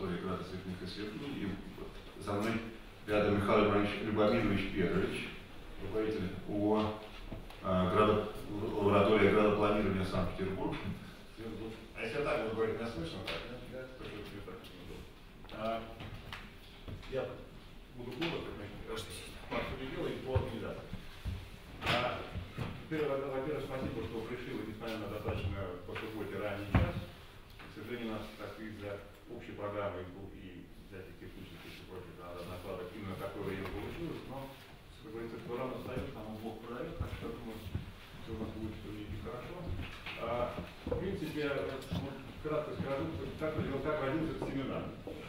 лаборатории градостроительных исследований. И со мной рядом Михаил Любомирович Петрович, руководитель УО лаборатории градопланирования Санкт-Петербург. А если я так буду говорить, меня слышно? Я буду коротко, по сути дела, и по организации. Теперь, во-первых, спасибо, что пришли вы, несмотря на достаточно по субботе ранний час. К сожалению, у нас, так сказать, из-за общей программы и всяких технических и прочих накладок именно такое время получилось, но, как говорится, кто рано встает, там Бог продает, так что я думаю, все у нас будет хорошо. В принципе, кратко скажу, как родился этот семинар.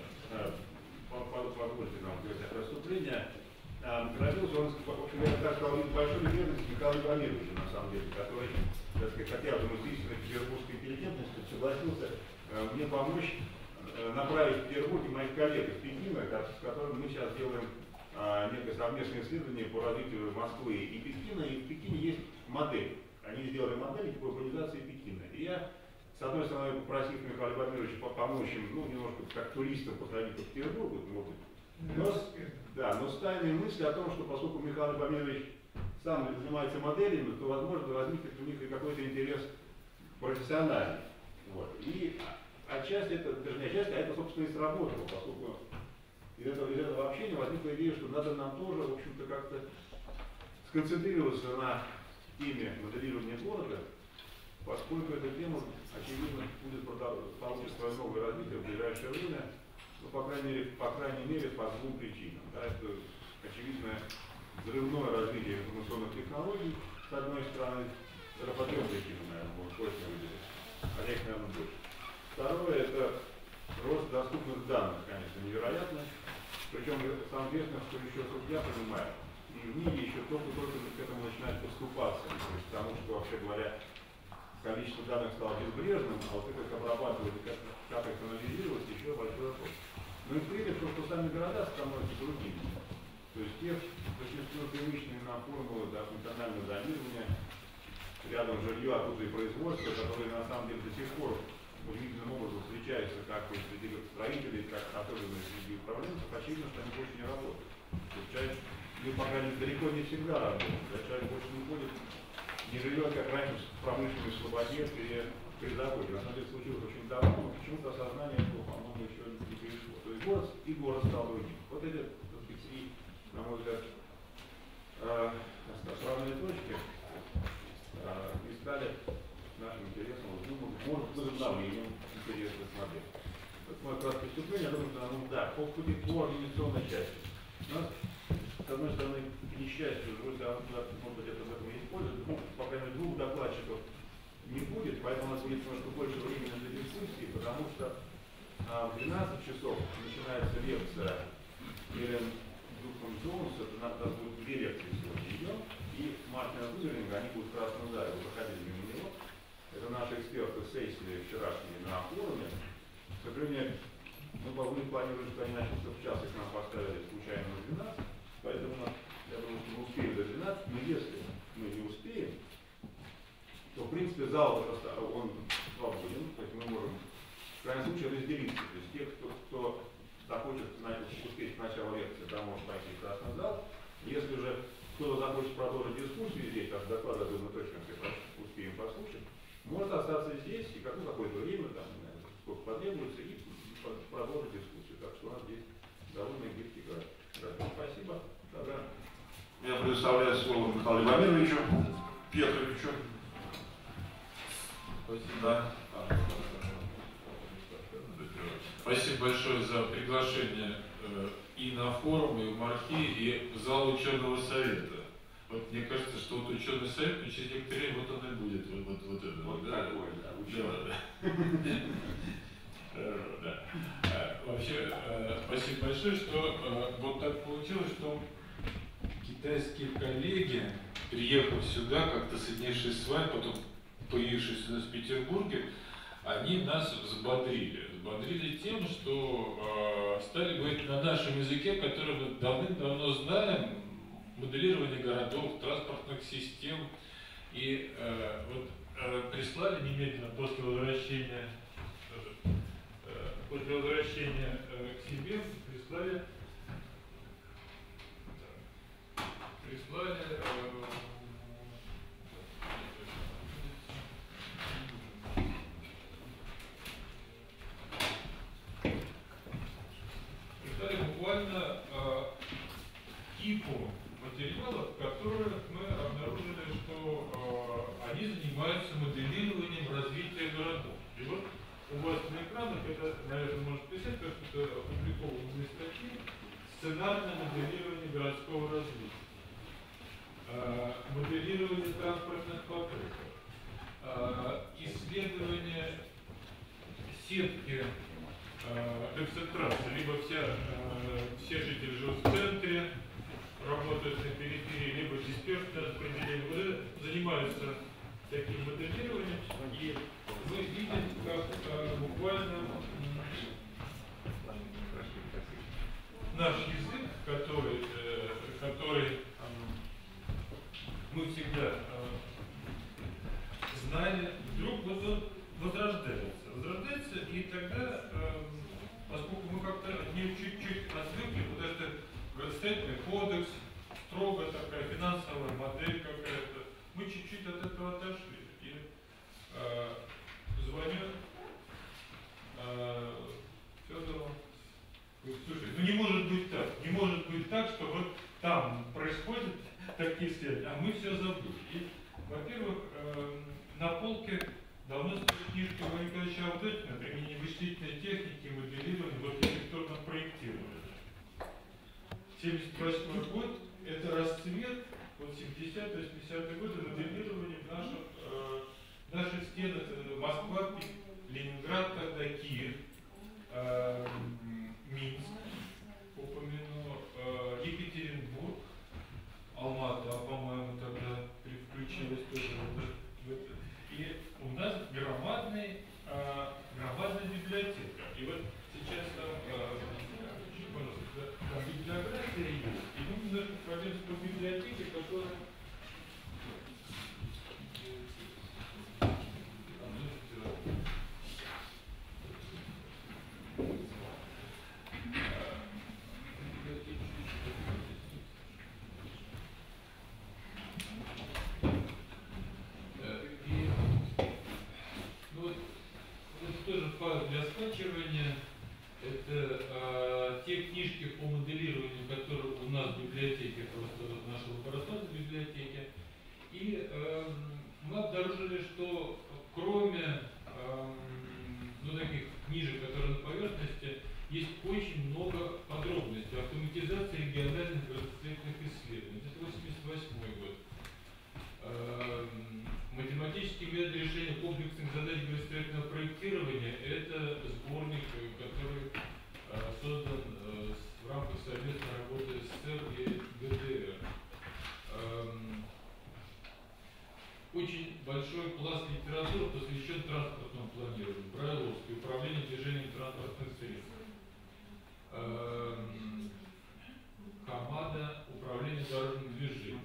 Позвольте нам говорить о преступлении. Родился он, в общем, я так сказал, из большой известности Михаила Любомировича, на самом деле, который, так сказать, хотя бы с истинной петербургской интеллигентностью согласился мне помочь направить в Петербург моих коллег из Пекина, с которыми мы сейчас делаем некое совместное исследование по развитию Москвы и Пекина. И в Пекине есть модель. Они сделали модель по урбанизации Пекина. И я, с одной стороны, попросив Михаила Любомировича помочь им, ну, немножко как туристам походить по Петербургу, но с тайной мыслью о том, что поскольку Михаил Любомирович сам занимается моделями, то, возможно, возникнет у них и какой-то интерес профессиональный. Вот. И отчасти это, даже не отчасти, а это, собственно, и сработало, поскольку из этого общения возникла идея, что надо нам тоже, в общем-то, как-то сконцентрироваться на теме моделирования города, поскольку эта тема, очевидно, будет получить свое новое развитие в ближайшее время, ну, по крайней мере, по двум причинам. Да, это, очевидно, взрывное развитие информационных технологий, с одной стороны, это по трем причинам, наверное, может точно выделить, а их, наверное, больше. Второе, это рост доступных данных, конечно, невероятный. Причем самое интересное, что еще, как я понимаю, и в мире еще только-только к этому начинает поступаться. То есть потому что, вообще говоря, количество данных стало безбрежным, а вот это как обрабатывать, как их анализировать, еще большой вопрос. Ну и в-третьих, что сами города становятся другими. То есть те, зачастую привычные на формулы функционального зонирования, рядом жилье, а тут и производство, которые на самом деле до сих пор удивительным образом встречаются как среди строителей, как особенно среди управленцев, очевидно, что они больше не работают. Человек, ну, по крайней мере, далеко не всегда работает. Человек больше не ходит, не живет, как раньше, в промышленной слободе при заводе. На самом деле случилось очень давно, но почему-то осознание этого, по-моему, еще не перешло. То есть город стал другим. Вот эти, так сказать, и, на мой взгляд, сравненные точки и стали нашим интересом, может, возобновлением интересных моделей. Это мое краткое вступление, я думаю, что да, по организационной части. У нас, с одной стороны, к несчастью, с другой стороны, может быть, это в этом и используют, ну, по крайней мере, двух докладчиков не будет, поэтому у нас будет немножко больше времени для дискуссии, потому что в 12 часов начинается лекция Эллен Джонс, это у нас будет две лекции сегодня идем, и Мартина Гузеринга, они будут в красном зале, вы проходили мимо него. Это наши эксперты сессии вчерашние на форуме. К сожалению, мы планировали, что они начнутся в час, их нам поставили случайно на 12, поэтому я думаю, что мы успеем до 12, но если мы не успеем, то в принципе зал он свободен, то есть мы можем в крайнем случае разделиться. То есть те, кто захочет успеть к началу лекции, там может пойти в красный зал. Если же кто-то захочет продолжить дискуссию здесь, так доклады, думаю, точно все успеем послушать, может остаться здесь и какое-то время, там, сколько потребуется, и продолжить дискуссию. Так что у нас здесь довольно гибкий график. Спасибо. Тогда я предоставляю слово Михаилу Любомировичу Петровичу. Спасибо. Да. Спасибо большое за приглашение и на форум, и в Мархи, и в зал ученого совета. Вот мне кажется, что вот ученый совет, ну, через некоторое время вот он и будет. Вот это. Вот да, такой, да, ученый. Вообще, спасибо большое, что вот так получилось, что китайские коллеги, приехав сюда, как-то соединившись с вами, потом появившись у нас в Петербурге, они нас взбодрили. Взбодрили тем, что стали говорить на нашем языке, который мы давным-давно знаем, моделирование городов, транспортных систем. И прислали немедленно после возвращения после возвращения к себе прислали буквально типу материалов, в которых мы обнаружили, что они занимаются моделированием развития городов. И вот у вас на экранах, это, наверное, может писать, потому что это опубликованные статьи, сценарное моделирование городского развития, моделирование транспортных потоков, исследование сетки концентрации, либо все жители живут в центре, работают на периферии, либо дисперсное распределение. Вот это занимаются таким моделированием, и мы видим, как буквально наш язык, который мы всегда знали, вдруг вот он возрождается, и тогда, поскольку мы как-то от нее чуть-чуть отвыкли, потому что градостроительный кодекс, строго такая финансовая модель какая-то, мы чуть-чуть от этого отошли. И звоню Федору, слушай, ну не может быть так, что вот там происходят такие исследования, а мы все забыли. И, во-первых, на полке давно стоит книжка Владимира Николаевича Авдотина «Применение вычислительной техники и моделирования в архитектурном проектировании». 1978 год – это расцвет, вот 70-80-е годы моделирования наших стен, это Москва, Ленинград, тогда Киев, Минск, упомяну, Екатеринбург, Алмата, по-моему, тогда включилась тоже в это. И у нас громадная библиотека. И вот сейчас там библиография есть, и мы немножко пройдемся по библиотеке, которая для скачивания это те книжки по моделированию, которые у нас в библиотеке, просто в нашей лабораторной библиотеке. И мы обнаружили, что кроме таких книжек, которые на поверхности, есть очень много подробностей автоматизации региональных градостроительных исследований. Это 1988 год. Математический метод решения комплексных задач градостроительного проектирования – это сборник, который создан в рамках совместной работы СССР и ГДР. Очень большой пласт литературы посвящен транспортному планированию, Брайловский, управление движением транспортных средств. Хамада, управление дорожным движением.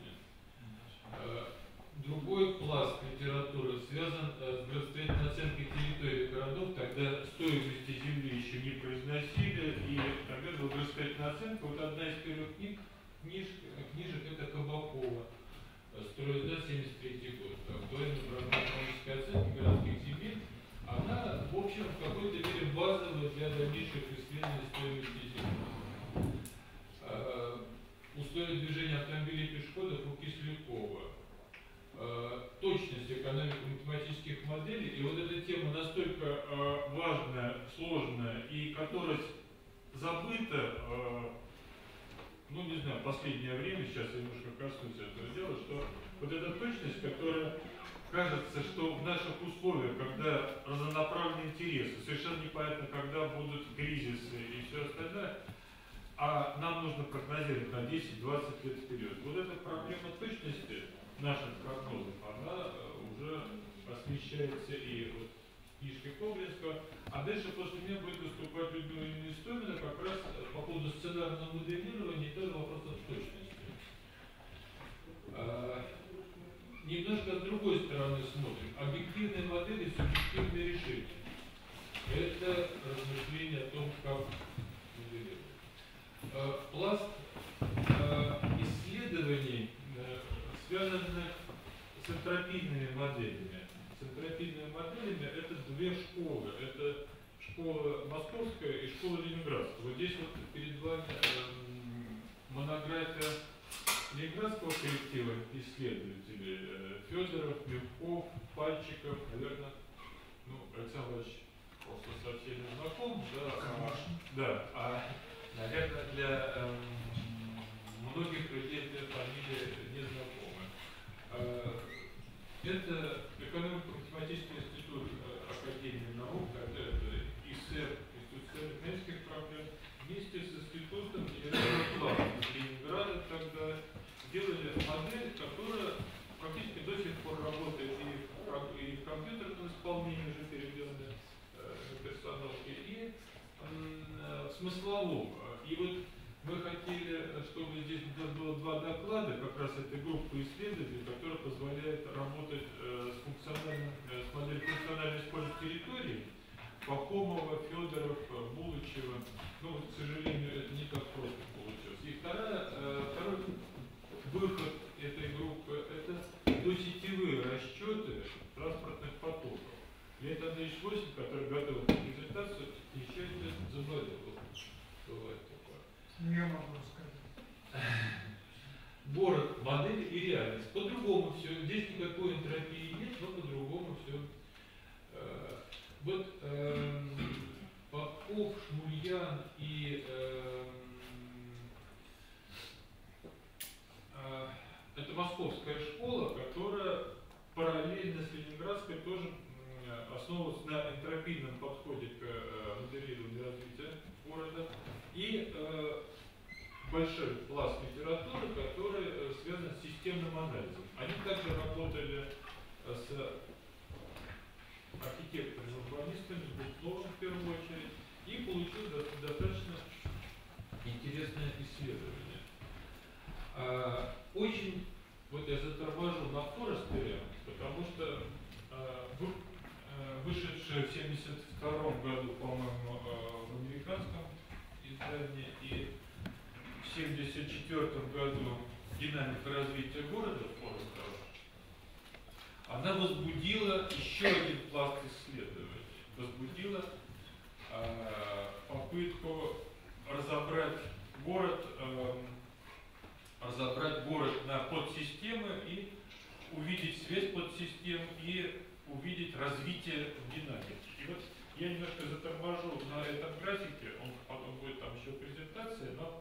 Другой пласт литературы связан с градостроительной оценкой территории городов, тогда стоимости земли еще не произносили, и тогда была градостроительная оценка. Вот одна из первых книжек это Кабакова, «Стройсдат», 1973 год. Актуальная экономическая оценка городских земель, она, в общем, в какой-то мере базовая для дальнейших исследований стоимости земли. Условия движения автомобилей и пешеходов у Кислякова. Точность экономико-математических моделей, и вот эта тема настолько важная, сложная, и которая забыта, не знаю, в последнее время, сейчас я немножко коснусь этого дела, что вот эта точность, которая кажется, что в наших условиях, когда разнонаправленные интересы, совершенно непонятно, когда будут кризисы и все остальное, а нам нужно прогнозировать на 10-20 лет вперед. Вот эта проблема точности наших прогнозов, она уже освещается и вот книжкой Ковринского, а дальше после меня будет выступать Людмила Истомина как раз по поводу сценарного моделирования и тоже вопросов точности. Немножко с другой стороны смотрим. Объективные модели, субъективные решения. это размышление о том, как моделировать. Пласт исследований, связанных с энтропийными моделями. С энтропийными моделями это две школы. Это школа московская и школа ленинградская. Вот здесь вот перед вами монография ленинградского коллектива исследователей. Федоров, Мягков, Пальчиков, наверное, Александр Ильич просто совсем не знаком, да, наверное, для многих людей эта фамилия не знакома. Это экономико-математический институт Академии наук, это ИСЭР, Институт социально-экономических проблем, вместе с институтом генерального плана из Ленинграда тогда делали модель, которая практически до сих пор работает и в компьютерном исполнении, уже переведенной на персоналке, и в смысловом. И вот мы хотели, чтобы здесь было два доклада, как раз этой группы исследователей, которая позволяет работать с моделью функциональной использования территории. Пахомова, Федоров, Булычева. К сожалению, это не так просто получилось. И второй выход этой группы – это досетевые расчеты транспортных потоков. Леонид Андреевич Лосин, который готовил эту презентацию, несчастье заболел. Бывает такое. Не могу сказать. Город, модель и реальность. По-другому все. Здесь никакой энтропии нет, но по-другому все. Попов, Шмульян и это московская школа, которая параллельно с ленинградской тоже основывалась на энтропийном подходе к моделированию развития города и большой пласт литературы, который связан с системным анализом. Они также работали с архитекторами, урбанистами, с Бутновым в первую очередь, и получилось достаточно интересное исследование. Очень, я заторможу на Форестере, потому что вышедшее в 1972 году, по-моему, в американском издании и в 1974 году «Динамика развития города» Форестера, она возбудила еще один пласт исследований. Возбудила попытку разобрать город на подсистемы и увидеть связь подсистем и увидеть развитие динамики. И вот я немножко заторможу на этом графике, он потом будет там еще презентация, но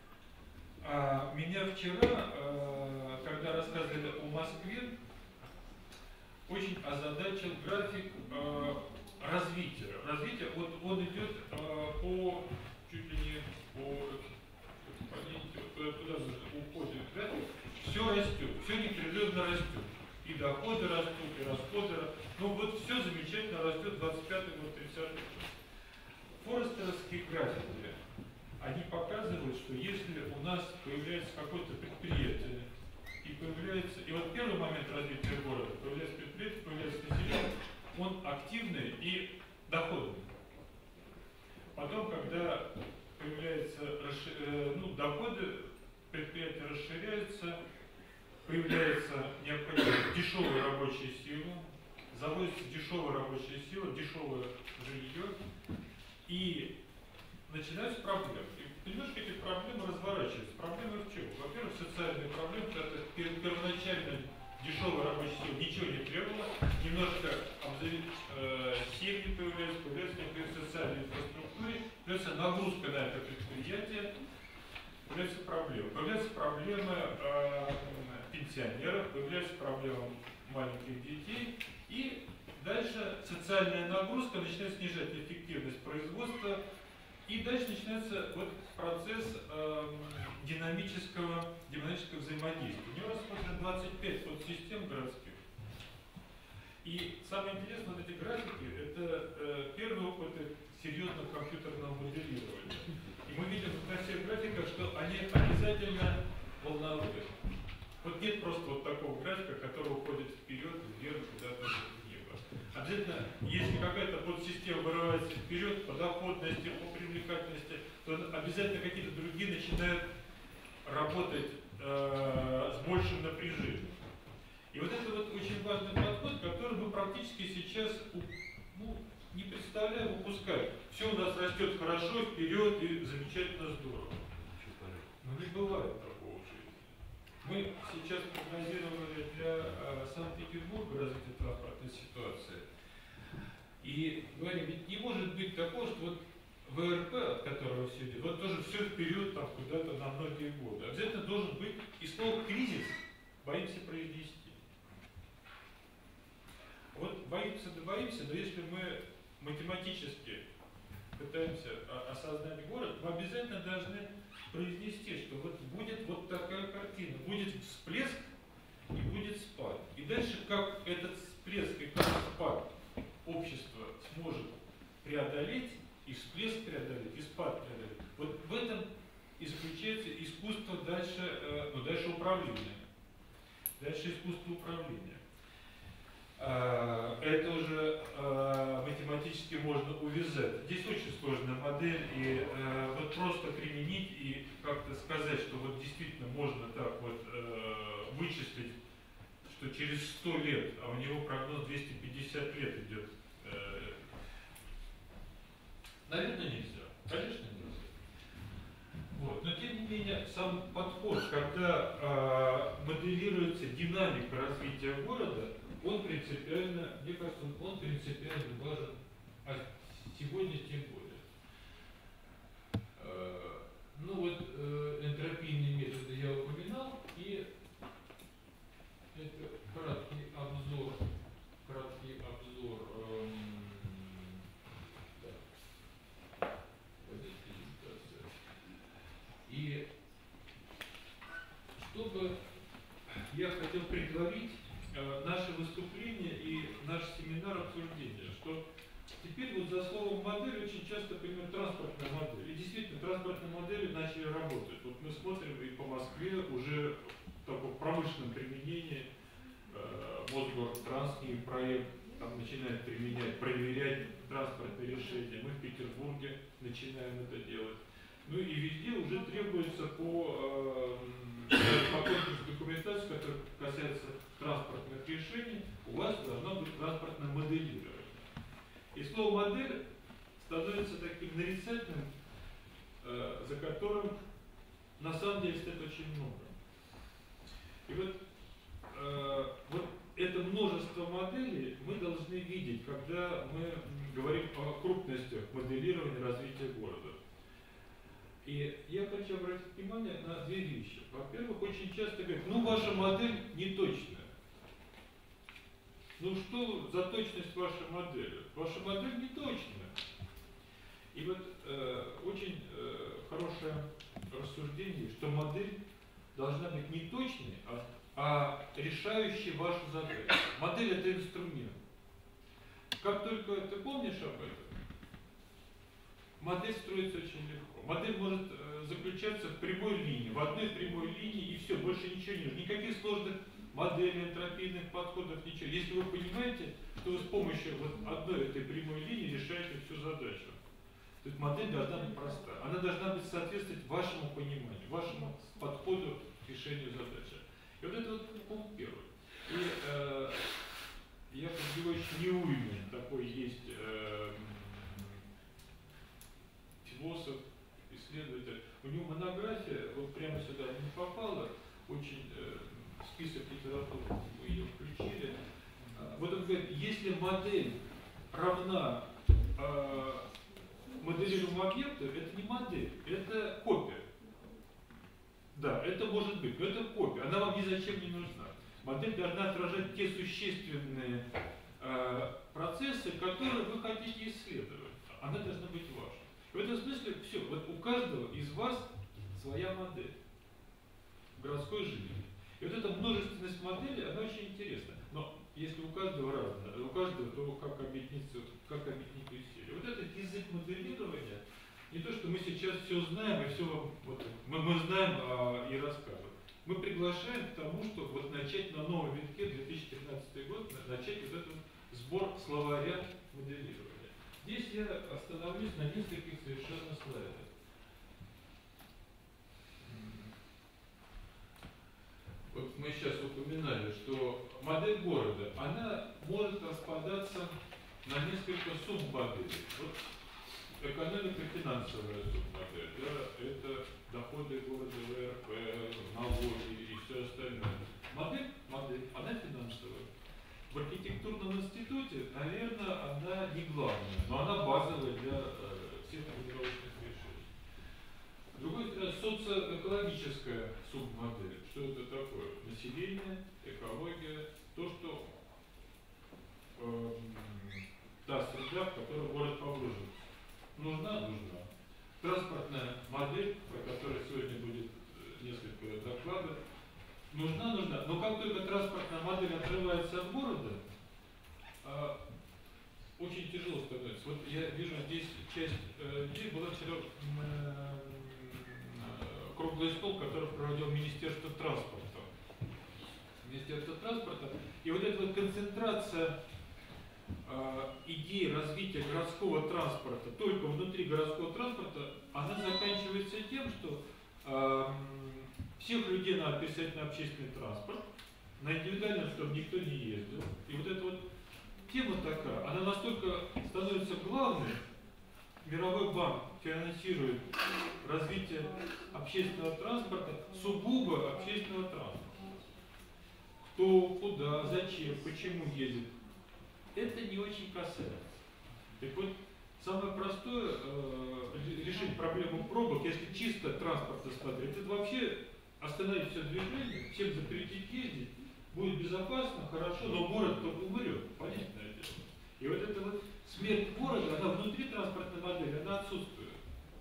меня вчера, когда рассказывали о Москве, очень озадачил график развития. Развитие, вот он идет по чуть ли не по туда уходит график, все растет, все непрерывно растет. И доходы растут, и расходы растут. Все замечательно растет, 25-й год, 30-й год. Форестеровские графики, они показывают, что если у нас появляется какое-то предприятие, и вот первый момент развития города, появляется предприятие, появляется население, он активный и доходный. Потом, когда появляются доходы, предприятия расширяются, появляется необходимость дешевой рабочей силы, заводится дешевая рабочая сила, дешевое жилье, и начинаются проблемы. И немножко эти проблемы разворачиваются. Проблемы в чем? Во-первых, социальные проблемы, когда первоначально дешевая рабочая сила ничего не требовала, немножко семьи появляются некоторые социальные инфраструктуры, появляется нагрузка на это предприятие, появляются проблемы. Появляются проблемы пенсионеров, появляются проблемы маленьких детей, и дальше социальная нагрузка начинает снижать эффективность производства, и дальше начинается процесс динамического взаимодействия. У него рассмотрено 25 подсистем городских. И самое интересное, эти графики, это первый опыт серьезного компьютерного моделирования. И мы видим на всех графиках, что они обязательно волновые. Нет просто такого графика, который уходит вперед, вверх, куда-то в небо. Обязательно, если какая-то подсистема вырывается вперед по доходности, по привлекательности, то обязательно какие-то другие начинают работать с большим напряжением. И вот это вот очень важный подход, который мы практически сейчас не представляем, упускаем. Все у нас растет хорошо, вперед и замечательно здорово. Но не бывает такого в жизни. Мы сейчас прогнозировали для Санкт-Петербурга развитие транспортной ситуации. И говорим, ведь не может быть такого, что вот ВРП, от которого все идет, вот тоже все вперед там куда-то на многие годы. Обязательно должен быть, и слово кризис боимся произнести. Вот боимся, да боимся, но если мы математически пытаемся осознать город, мы обязательно должны произнести, что вот будет вот такая картина, будет всплеск и будет спад. И дальше, как этот всплеск и как спад общество сможет преодолеть, и всплеск преодолеть, и спад преодолеть. Вот в этом и заключается искусство дальше управления. Дальше искусство управления. Это уже математически можно увязать. Здесь очень сложная модель, и вот просто применить и как-то сказать, что вот действительно можно так вот вычислить, что через 100 лет, а у него прогноз 250 лет идет. Наверное, нельзя. Конечно, нельзя. Вот. Но тем не менее, сам подход, когда моделируется динамика развития города, он принципиально, мне кажется, он принципиально важен, а сегодня тем более. Энтропийные методы я упоминал, и это краткий обзор И чтобы я хотел предварить наше выступление и наш семинар обсуждения, что теперь вот за словом модель очень часто понимают транспортная модель. И действительно, транспортные модели начали работать. Вот мы смотрим и по Москве уже в таком промышленном применении Мосгортранс проект там начинает применять, проверять транспортные решения. Мы в Петербурге начинаем это делать. Ну и везде уже требуется по конкурсной документации, которая касается транспортных решений, у вас должно быть транспортное моделирование. И слово «модель» становится таким нарицательным, за которым на самом деле стоит очень много. И вот это множество моделей мы должны видеть, когда мы говорим о крупностях моделирования развития города. И я хочу обратить внимание на две вещи. Во-первых, очень часто говорят, ваша модель неточная. Что за точность вашей модели? Ваша модель неточная. И вот очень хорошее рассуждение, что модель должна быть не точной, а решающей вашу задачу. Модель — это инструмент. Как только ты помнишь об этом, модель строится очень легко. Модель может заключаться в прямой линии, в одной прямой линии, и все, больше ничего не нужно. Никаких сложных моделей, энтропийных подходов, ничего. Если вы понимаете, что вы с помощью вот одной этой прямой линии решаете всю задачу. То есть модель должна быть простая. Она должна быть соответствовать вашему пониманию, вашему подходу к решению задачи. И вот это вот пункт первый. И Яков Георгиевич Неуйман, такой есть философ, исследователь. У него монография, вот прямо сюда не попала, очень список литературы, мы ее включили. Вот он говорит, если модель равна моделируемому объекту, это не модель, это копия. Да, это может быть, но это копия, она вам ни зачем не нужна. Модель должна отражать те существенные процессы, которые вы хотите исследовать. Она должна быть ваша. В этом смысле все, вот у каждого из вас своя модель городской жизни. И вот эта множественность моделей, она очень интересна. Но если у каждого разное, у каждого, то как объединить усилия. Вот этот язык моделирования, не то, что мы сейчас все знаем и все вот, мы знаем и расскажем. Мы приглашаем к тому, чтобы вот начать на новом витке, 2013 год, начать вот эту сбор словаря моделирования. Здесь я остановлюсь на нескольких совершенно слайдах. Вот мы сейчас упоминали, что модель города, она может распадаться на несколько субмоделей. Вот экономико-финансовая субмодель, да, это доходы города, ВРП, налоги и все остальное. Модель, она финансовая. В архитектурном институте, наверное, она не главная, но она базовая для всех планировочных решений. С другой стороны, социоэкологическая субмодель. Что это такое? Население, экология, то, что та среда, в которой город погружен. Нужна? Нужна. Транспортная модель, про которую сегодня будет несколько докладов. Нужна? Нужна. Но как только транспортная модель отрывается от города, очень тяжело становится. Вот я вижу здесь часть людей, была вчера круглый стол, который проводил Министерство транспорта. Министерство транспорта. И вот эта вот концентрация идеи развития городского транспорта только внутри городского транспорта, она заканчивается тем, что всех людей надо писать на общественный транспорт, на индивидуальном, чтобы никто не ездил. И вот эта вот тема такая, она настолько становится главной. Мировой банк финансирует развитие общественного транспорта, сугубо общественного транспорта. Кто, куда, зачем, почему едет. Это не очень касается. Так вот, самое простое решить проблему пробок, если чисто транспорта смотреть, это вообще остановить все движение, всем запретить ездить, будет безопасно, хорошо, но город-то умрет, понятное дело. И вот эта вот смерть города, она внутри транспортной модели, она отсутствует.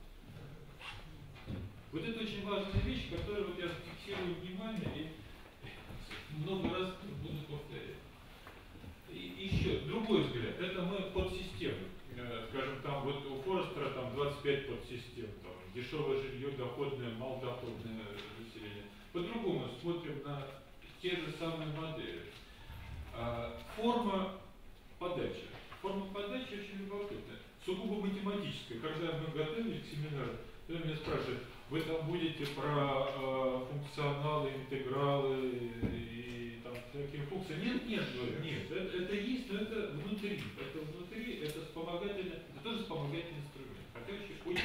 Вот это очень важная вещь, которую вот я фиксирую внимание и много раз буду повторять. И еще другой взгляд, это мы подсистемы. Скажем, там вот у Форестера там 25 подсистем, там дешевое жилье, доходное, малодоходное население. По-другому смотрим на те же самые модели. Форма подачи. Форма подачи очень любопытная, сугубо математическая. Когда мы готовились к семинару, кто меня спрашивает, вы там будете про функционалы, интегралы и там такие функции? Нет, это есть, но это внутри. Это внутри, это вспомогательный, это тоже вспомогательный инструмент. Хотя очень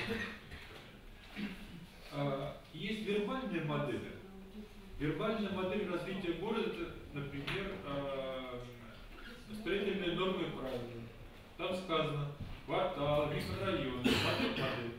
есть вербальные модели. Вербальная модель развития города, это, например, строительные нормы и правила. Там сказано квартал, микрорайон, модель.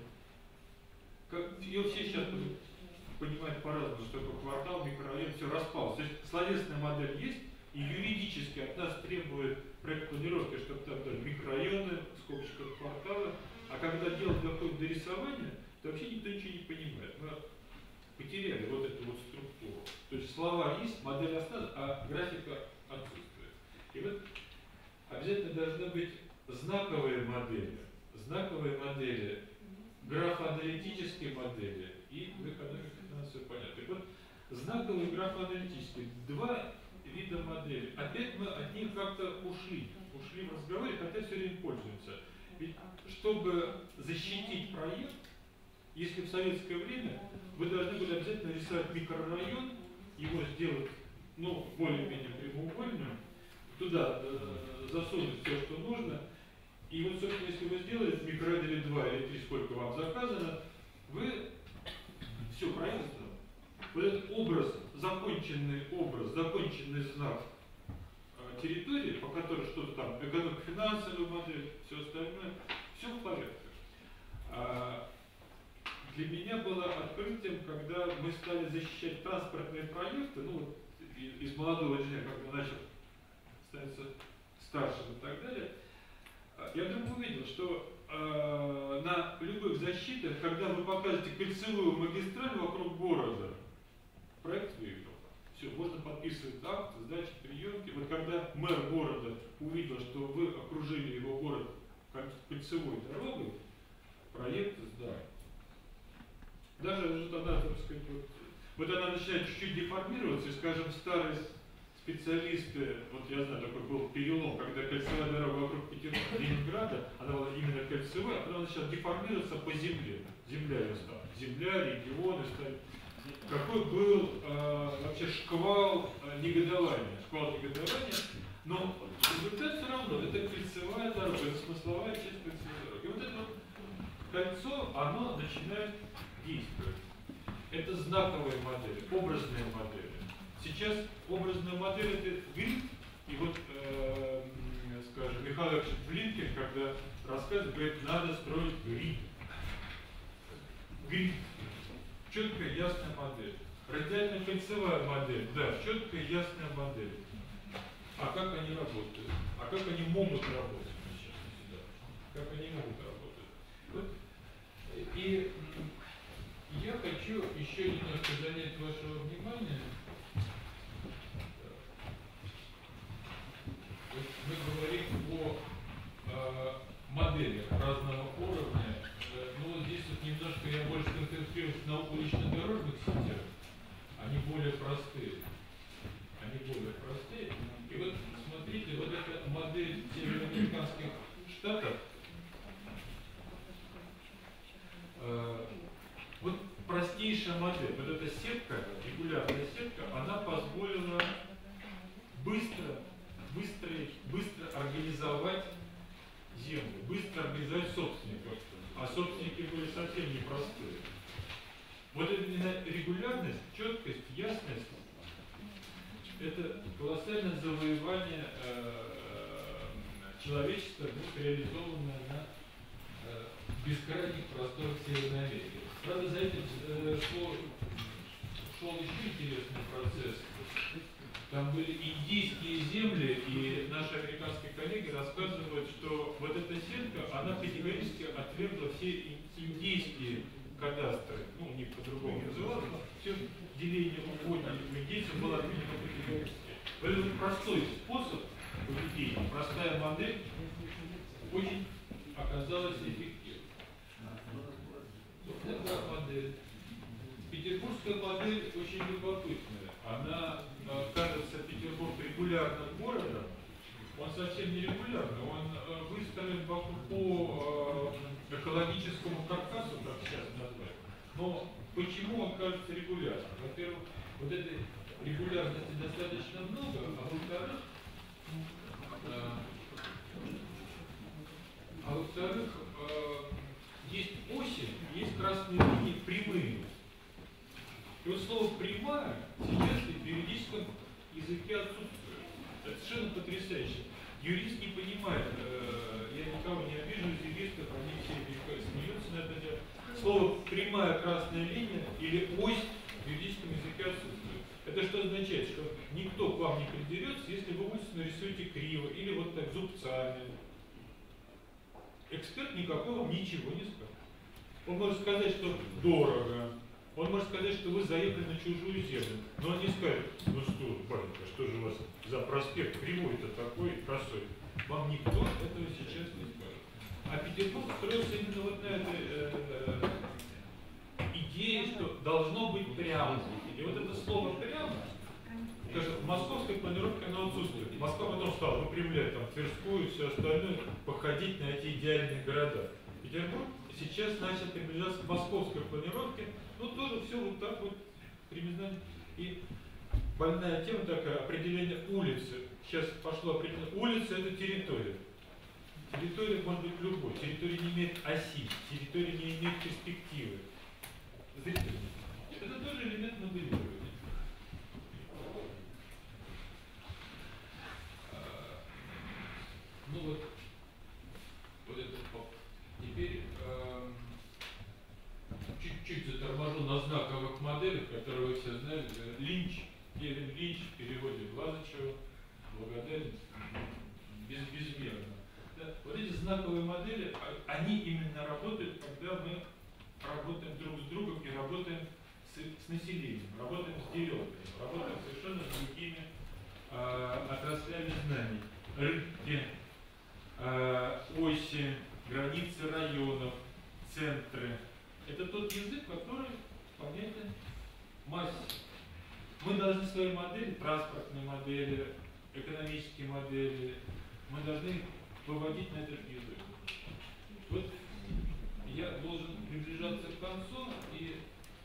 Ее все сейчас понимают по-разному, что такое квартал, микрорайон, все распалось. То есть словесная модель есть, и юридически от нас требует проект планировки, чтобы там были микрорайоны, в скобочках кварталы. А когда дело доходит до рисования, то вообще никто ничего не понимает. Мы потеряли вот эту вот структуру. То есть слова есть, модель осталась, а графика отсутствует. И вот обязательно должны быть знаковые модели. Знаковые модели, графоаналитические модели и в экономике финансовой понятия. Так вот, знаковые графоаналитические, два вида моделей. Опять мы от них как-то ушли в разговоре, хотя все время пользуемся. Ведь чтобы защитить проект, если в советское время вы должны были обязательно рисовать микрорайон, его сделать, ну, более-менее прямоугольным, туда засунуть все, что нужно, и вот, собственно, если вы сделали микрорайон или 2, или 3, сколько вам заказано, вы все проект сделали. Вот этот образ, законченный знак территории, по которой что-то там, экономико-финансовая модель, все остальное, все в порядке. Для меня было открытием, когда мы стали защищать транспортные проекты, ну вот из молодого инженера, когда начал становиться старшим и так далее, я вдруг увидел, что на любых защитах, когда вы покажете кольцевую магистраль вокруг города, проект выиграл. Все, можно подписывать акт, сдачи, приемки. Вот когда мэр города увидел, что вы окружили его город кольцевой дорогой, проект сдал. Даже уже тогда, так сказать, вот она начинает чуть-чуть деформироваться, и, скажем, старый специалисты, вот я знаю, такой был перелом, когда кольцевая дорога вокруг Петербурга, Ленинграда, она была именно кольцевая, а потом она начала деформироваться по земле. Земля ее стала. Земля, регионы стали. Какой был вообще шквал негодования. Но результат все равно, это кольцевая дорога, это смысловая часть кольцевой дороги. И вот это вот кольцо, оно начинает действовать. Это знаковые модели, образные модели. Сейчас образная модель это гриф, и вот, скажем, Михаил Ильич Блинкин, когда рассказывает, говорит, надо строить гриф. Гриф. Четкая, ясная модель. Радиально-кольцевая модель, да, четкая, ясная модель. А как они работают? А как они могут работать, в частности, да? Как они могут работать? Вот. И я хочу еще немножко занять вашего внимания. Мы говорим о моделях разного уровня. Ну, вот здесь вот немножко я больше концентрируюсь на улично-дорожных сетях. Они более простые. И вот смотрите, вот эта модель североамериканских штатов. Вот простейшая модель, вот эта сетка, регулярная сетка, она позволила быстро организовать землю, быстро организовать собственников. А собственники были совсем непростые. Вот эта регулярность, четкость, ясность, это колоссальное завоевание человечества, реализованное на бескрайних просторах Северной Америки. Правда, за этим шел еще интересный процесс. Там были индийские земли, и наши американские коллеги рассказывают, что вот эта сетка, она категорически отвергла все индийские кадастры, ну, у них по-другому называлось, но все деление угодий у индейцев было отменено категорически. Поэтому простой способ поведения, простая модель очень оказалась эффективной. Вот эта модель. Петербургская модель очень любопытная. Она, кажется, Петербург регулярным городом, он совсем не регулярный, он выстроен по экологическому каркасу, как сейчас назвать. Но почему он кажется регулярным? Во-первых, вот этой регулярности достаточно много, а во-вторых, есть оси, есть красные линии прямые. И вот слово «прямая» сейчас в юридическом языке отсутствует. Это совершенно потрясающе. Юрист не понимает, я никого не обижу из юристов, они все смеются на это дело. Слово «прямая красная линия» или «ось» в юридическом языке отсутствует. Это что означает? Что никто к вам не придерется, если вы ось нарисуете криво или вот так зубцами. Эксперт никакого ничего не скажет. Он может сказать, что дорого. Он может сказать, что вы заехали на чужую землю. Но он не скажет, ну что, батенька, что же у вас за проспект кривой-то такой косой. Вам никто этого сейчас не скажет. А Петербург строился именно вот на этой идее, что должно быть прямо. И вот это слово «прямо», скажем, в московской планировке оно отсутствует. Москва потом стала выпрямлять там Тверскую и все остальное, походить на эти идеальные города. Петербург сейчас начал приближаться к московской планировке, ну тоже все вот так вот примерно. И больная тема такая, определение улицы. Сейчас пошло определение. Улица — это территория. Территория может быть любой. Территория не имеет оси, территория не имеет перспективы. Зрители. Это тоже элемент моделирования. Ну вот это теперь чуть-чуть заторможу на знаковых моделях, которые вы все знали. Линч, Кевин Линч в переводе Глазычева, благодарен безмерно. Да? Вот эти знаковые модели, они именно работают, когда мы работаем друг с другом и работаем с населением, работаем с деревнями, работаем совершенно с другими отраслями знаний. Рынки, оси, границы районов, центры. Это тот язык, который понятен массе. Мы должны свои модели, транспортные модели, экономические модели, мы должны выводить на этот язык. Вот я должен приближаться к концу и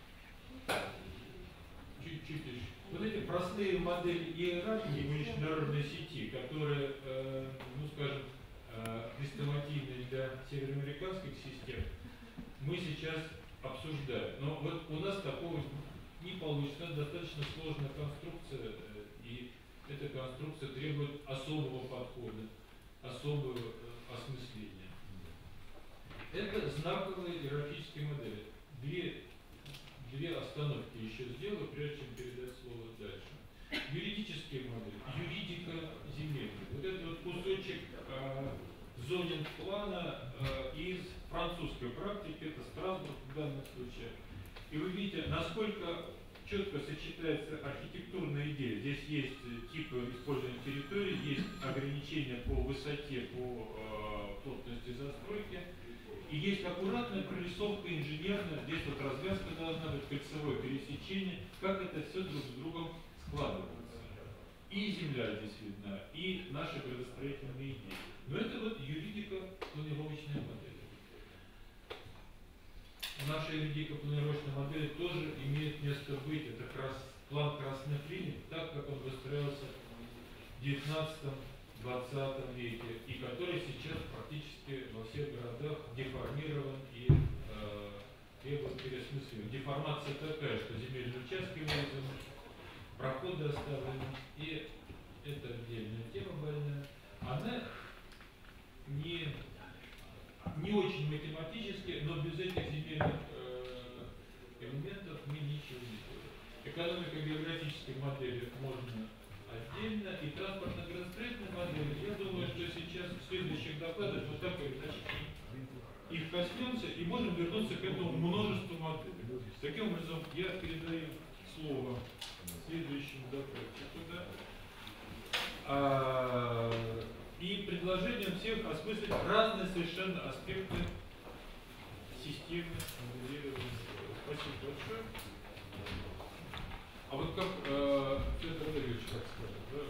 чуть-чуть еще. Вот эти простые модели иерархии международной сети, которые, ну скажем, хрестоматийны для североамериканских систем, мы сейчас обсуждаем. Но вот у нас такого не получится. Это достаточно сложная конструкция, и эта конструкция требует особого подхода, особого осмысления. Это знаковые иерархические модели. Две остановки еще сделаю, прежде чем передать слово дальше. Юридические модели, юридика земельная. Вот это вот кусочек зонинг-плана из французской практики, это Страсбург в данном случае. И вы видите, насколько четко сочетается архитектурная идея. Здесь есть типы использования территории, есть ограничения по высоте, по плотности застройки. И есть аккуратная прорисовка инженерная, здесь вот развязка должна быть, кольцевое пересечение, как это все друг с другом складывается. И земля здесь видна, и наши градостроительные идеи. Но это вот юридико-планировочная модель. Наша юридико-планировочная модель тоже имеет место быть. Это план красных линий, так как он выстроился в 19-20 веке, и который сейчас практически во всех городах деформирован и требует переосмысления. Деформация такая, что земельные участки вырезаны, проходы оставлены, и это отдельная тема больная. Она не очень математически, но без этих земельных элементов мы ничего не делаем. Экономико-географические модели можно отдельно, и транспортно-градостроительные модели, я думаю, что сейчас в следующих докладах вот так или иначе их коснемся и можем вернуться к этому множеству моделей. Таким образом, я передаю слово следующему докладчику, и предложением всех осмыслить разные совершенно аспекты системы моделирования. Спасибо большое. А вот как Федор Валерьевич как скажет, да,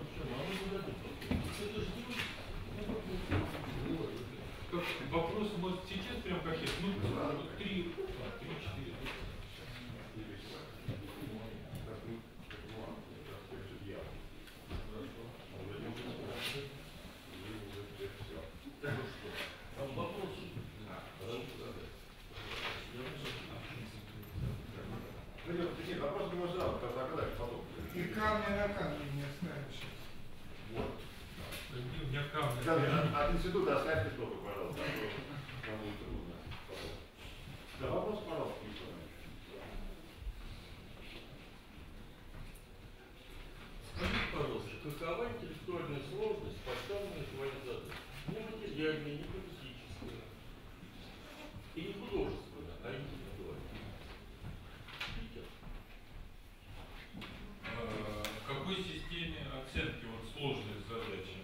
как вопрос может сейчас прям как есть, ну, 3-4. И камня на камне не оставим сейчас. Вот. У меня камни. От института оставьте что-то, пожалуйста. Кому трудно. Да, вопрос, пожалуйста, Николай. Скажите, пожалуйста, какова интеллектуальная сложность поставленных вами задач? Не материальная, не политическая. И не художественная, а интеллектуальная. В какой системе оценки вот сложность задачи?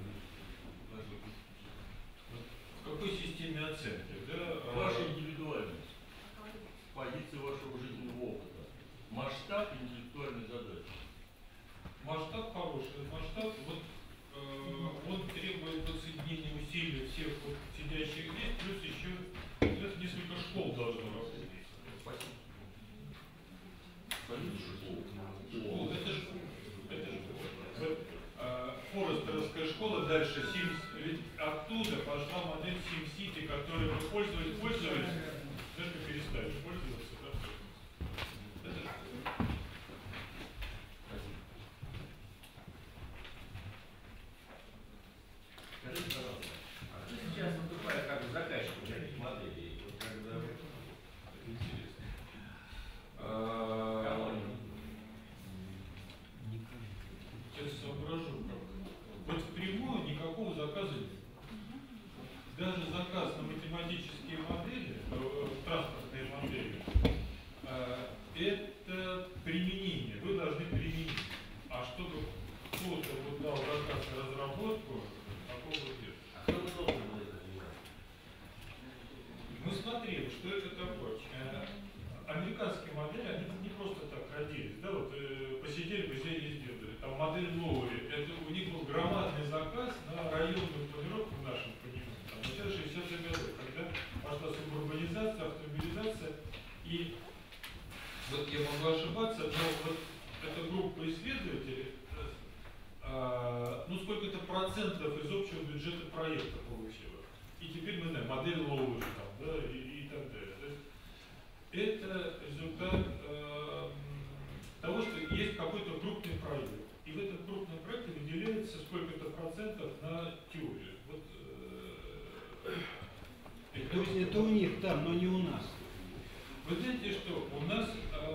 В какой системе оценки? Да? Ваша индивидуальность, позиция вашего жизненного опыта, масштаб интеллектуальной задачи. Масштаб хороший. Масштаб, вот, он требует подсоединения усилий всех вот сидящих здесь, плюс еще несколько школ должно работать. Спасибо. Школ. Это же Форестеровская школа, дальше ведь оттуда пошла модель SimCity, которой мы пользовались, только перестали пользоваться, да? Это же Скажите, пожалуйста, А кто сейчас выступает как заказчик этих моделей? Вот когда это интересно. Сейчас соображу, как. Вот впрямую никакого заказа нет. Даже заказ на математические модели, транспортные модели, это применение. Вы должны применить. А чтобы кто-то вот дал заказ на разработку, такого нет. а кто вы должны были это делать? Мы смотрели, что это такое. Американские модели, они не просто так родились, да, вот посидели, не сделали. Там модель Лоури, это у них был громадный заказ на районную планировку в нашем понимании, там, в начале 60-х годов, когда пошла субурбанизация, автомобилизация, и вот я могу ошибаться, но вот эта группа исследователей, ну сколько-то процентов из общего бюджета проекта получила. И теперь мы знаем, модель Лоури там, да, и так далее. То есть это результат того, что есть какой-то крупный проект. И в этом крупном проекте выделяется сколько-то процентов на теорию. Вот, это у них там, но не у нас. Вы знаете что, у нас,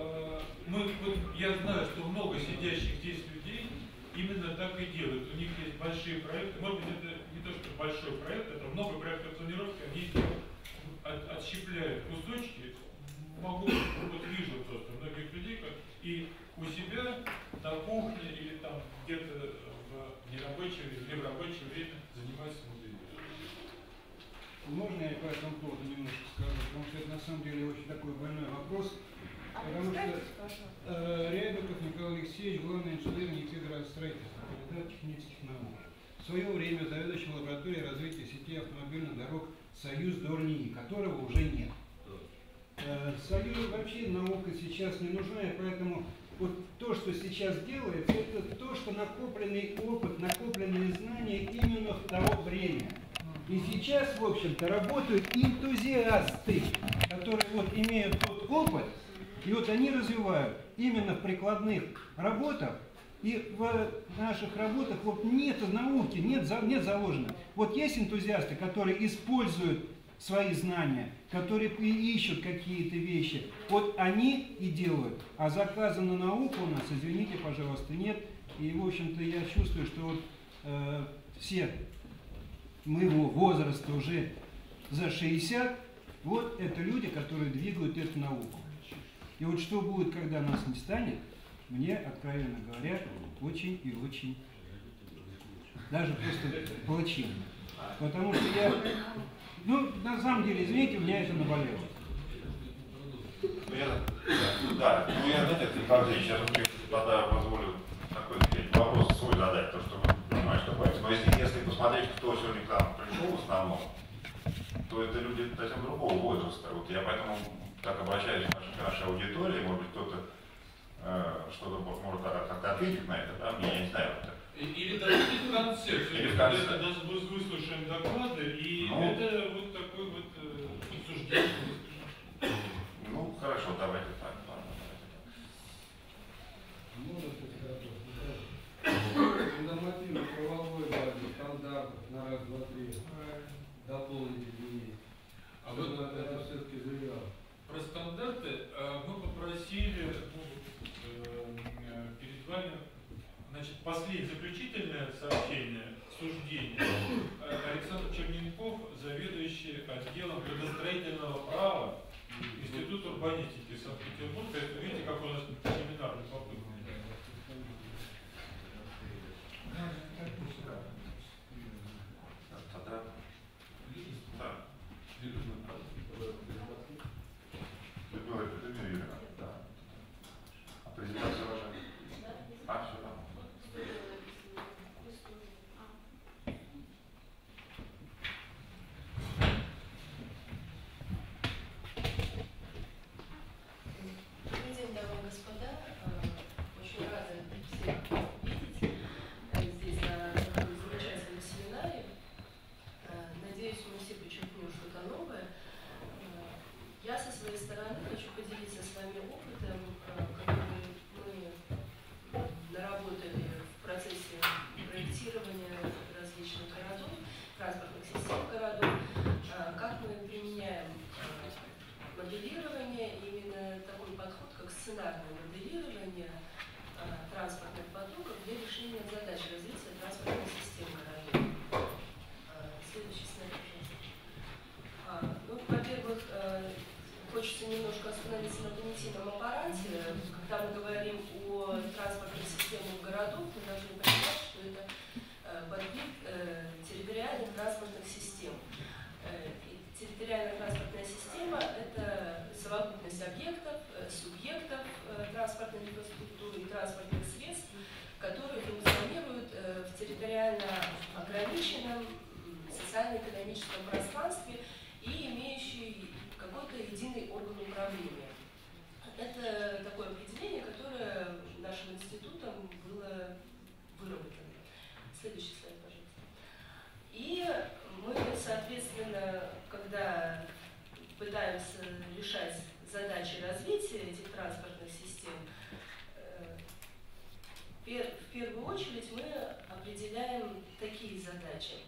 я знаю, что много сидящих здесь людей именно так и делают. У них есть большие проекты, может быть это не то, что большой проект, это много проектов планировки, они отщепляют кусочки. Вот вижу просто многих людей, и у себя на кухне или там где-то в нерабочее или в рабочее время занимаются моделированием. Можно я по этому поводу немножко скажу? Потому что это на самом деле очень такой больной вопрос. Потому что Рябиков Николай Алексеевич, главный инженер нефтеградостроительства, кандидат технических наук. В свое время заведующий лабораторией развития сети автомобильных дорог «Союз ДОРНИИ», которого уже нет. Союз вообще наука сейчас не нужна, и поэтому вот то, что сейчас делается, это то, что накопленный опыт, накопленные знания именно в то время. И сейчас, в общем-то, работают энтузиасты, которые вот имеют тот опыт, и вот они развивают именно в прикладных работах, и в наших работах вот нет науки, нет заложено. Вот есть энтузиасты, которые используют свои знания, которые ищут какие-то вещи, вот они и делают. А заказа на науку у нас, извините, пожалуйста, нет. И, в общем-то, я чувствую, что вот все моего возраста уже за 60, вот это люди, которые двигают эту науку. И вот что будет, когда нас не станет, мне, откровенно говоря, очень и очень, даже просто плачевно. Потому что я, на самом деле, извините, меня это наболело. Я, знаете, сейчас тогда позволю такой вопрос свой задать, то, что вы понимаете, что понимаете. Но если посмотреть, кто сегодня к нам пришел в основном, то это люди совсем другого возраста. Вот я поэтому так обращаюсь к нашей аудитории, может быть, кто-то что-то может как-то ответить на это, да? Я не знаю. Или даже в конце. Или в конце. Это даже выслушаем доклады, и это вот такой вот обсуждение. Ну, хорошо, давайте так. Нормативно правовой базы, стандартов на раз, два, три. Дополнить изменить. А вот это все-таки заявлял. Про стандарты мы попросили перед вами, значит, последнее заключительное сообщение, суждение. Александр Черненков, заведующий отделом градостроительного права Института урбанистики Санкт-Петербурга. Это видите, как у нас семинар любопытный. Людмила Юрьевна, да. Презентация ваша? Все там. Добрый день, дамы и господа. Очень рада всех видеть здесь на таком замечательном семинаре. Надеюсь, мы все почерпнем что-то новое. Я со своей стороны хочу поделиться с вами опытом, который мы наработали в процессе проектирования различных городов, транспортных систем городов, как мы применяем моделирование, именно такой подход, как сценарное моделирование транспортных потоков для решения задач развития транспортной системы городов. Следующий слайд, пожалуйста. Во-первых, хочется немножко остановиться на понятийном аппарате. Когда мы говорим о транспортных системах городов, мы должны понимать, что это подвид территориальных транспортных систем. Территориальная транспортная система – это совокупность объектов, субъектов транспортной транспортной инфраструктуры и транспортных средств, которые функционируют в территориально ограниченном социально-экономическом пространстве и имеющие какой-то единый орган управления. Это такое определение, которое нашим институтом было выработано. Следующий слайд, пожалуйста. И мы, соответственно, когда пытаемся решать задачи развития этих транспортных систем, в первую очередь мы определяем такие задачи.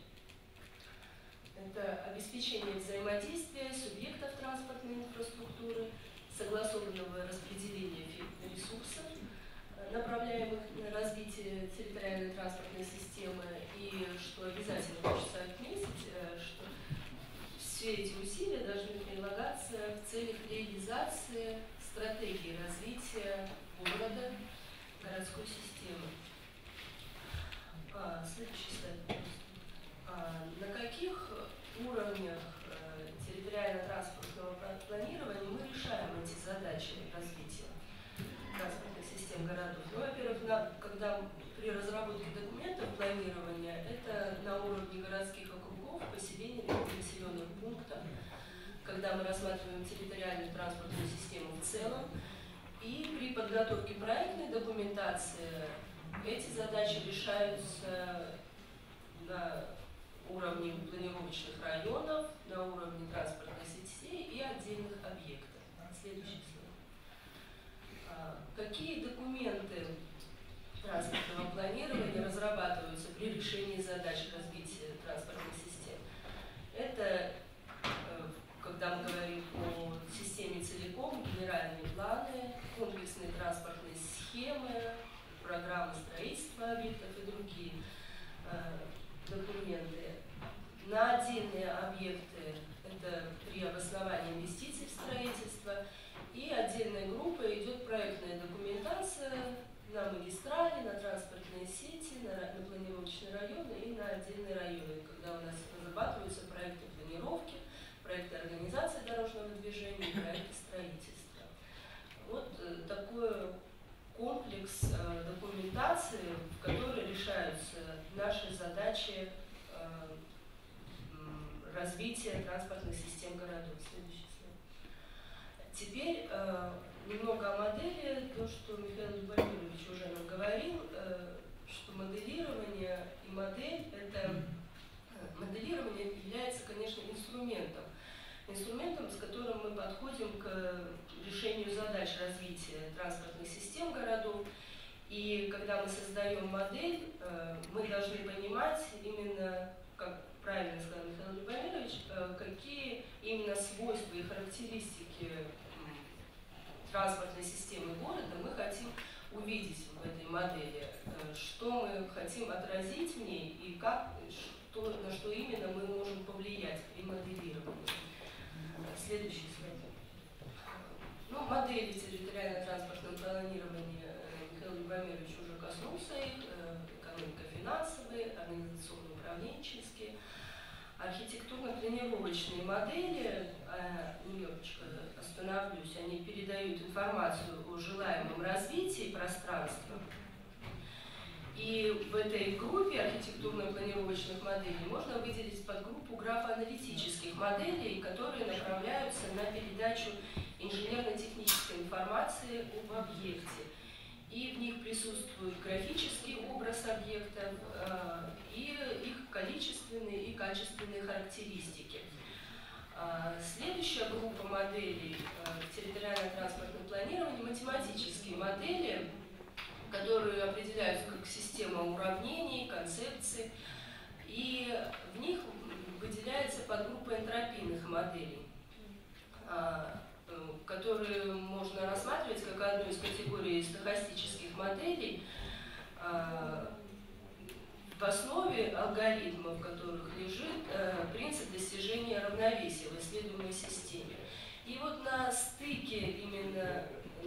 Это обеспечение взаимодействия субъектов транспортной инфраструктуры, согласованного распределения ресурсов, направляемых на развитие территориальной транспортной системы, и что обязательно хочется отметить, что все эти усилия должны прилагаться в целях реализации стратегии развития города, городской системы. Следующий слайд, пожалуйста. На каких уровнях территориально-транспортного планирования мы решаем эти задачи развития транспортных систем городов? Ну, во-первых, когда при разработке документов планирования, это на уровне городских округов, поселений, населенных пунктов, когда мы рассматриваем территориальную транспортную систему в целом, и при подготовке проектной документации эти задачи решаются на уровне планировочных районов, на уровне транспортной сети и отдельных объектов. Следующий слайд. Какие документы транспортного планирования разрабатываются при решении задач развития транспортной системы? Это, когда мы говорим о системе целиком, генеральные планы, комплексные транспортные схемы, программы строительства объектов и другие документы. На отдельные объекты это при обосновании инвестиций в строительство, и отдельная группа идет проектная документация на магистрали, на транспортные сети, на планировочные районы и на отдельные районы, когда у нас разрабатываются проекты планировки, проекты организации дорожного движения, проекты строительства. Вот такой комплекс документации, в которой решаются наши задачи развития транспортных систем городов. Следующий слайд. Теперь немного о модели. То, что Михаил Любомирович уже нам говорил, что моделирование и модель, это моделирование является, конечно, инструментом, с которым мы подходим к решению задач развития транспортных систем городов. И когда мы создаем модель, мы должны понимать именно, как правильно сказал Михаил Любомирович, какие именно свойства и характеристики транспортной системы города мы хотим увидеть в этой модели, что мы хотим отразить в ней и как, на что именно мы можем повлиять при моделировании. Следующий слайд. Ну, модели территориально-транспортного планирования Михаил Любомирович уже коснулся их, экономико-финансовые, организационно-управленческие, архитектурно-планировочные модели, немножечко остановлюсь, они передают информацию о желаемом развитии пространства. И в этой группе архитектурно-планировочных моделей можно выделить подгруппу графоаналитических моделей, которые направляются на передачу инженерно-технической информации об объекте. И в них присутствует графический образ объектов и их количественные и качественные характеристики. Следующая группа моделей в территориально-транспортном планировании – математические модели, которые определяются как система уравнений, концепций, и в них выделяется подгруппа энтропийных моделей, которые можно рассматривать как одну из категорий стохастических моделей, в основе алгоритмов которых лежит принцип достижения равновесия в исследуемой системе. И вот на стыке именно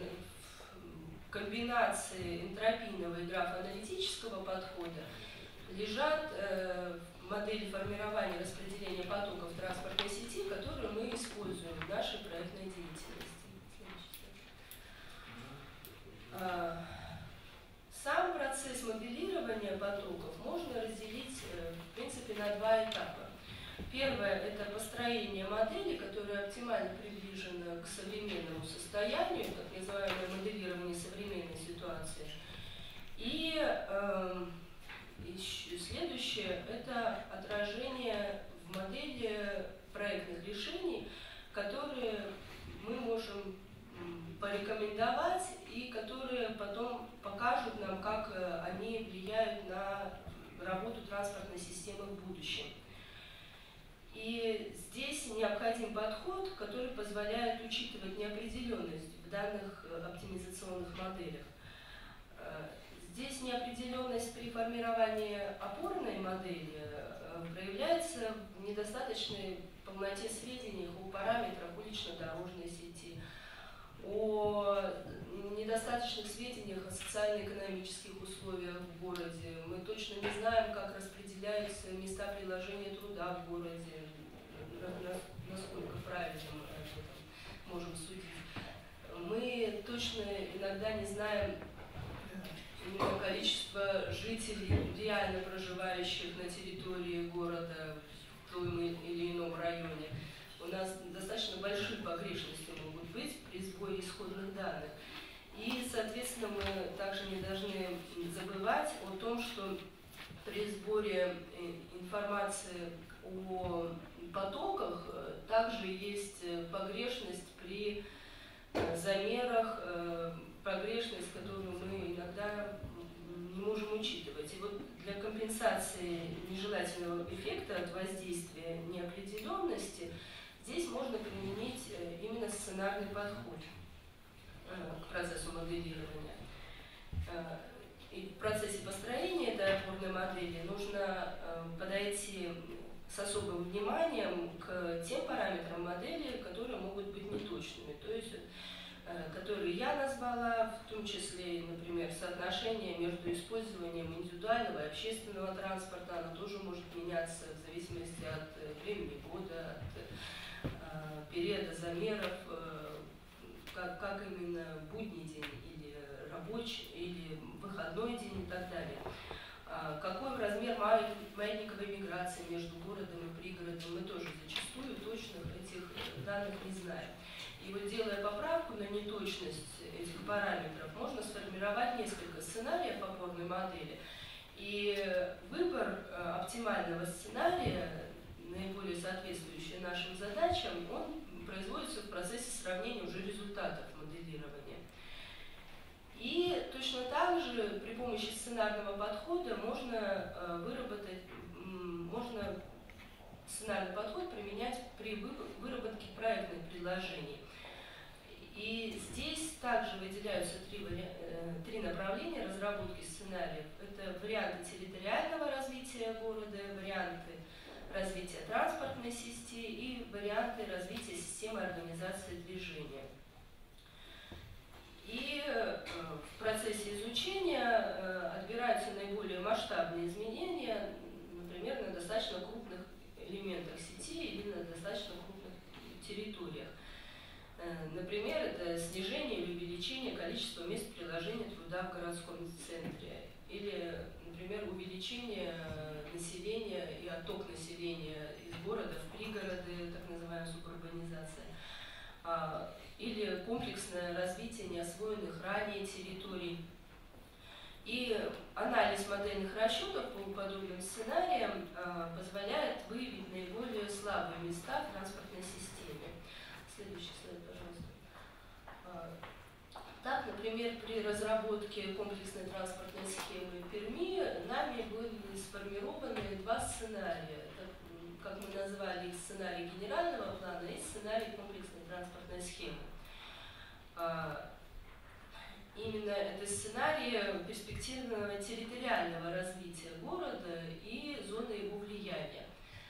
комбинации энтропийного и графоаналитического подхода лежат модели формирования и распределения потоков транспортной сети, которые мы используем в нашей проектной деятельности. Сам процесс моделирования потоков можно разделить, в принципе, на два этапа. Первое – это построение модели, которая оптимально приближена к современному состоянию, так называемое моделирование современной ситуации. И следующее – это отражение в модели проектных решений, которые мы можем порекомендовать и которые потом покажут нам, как они влияют на работу транспортной системы в будущем. И здесь необходим подход, который позволяет учитывать неопределенность в данных оптимизационных моделях. Здесь неопределенность при формировании опорной модели проявляется в недостаточной полноте сведений о параметрах улично-дорожной сети, о недостаточных сведениях о социально-экономических условиях в городе. Мы точно не знаем, как распределяются места приложения труда в городе, насколько правильно мы об этом можем судить. Мы точно иногда не знаем количество жителей, реально проживающих на территории города в том или ином районе. У нас достаточно большие погрешности могут быть при сборе исходных данных. И, соответственно, мы также не должны забывать о том, что при сборе информации о потоках также есть погрешность при замерах, погрешность, которую мы иногда не можем учитывать. И вот для компенсации нежелательного эффекта от воздействия неопределенности здесь можно применить именно сценарный подход к процессу моделирования. И в процессе построения этой опорной модели нужно подойти с особым вниманием к тем параметрам модели, которые могут быть неточными, то есть которые я назвала, в том числе, например, соотношение между использованием индивидуального и общественного транспорта, оно тоже может меняться в зависимости от времени года, от периода замеров, как именно будний день или рабочий, или выходной день и так далее. Какой размер маятниковой миграции между городом и пригородом, мы тоже зачастую точных этих данных не знаем. И вот, делая поправку на неточность этих параметров, можно сформировать несколько сценариев опорной модели. И выбор оптимального сценария, наиболее соответствующий нашим задачам, он производится в процессе сравнения уже результатов моделирования. И точно так же при помощи сценарного подхода можно сценарный подход применять при выработке проектных предложений. И здесь также выделяются три направления разработки сценариев. Это варианты территориального развития города, варианты развития транспортной сети и варианты развития системы организации движения. И в процессе изучения отбираются наиболее масштабные изменения, например, на достаточно крупных элементах сети или на достаточно крупных территориях. Например, это снижение или увеличение количества мест приложения труда в городском центре. Или, например, увеличение населения и отток населения из города в пригороды, так называемая субурбанизация. Или комплексное развитие неосвоенных ранее территорий. И анализ модельных расчетов по подобным сценариям позволяет выявить наиболее слабые места в транспортной системе. Следующий слайд, пожалуйста. Так, например, при разработке комплексной транспортной схемы Перми нами были сформированы два сценария. Как мы назвали их, сценарий генерального плана и сценарий комплексной транспортной схемы. Именно это сценарий перспективного территориального развития города и зоны его влияния.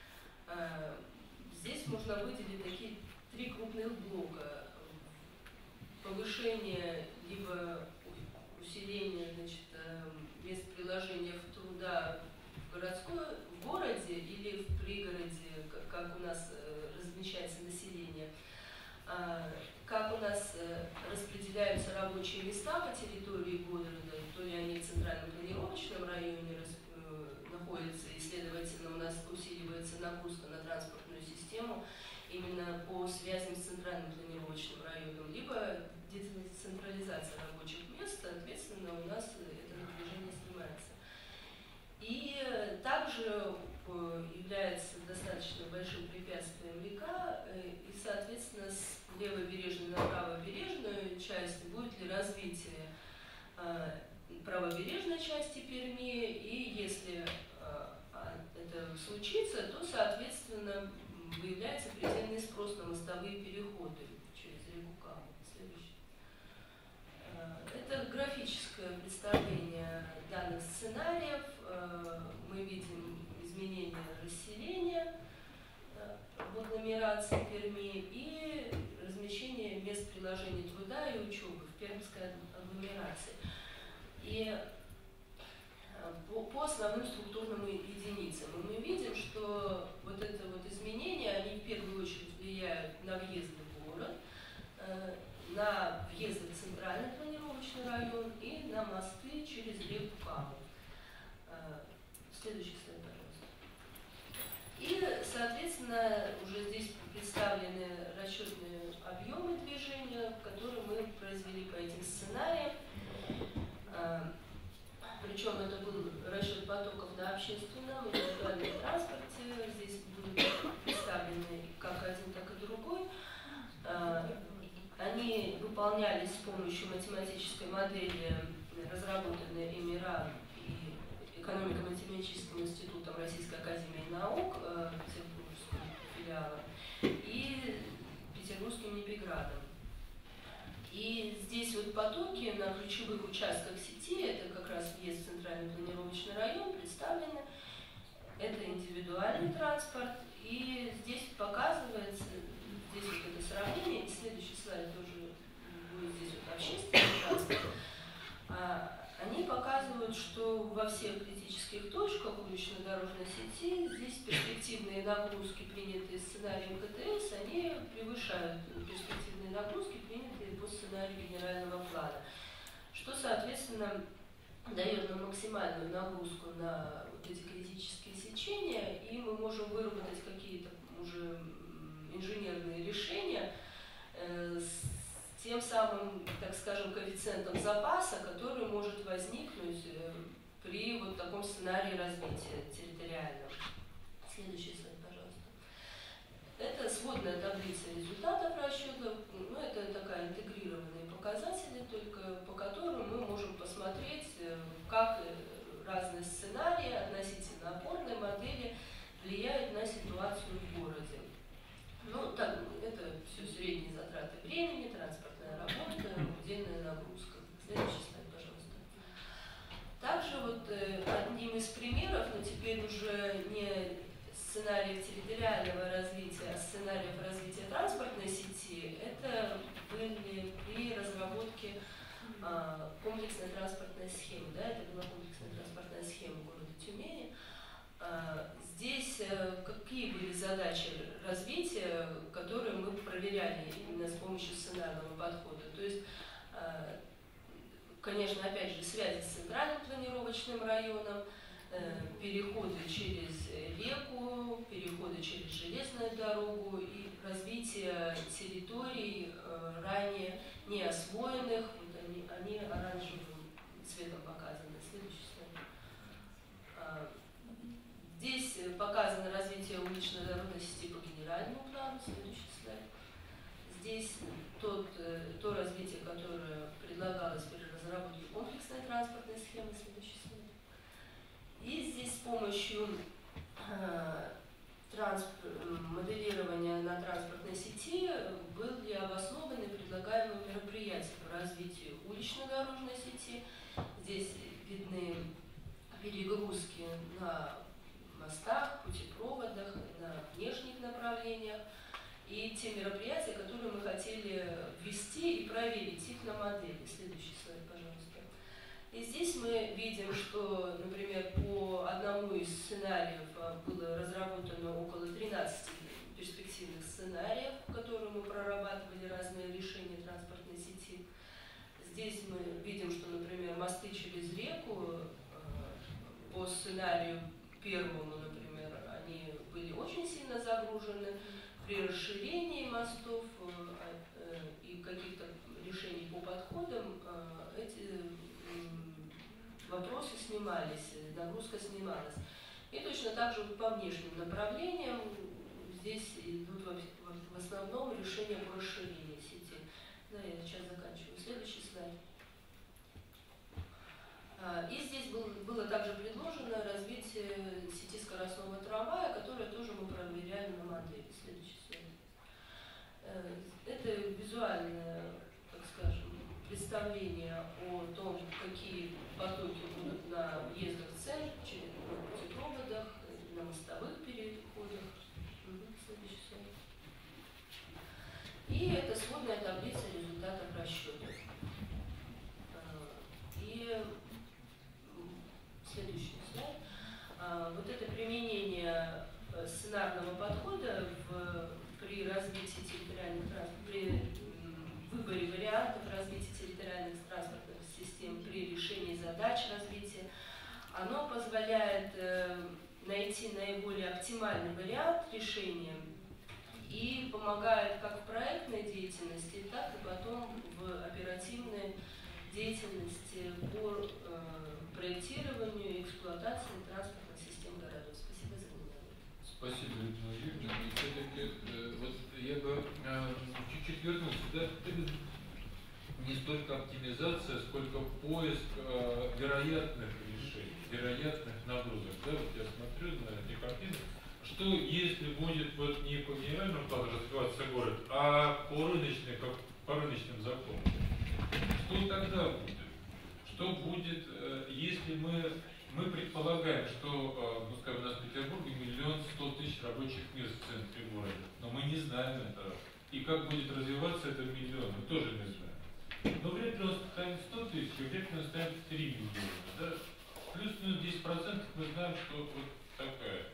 Здесь можно выделить такие три крупных блока. Повышение либо усиление, мест приложения труда в городе или в пригороде, как у нас размещается население. как у нас распределяются рабочие места по территории города, то ли они в центральном планировочном районе находятся, и, следовательно, у нас усиливается нагрузка на транспортную систему именно по связям с центральным планировочным районом, либо децентрализация рабочих мест, соответственно, у нас это напряжение снимается. И также является достаточно большим препятствием река, и, соответственно, с левобережной на правобережную часть будет ли развитие правобережной части Перми, и если это случится, то, соответственно, выявляется предельный спрос на мостовые переходы через реку Кама. Следующий. Это графическое представление данных сценариев. Мы видим изменение расселения в агломерации Перми и размещение мест приложения труда и учебы в Пермской агломерации. И по основным структурным единицам мы видим, что вот это вот изменения, они в первую очередь влияют на въезды в город, на въезды в центральный планировочный район и на мосты через реку Каму. Следующий слайд, пожалуйста. И, соответственно, уже здесь представлены расчетные объемы движения, которые мы произвели по этим сценариям. Причем это был расчет потоков на общественном и индивидуальном транспорте. Здесь будут представлены как один, так и другой. Они выполнялись с помощью математической модели, разработанной ЭМИРА и экономико-математическим институтом Российской академии наук, петербургского филиала, и петербургским НИПИГРАДом. И здесь вот потоки на ключевых участках сети, это как раз въезд в центральный планировочный район, представлены. Это индивидуальный транспорт. И здесь показывается, здесь вот это сравнение, и следующий слайд тоже будет здесь вот общественный транспорт. Они показывают, что во всех критических точках улично-дорожной сети здесь перспективные нагрузки, принятые сценарием КТС, они превышают перспективные нагрузки, принятые по сценарию генерального плана, что, соответственно, дает нам максимальную нагрузку на вот эти критические сечения, и мы можем выработать какие-то уже инженерные решения с тем самым, так скажем, коэффициентом запаса, который может возникнуть при вот таком сценарии развития территориального. Следующий слайд, пожалуйста. Это сводная таблица результатов расчетов. Ну, это такая интегрированные показатели, только по которым мы можем посмотреть, как разные сценарии относительно опорной модели влияют на ситуацию в городе. Ну, так, это все средние затраты времени, транспортная работа, удельная нагрузка. Следующий слайд, пожалуйста. Также вот одним из примеров, но теперь уже не сценариев территориального развития, а сценариев развития транспортной сети, это были при разработке комплексной транспортной схемы. Да, это была комплексная транспортная схема города Тюмени. Здесь какие были задачи развития, которые мы проверяли именно с помощью сценарного подхода? То есть, конечно, опять же, связи с центральным планировочным районом, переходы через реку, переходы через железную дорогу и развитие территорий ранее не освоенных, вот они оранжевым цветом показаны. Следующий слайд. Здесь показано развитие улично-дорожной сети по генеральному плану. Следующий слайд. Здесь то развитие, которое предлагалось при разработке комплексной транспортной схемы. Следующий слайд. И здесь с помощью моделирования на транспортной сети были обоснованы предлагаемые мероприятия по развитию улично-дорожной сети. Здесь видны перегрузки на мостах, путепроводах, на внешних направлениях и те мероприятия, которые мы хотели ввести и проверить их на модели. Следующий слайд, пожалуйста. И здесь мы видим, что, например, по одному из сценариев было разработано около 13 перспективных сценариев, в которые мы прорабатывали разные решения транспортной сети. Здесь мы видим, что, например, мосты через реку по сценарию первому, например, они были очень сильно загружены. При расширении мостов и каких-то решений по подходам эти вопросы снимались, нагрузка снималась. И точно так же по внешним направлениям здесь идут в основном решения по расширению сети. Да, я сейчас заканчиваю. Следующий слайд. И здесь было также предложено развитие сети скоростного трамвая, которое тоже мы проверяли на модели. Следующий слайд. Это визуальное, так скажем, представление о том, какие потоки будут на въездах в центр, на путепроводах, на мостовых переходах. Следующий слайд. И это сводная таблица результатов расчетов. И следующий слайд. Вот это применение сценарного подхода при развитии территориальных при выборе вариантов развития территориальных транспортных систем, при решении задач развития, оно позволяет найти наиболее оптимальный вариант решения и помогает как в проектной деятельности, так и потом в оперативной деятельности по проектированию и эксплуатации транспортных систем городов. Спасибо за внимание. Спасибо, Людмила Юрьевна. И все-таки вот я бы чуть-чуть вернулся, да, это не столько оптимизация, сколько поиск вероятных решений, вероятных нагрузок. Да, вот я смотрю на эти картины, что если будет вот не по генеральному плану развиваться город, а по рыночным, как по рыночным законам, что тогда будет? Что будет, если мы предполагаем, что, ну, скажем, у нас в Петербурге 1 100 000 рабочих мест в центре города, но мы не знаем этого. И как будет развиваться этот миллион, мы тоже не знаем. Но вряд ли он станет 100 000, вряд ли он станет 3 миллиона. Да? Плюс-минус 10% мы знаем, что вот такая.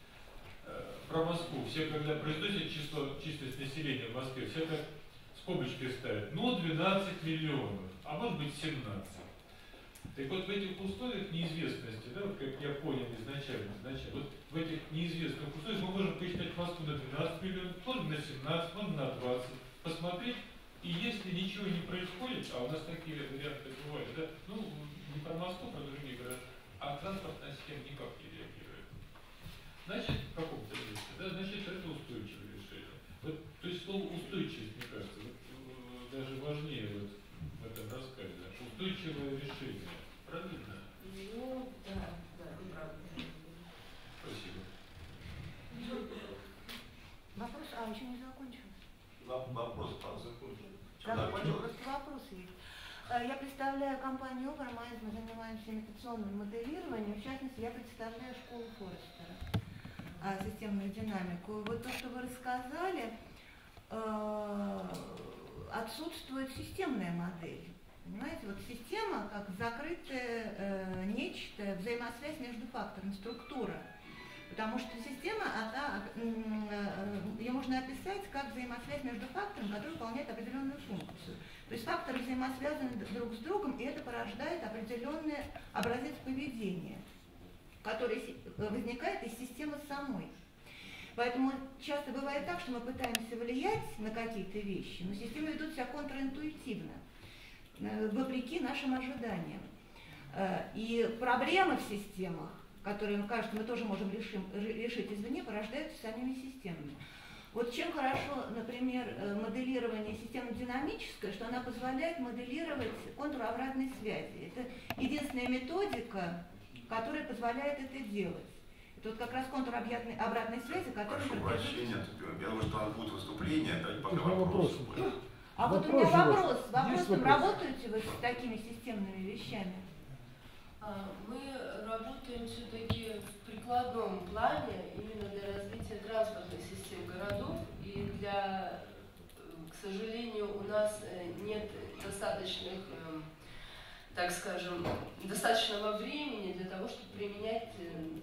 Про Москву. Все, когда произносят численность населения в Москве, все так скобочки ставят. Ну, 12 миллионов, а может быть 17. Так вот в этих условиях неизвестности, да, вот как я понял изначально, вот в этих неизвестных условиях мы можем посчитать Москву на 12 миллионов, можно на 17, можно на 20, посмотреть, и если ничего не происходит, а у нас такие варианты бывают, да, ну, не про Москву, про другие города, а транспортная система никак не реагирует. Значит, в каком-то месте, да, значит, это устойчивое решение. Вот, то есть слово устойчивость, мне кажется, вот, даже важнее вот в этом рассказе. Устойчивое решение. Правильно? Ну, да, правда. Спасибо. Вопрос, еще не закончил. Вопрос, закончил. Закончил, просто вопрос есть. Я представляю компанию Overmind, мы занимаемся имитационным моделированием, в частности, я представляю школу Форестера, системную динамику. Вот то, что вы рассказали, отсутствует системная модель. Понимаете, вот система как закрытое нечто, взаимосвязь между факторами, структура. Потому что система, ее можно описать как взаимосвязь между факторами, которые выполняют определенную функцию. То есть факторы взаимосвязаны друг с другом, и это порождает определенный образец поведения, который возникает из системы самой. Поэтому часто бывает так, что мы пытаемся влиять на какие-то вещи, но системы ведут себя контринтуитивно, вопреки нашим ожиданиям. И проблемы в системах, которые, мне кажется, мы тоже можем решить извне, порождаются самими системами. Вот чем хорошо, например, моделирование системно-динамическое, что она позволяет моделировать контур обратной связи. Это единственная методика, которая позволяет это делать. Это вот как раз контур обратной связи, который... Прошу прощения, я думаю, что надо будет выступление, дать пока вопросы. А вот у меня вопрос. Работаете вы с такими системными вещами? Мы работаем все-таки в прикладном плане именно для развития транспортных систем городов. И к сожалению, у нас нет достаточных, так скажем, достаточного времени для того, чтобы применять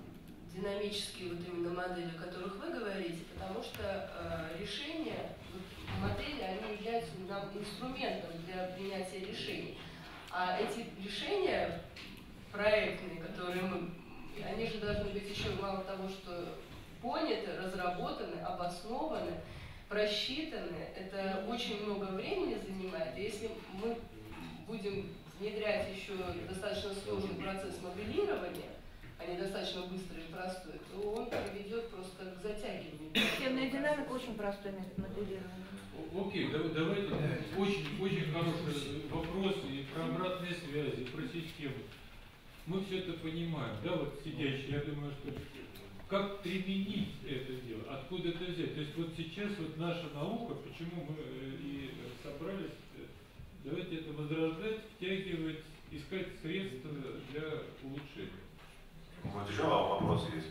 динамические вот именно модели, о которых вы говорите, потому что решения, вот, модели, они являются нам инструментом для принятия решений. А эти решения проектные, которые они же должны быть еще мало того, что поняты, разработаны, обоснованы, просчитаны. Это очень много времени занимает. И если мы будем внедрять еще достаточно сложный процесс моделирования, а не достаточно быстрый и простой, то он приведет просто к затягиванию. Системная динамика очень простой метод моделирования. Окей, давайте. Очень хороший вопрос и про обратные связи, и про систему. Мы все это понимаем, да, вот сидящие, я думаю, что как применить это дело, откуда это взять. То есть вот сейчас вот наша наука, почему мы и собрались, давайте это возрождать, втягивать, искать средства для улучшения. Вот еще вопрос есть.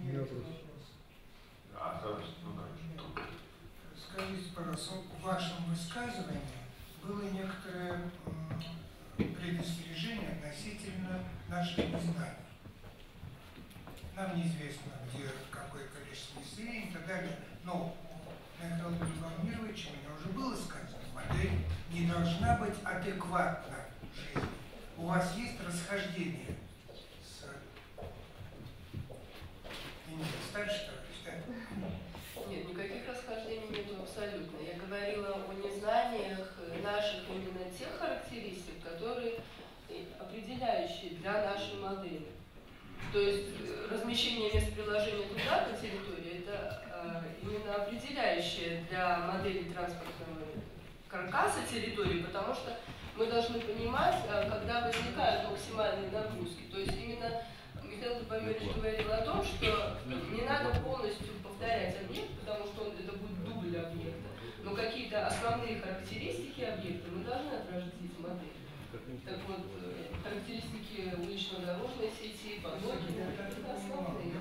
Скажите, пожалуйста, в вашем высказывании было некоторое предостережение относительно наших знаний. Нам неизвестно, где какое количество исследований и так далее, но Михаилу Владимировичу мне уже было сказано, модель не должна быть адекватна жизни. У вас есть расхождение с... Старший товарищ, да? Нет, никаких расхождений нет абсолютно. Я говорила о незнаниях наших именно тех характеристик, которые определяющие для нашей модели. То есть размещение мест приложения туда, на территории, это именно определяющее для модели транспортного каркаса территории, потому что мы должны понимать, когда возникают максимальные нагрузки. То есть именно Михаил Любомирович говорил о том, что не надо полностью повторять объект, потому что это будет дубль объекта, но какие-то основные характеристики объекта мы должны отражать в модели. Так вот, характеристики улично-дорожной сети, потоки, это основные.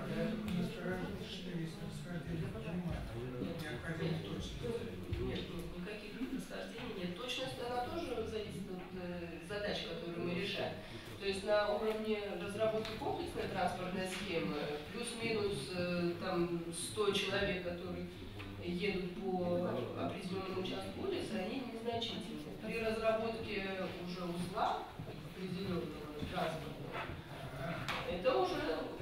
Нет, никаких расхождений нет. Точность, она тоже зависит от задач, которые мы решаем. То есть на уровне разработки комплексной транспортной схемы плюс-минус там 100 человек, которые едут по определенному участку улицы, они незначительны. При разработке уже узла определенного транспорта, это уже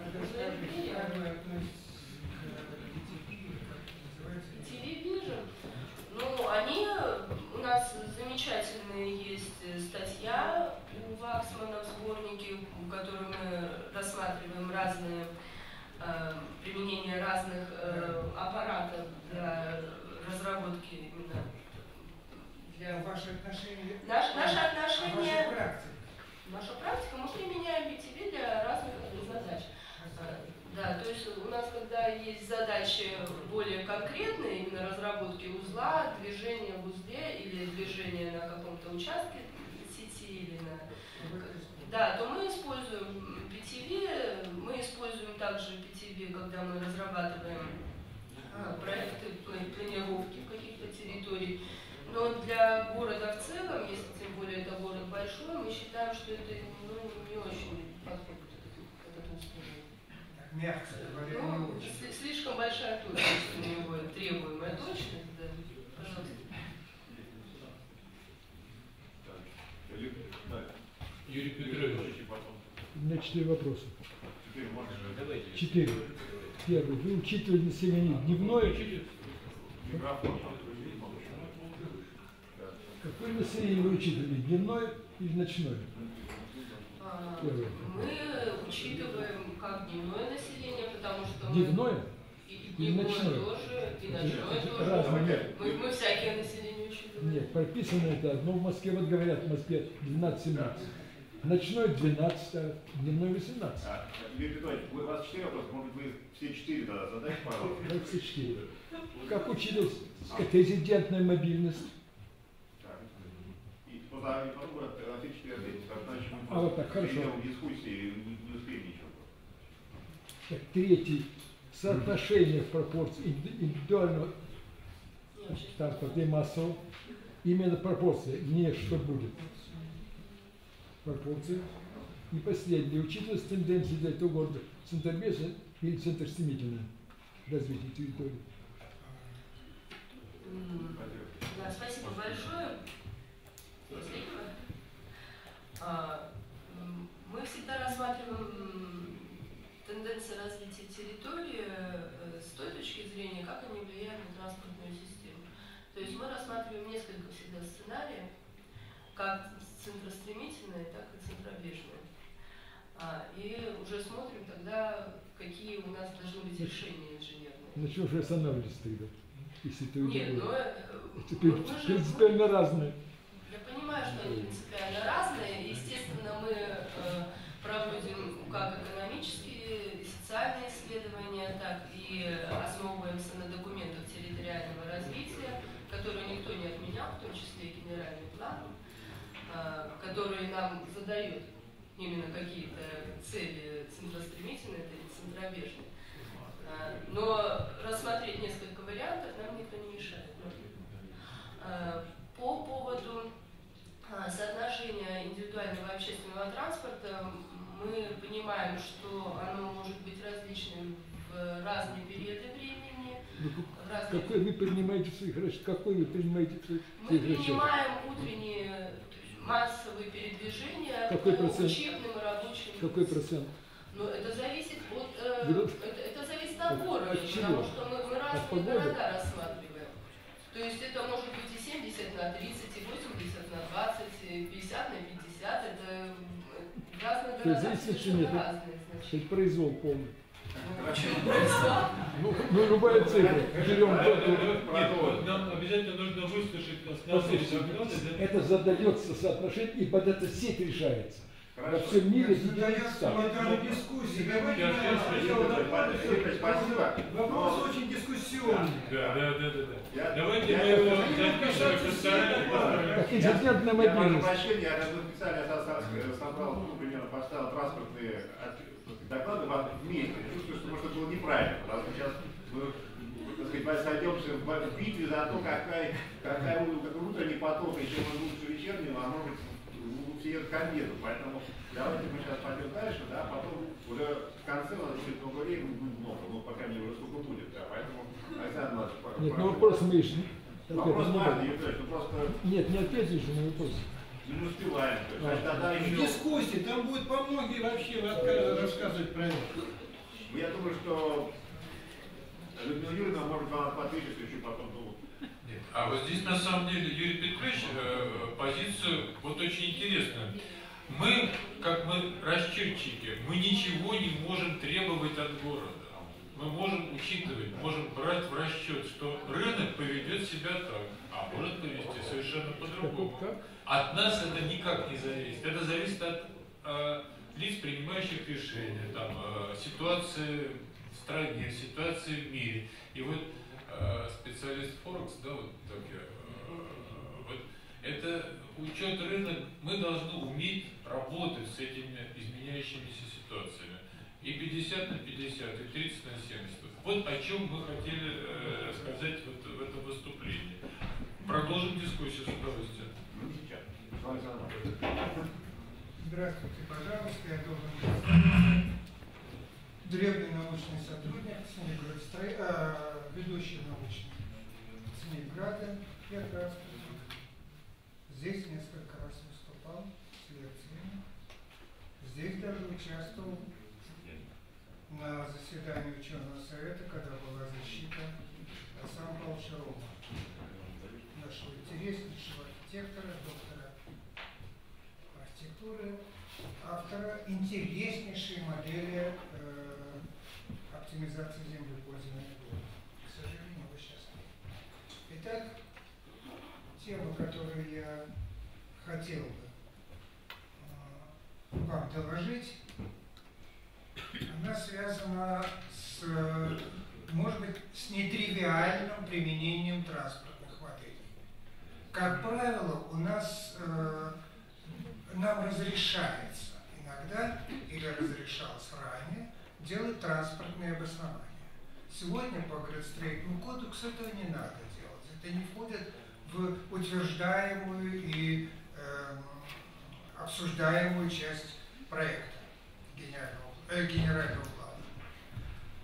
TV-Vision. Ну, они, у нас замечательная есть статья у Ваксмана в сборнике, в которой мы рассматриваем разные применение разных аппаратов для разработки именно для ваши отношения. Наши отношения. Ваша практика. Наша практика, мы применяем BTV для разных задач. Да, то есть у нас, когда есть задачи более конкретные, именно разработки узла, движения в узле или движения на каком-то участке сети или на... Да, то мы используем PTV, мы используем также PTV, когда мы разрабатываем проекты планировки каких-то территорий. Но для города в целом, если тем более это город большой, мы считаем, что это не очень подходит этот инструмент. Мягко говоря, не очень. Слишком большая точность у него, требуемая точность, да. Пожалуйста. Юрий Петрович. У меня 4 вопроса. 4. Первый. Вы учитывали население дневное? Какое население вы учитывали? Дневное или ночное? Мы учитываем как дневное население, потому что дневное? И дневное тоже, и ночное тоже. Разное. Мы всякие население учитываем. Нет, прописано это одно в Москве, вот говорят, в Москве 12-17. Ночной 12, а дневной 18. Юрий Петрович, у вас 4 вопроса, может быть, вы все 4 тогда задайте, пожалуйста. Вот все 4. Как училась резидентная мобильность? Так. И потом на все 4 ответить, иначе мы вот так, хорошо. перейдем в дискуссии и не успеем ничего. Так, третий. Соотношение в пропорции индивидуального транспорта и массового. Именно пропорция, не что будет. Пропорции. И последнее. Учитывая тенденции для этого города Центробежа или центростремительное развитие территории? Да, спасибо большое. Мы всегда рассматриваем тенденции развития территории с той точки зрения, как они влияют на транспортную систему. То есть мы рассматриваем несколько всегда сценариев, как центростремительные, так и центробежные. И уже смотрим тогда, какие у нас должны быть решения инженерные. На чего же останавливаться тогда? Если ты Нет, но принципиально разные. Я понимаю, что они принципиально разные. Естественно, мы проводим как экономические и социальные исследования, так и основываемся на документах территориального развития, которые никто не отменял, в том числе и генеральный план, который нам задает именно какие-то цели центростремительные или центробежные. Но рассмотреть несколько вариантов нам никто не мешает. По поводу соотношения индивидуального и общественного транспорта мы понимаем, что оно может быть различным в разные периоды времени. Какой вы принимаете в своих расчетах? Какой вы принимаете в своих Мы принимаем утренние массовые передвижения по учебным и рабочим. Какой процент? Ну, это зависит от города, потому что мы разные города рассматриваем. То есть это может быть и 70 на 30, и 80 на 20, и 50 на 50. Это разные города совершенно разные. Это произвол полный. Ну, любая цифра. Берем нам обязательно нужно выслушать основные прогнозы. Это задается соотношение, и под это сеть решается. Во всем мире задается дискуссия. Вопрос очень дискуссионный. Да. Давайте мы его запишем. Я прощения, я специально собрал, примерно поставил транспортные доклады вместе. Чувствую, что, может, это было неправильно, потому что сейчас мы, так сказать, сойдемся в битве за то, какая утренний поток, и чем он лучше вечернего, а может быть, все едут к обеду. Поэтому давайте мы сейчас пойдем дальше, да, потом уже в конце у нас будет много времени, много, ну, пока не уже сколько будет, да, поэтому Александр Иванович, нет, ну вопрос Миш. Вопрос важный, Евгений, ну просто... Нет, не ответишь же на вопрос. Мы не успеваем. В дискуссии там будет по многие вообще рассказывать про это. Я думаю, что Людмила Юрьевна может вам ответить еще потом. Нет. А вот здесь на самом деле Юрий Петрович позицию вот очень интересную. Мы, как мы расчетчики, мы ничего не можем требовать от города. Мы можем учитывать, можем брать в расчет, что рынок поведет себя так, а может повести совершенно по-другому. От нас это никак не зависит. Это зависит от лиц, принимающих решения, там, ситуации в стране, ситуации в мире. И вот специалист Форекс, да, вот так вот это учет рынка, мы должны уметь работать с этими изменяющимися ситуациями. И 50 на 50, и 30 на 70. Вот о чем мы хотели сказать в этом выступлении. Продолжим дискуссию с удовольствием. Здравствуйте, пожалуйста, я должен быть древний научный сотрудник ведущий научный Цениграда, я транспортник. Здесь несколько раз выступал с лекциями. Здесь даже участвовал на заседании ученого совета, когда была защита Александра Павловича Рома, нашего интереснейшего архитектора, доктора архитектуры, автора интереснейшей модели оптимизации землепользования города. К сожалению, его сейчас нет. Итак, тема, которую я хотел бы вам доложить, она связана с, может быть, с нетривиальным применением транспортных моделей. Как правило, у нас нам разрешается иногда, или разрешалось ранее, делать транспортные обоснования. Сегодня по градостроительному кодексу этого не надо делать. Это не входит в утверждаемую и обсуждаемую часть проекта генерального плана.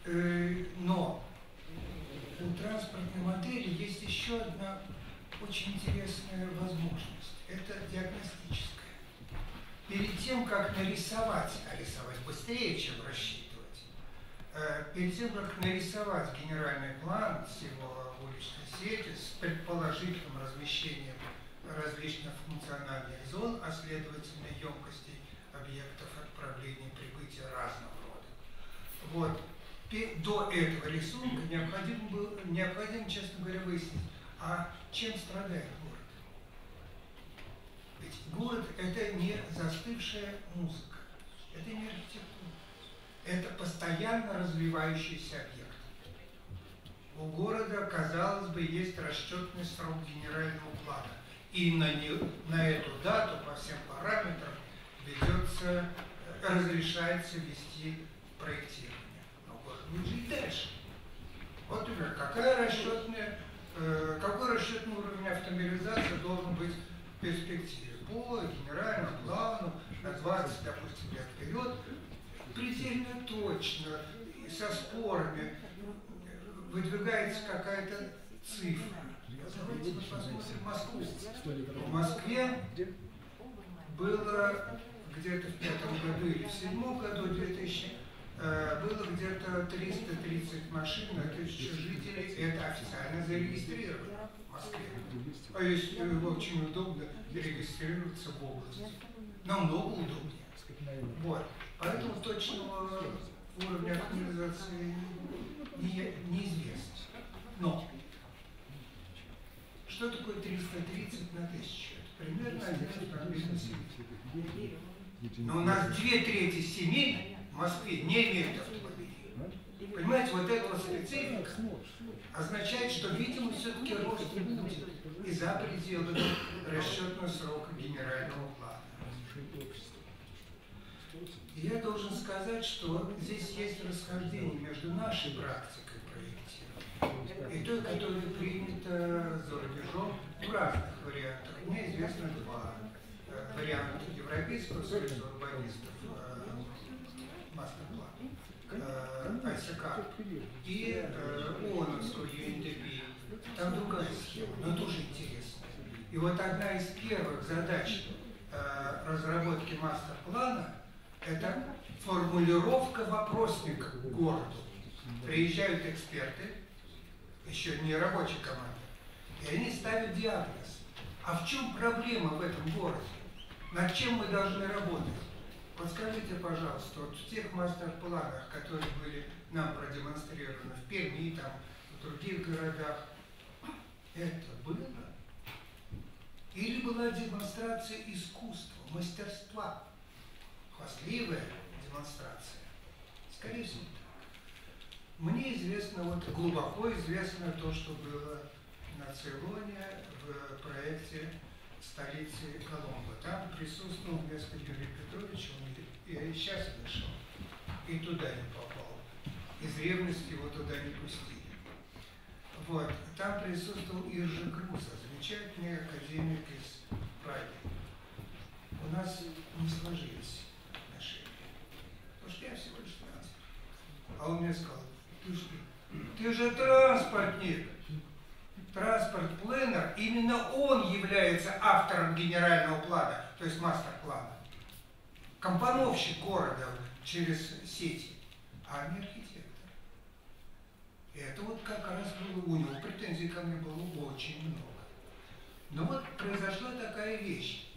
Но у транспортной модели есть еще одна очень интересная возможность. Это диагностическая. Перед тем, как нарисовать, а рисовать быстрее, чем рассчитывать, перед тем, как нарисовать генеральный план всего уличной сети с предположительным размещением различных функциональных зон, а следовательно емкостей объектов отправления и прибытия разного рода. Вот. До этого рисунка необходимо, честно говоря, выяснить, а чем страдает город. Ведь город – это не застывшая музыка, это не архитектура, это постоянно развивающийся объект. У города, казалось бы, есть расчетный срок генерального плана, и на эту дату по всем параметрам разрешается вести проектирование. Но город будет жить дальше. Вот, например, какой расчетный уровень автомобилизации должен быть в перспективе по генеральному плану на 20, допустим, лет вперед, предельно точно, со спорами выдвигается какая-то цифра. Давайте мы посмотрим Москву. В Москве было где-то в 5 году или в 7 году 2000 было где-то 330 машин на 1000 жителей. Это официально зарегистрировано в Москве. А если очень удобно регистрироваться в области. Намного удобнее. Вот. Поэтому точного уровня автоматизации неизвестно. Но что такое 330 на 1000? Это примерно один автомобильный семей. Но у нас 2/3 семей в Москве не имеют автомобилей. Понимаете, вот эта вот специфика означает, что, видимо, все-таки рост будет и за пределами расчетного срока генерального плана. И я должен сказать, что здесь есть расхождение между нашей практикой проектирования и той, которая принята за рубежом в разных вариантах. Мне известно 2 варианта Европейского союза урбанистов мастер-плана, АСК, и ООНовского UNDP. Там другая схема, но тоже интересная. И вот одна из первых задач разработки мастер-плана – это формулировка вопросника к городу. Приезжают эксперты, еще не рабочая команда, и они ставят диагноз. А в чем проблема в этом городе? Над чем мы должны работать? Вот скажите, пожалуйста, вот в тех мастер-планах, которые были нам продемонстрированы в Перми, там, в других городах, это было? Или была демонстрация искусства, мастерства? Хвастливая демонстрация? Скорее всего, так. Мне известно, вот глубоко известно то, что было на Цейлоне в проекте столицы Коломбо. Там присутствовал вместо Юрия Петровича, я и сейчас вышел, и туда не попал. Из ревности его туда не пустили. Вот. Там присутствовал Иржи Круза, замечательный академик из Праги. У нас не сложились отношения. Потому что я всего лишь транспорт. А он мне сказал: ты же транспортник. Транспорт-пленер, именно он является автором генерального плана, то есть мастер-плана. Компоновщик города через сети, а не архитектор. И это вот как раз было, у него претензий ко мне было очень много. Но вот произошла такая вещь.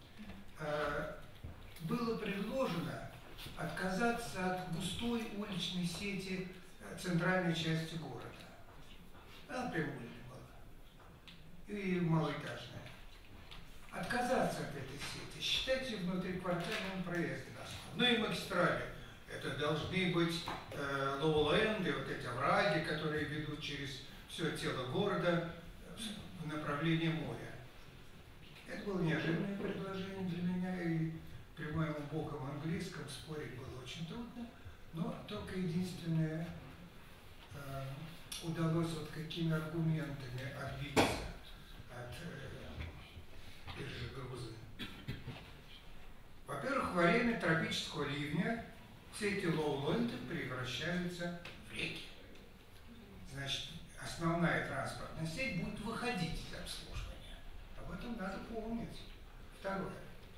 Было предложено отказаться от густой уличной сети центральной части города. Она прямая и малоэтажная. Отказаться от этой сети, считайте внутриквартальным проездом. Ну и магистрали. Это должны быть лоуленды, вот эти овраги, которые ведут через все тело города в направлении моря. Это было неожиданное предложение для меня, и при моем убогом английском спорить было очень трудно, но только единственное удалось вот какими аргументами отбиться от Иржи Крузы. Во-первых, во время тропического ливня все эти лоуленды превращаются в реки. Значит, основная транспортная сеть будет выходить из обслуживания. Об этом надо помнить. Второе.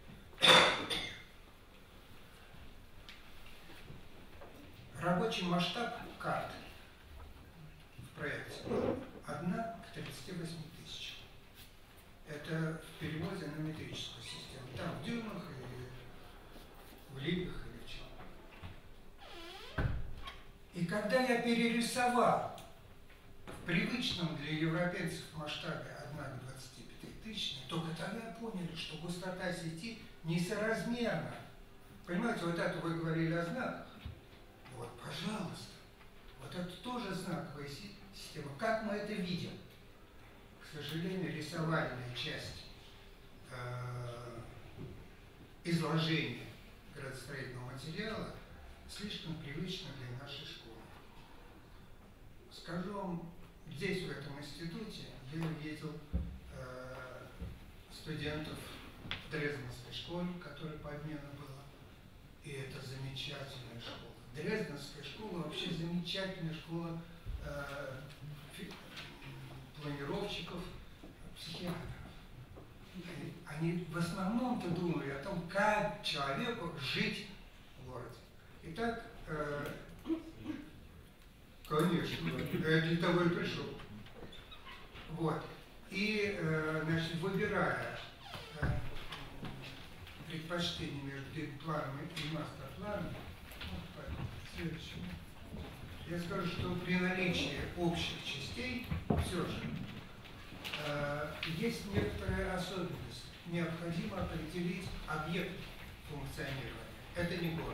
Рабочий масштаб карты в проекте был 1 к 38 тысяч. Это в переводе на метрическую систему. Там в дюймах, и в лигах, или в чем. И когда я перерисовал в привычном для европейцев масштабе 1 к 25 тысяч, только тогда поняли, что густота сети несоразмерна. Понимаете, вот это вы говорили о знаках. Вот, пожалуйста, вот это тоже знаковая система. Как мы это видим? К сожалению, рисовальная часть изложения градостроительного материала слишком привычна для нашей школы. Скажу вам, здесь, в этом институте, я увидел студентов в Дрезденской школе, которая по обмену была, и это замечательная школа. Дрезденская школа вообще замечательная школа планировщиков, психиатров. Они в основном-то думали о том, как человеку жить в городе. Итак, конечно, я для того и пришел. Вот. И, значит, выбирая предпочтение между генпланом и мастер-планом, следующее. Я скажу, что при наличии общих частей все же есть некоторая особенность. Необходимо определить объект функционирования. Это не город.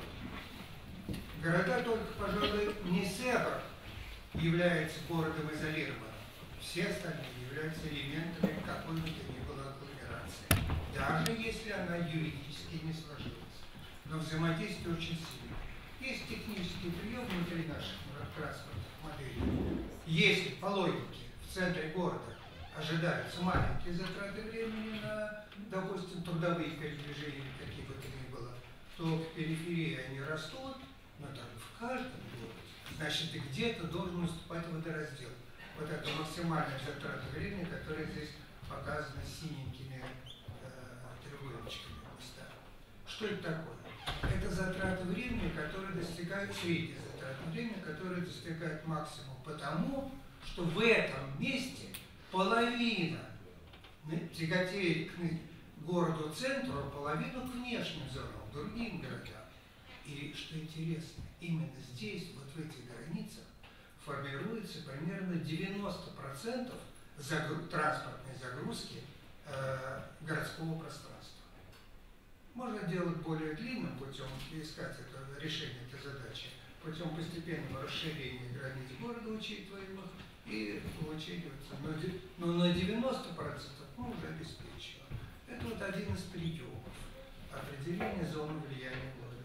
Города только, пожалуй, не Себр является городом изолированным. Все остальные являются элементами какой бы то ни было агломерации. Даже если она юридически не сложилась. Но взаимодействие очень сильно. Есть технический прием внутри наших транспортных моделей. Если по логике в центре города ожидаются маленькие затраты времени на, допустим, трудовые передвижения, какие бы то ни было, то в периферии они растут, но так в каждом городе. Значит, и где-то должен наступать водораздел. Вот это максимальная затрата времени, которая здесь показана синенькими треугольничками. Что это такое? Это затраты времени, которые достигают средней затраты времени, которые достигают максимума, потому что в этом месте половина тяготеет к городу-центру, а половину к внешним зонам, к другим городам. И что интересно, именно здесь, вот в этих границах, формируется примерно 90% транспортной загрузки городского пространства. Можно делать более длинным путем и искать это решение этой задачи, путем постепенного расширения границ города, учитываемых, и получается, но на 90% мы уже обеспечиваем. Это вот один из приемов определения зоны влияния города.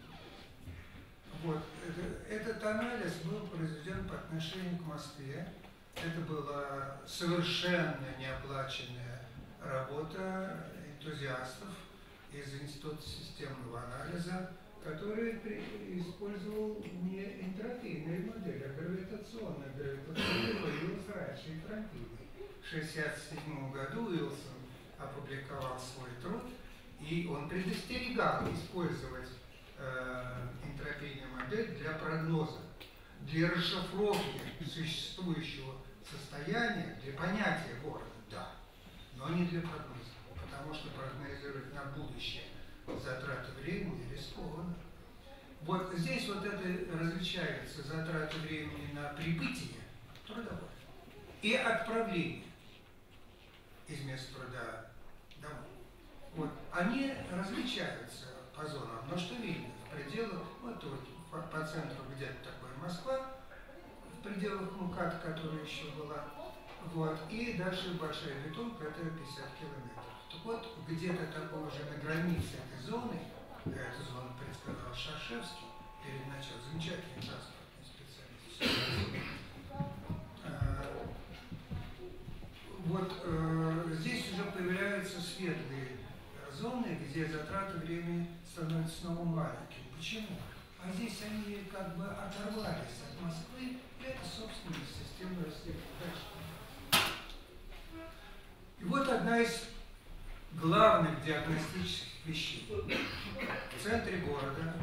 Вот. Этот анализ был произведен по отношению к Москве. Это была совершенно неоплаченная работа энтузиастов из Института системного анализа, который использовал не энтропийные модели, а гравитационные. Гравитационные появилась раньше энтропийной. В 1967 году Уилсон опубликовал свой труд, и он предостерегал использовать энтропийную модель для прогноза, для расшифровки существующего состояния, для понятия города, да, но не для прогноза, потому что прогнозировать на будущее затраты времени рискованно. Вот здесь вот это различаются затраты времени на прибытие трудовое и отправление из места труда домой. Вот. Они различаются по зонам, но что видно, в пределах, вот по центру где-то такое Москва, в пределах МКАД, которая еще была, вот, и дальше Большая Бетонка, это 50 километров. Так вот, где-то такого же на границе этой зоны, эту зону предсказал Шаршевский перед началом, замечательный транспортный специалист. Вот здесь уже появляются светлые зоны, где затраты времени становятся снова маленькими. Почему? А здесь они как бы оторвались от Москвы, и это собственность системы России. И вот одна из главных диагностических вещей. В центре города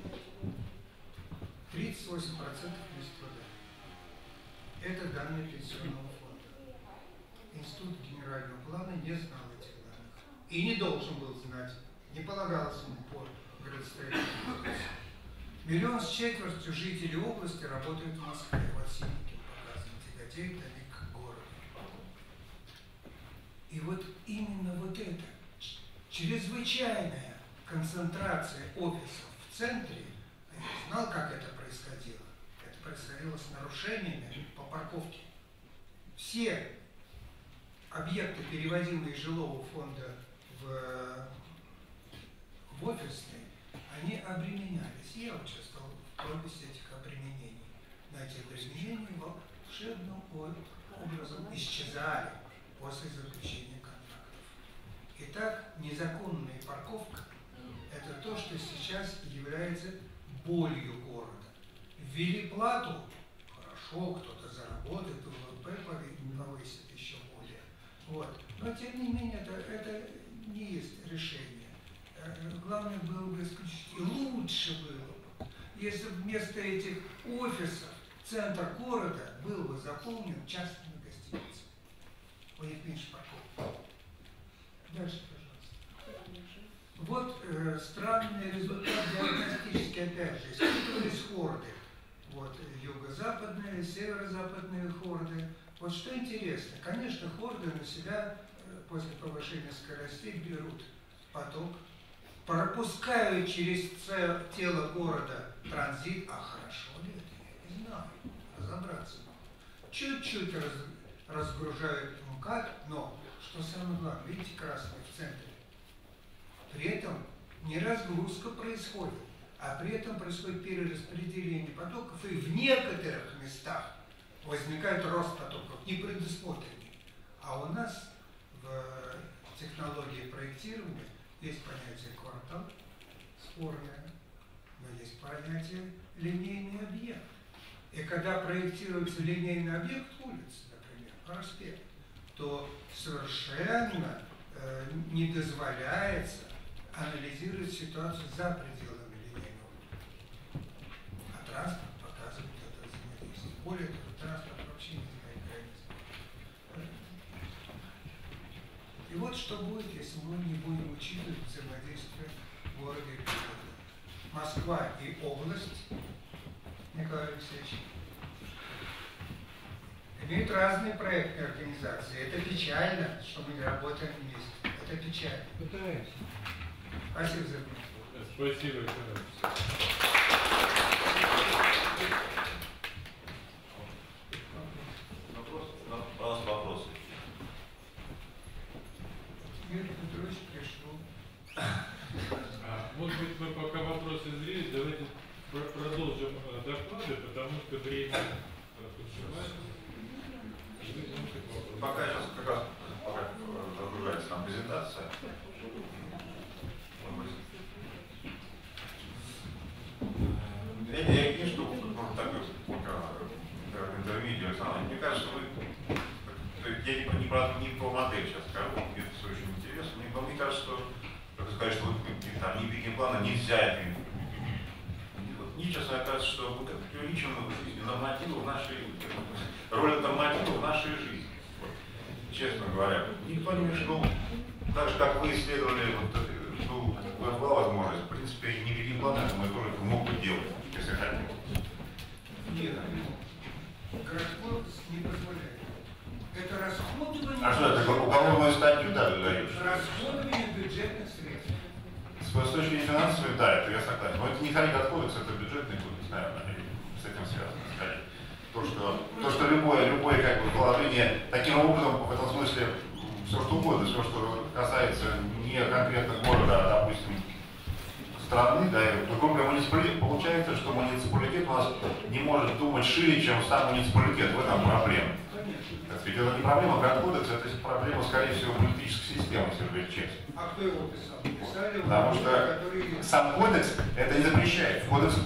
38% без труда. Это данные пенсионного фонда. Институт генерального плана не знал этих данных. И не должен был знать. Не полагалось ему по градостроительному кодексу. 1,25 миллиона жителей области работают в Москве. Вот синеньким показано, тяготеют они к городу. И вот именно вот эта чрезвычайная концентрация офисов в центре, я не знал, как это происходило. Это происходило с нарушениями по парковке. Все объекты, переводимые из жилого фонда в офисный, они обременялись. Я участвовал в прописи этих обременений. Но эти обременения волшебным образом исчезали после заключения контрактов. Итак, незаконная парковка – это то, что сейчас является болью города. Ввели плату – хорошо, кто-то заработает, ВВП повысит еще более. Вот. Но тем не менее, это не есть решение. Главное было бы исключить. И лучше было бы, если вместо этих офисов центр города был бы заполнен частными гостиницами. У них меньше парковок. Дальше, пожалуйста. Вот странный результат диагностический, опять же, испытывались хорды. Вот юго-западные, северо-западные хорды. Вот что интересно, конечно, хорды на себя после повышения скоростей берут поток, пропускают через тело города транзит. А хорошо ли это? Я не знаю. Разобраться. Чуть-чуть разгружают МКАД, но, что самое главное, видите, красный в центре. При этом не разгрузка происходит, а при этом происходит перераспределение потоков, и в некоторых местах возникает рост потоков, не предусмотренный. А у нас в технологии проектирования есть понятие квартал, спорное, но есть понятие линейный объект. И когда проектируется линейный объект улицы, например, проспект, то совершенно не дозволяется анализировать ситуацию за пределами линейного объекта. А транспорт показывает это взаимодействие. Более того, транспорт вообще не знает границ. И вот что будет, если мы не будем учитывать взаимодействие города и природы. Москва и область, Николай Алексеевич, имеют разные проектные организации. Это печально, что мы не работаем вместе. Это печально. Пытаемся. Спасибо за внимание. Спасибо, Николай. Вопросы. Юрий Петрович пришел. Может быть, мы пока вопросы зрели, давайте продолжим доклады, потому что время подшивается. Пока сейчас как раз загружается там презентация. Я не жду такой интервью, Александр. Мне кажется, я не по модели сейчас скажу, мне это очень интересно. Мне кажется, что, как сказать, что там не плана нельзя. Мне честно кажется, что мы как-то преувеличиваем нормативы в нашей роли норматива в нашей жизни. Честно говоря. Никто не мешал. Так же, как вы исследовали, была возможность, в принципе, не ввели планы, мы тоже это могут делать, если хотим. Нет, городской не позволяет. Это расходование... А что, это уголовную статью даешь? Расходование бюджетных средств. С точки зрения финансовой, да, это я согласен. Но это не харит от кодекса, это бюджетный кодекс, наверное, с этим связано, скорее. То, что любое как бы, положение таким образом, в этом смысле, все что угодно, все, что касается не конкретно города, а, допустим, страны, да, и, грубо говоря, муниципалитет, получается, что муниципалитет у нас не может думать шире, чем сам муниципалитет. В этом проблема. Так сказать, это не проблема градкодекса, это проблема, скорее всего, политической системы, если говорить честно. А кто его писал? Писали Потому что сам кодекс это не запрещает. Кодекс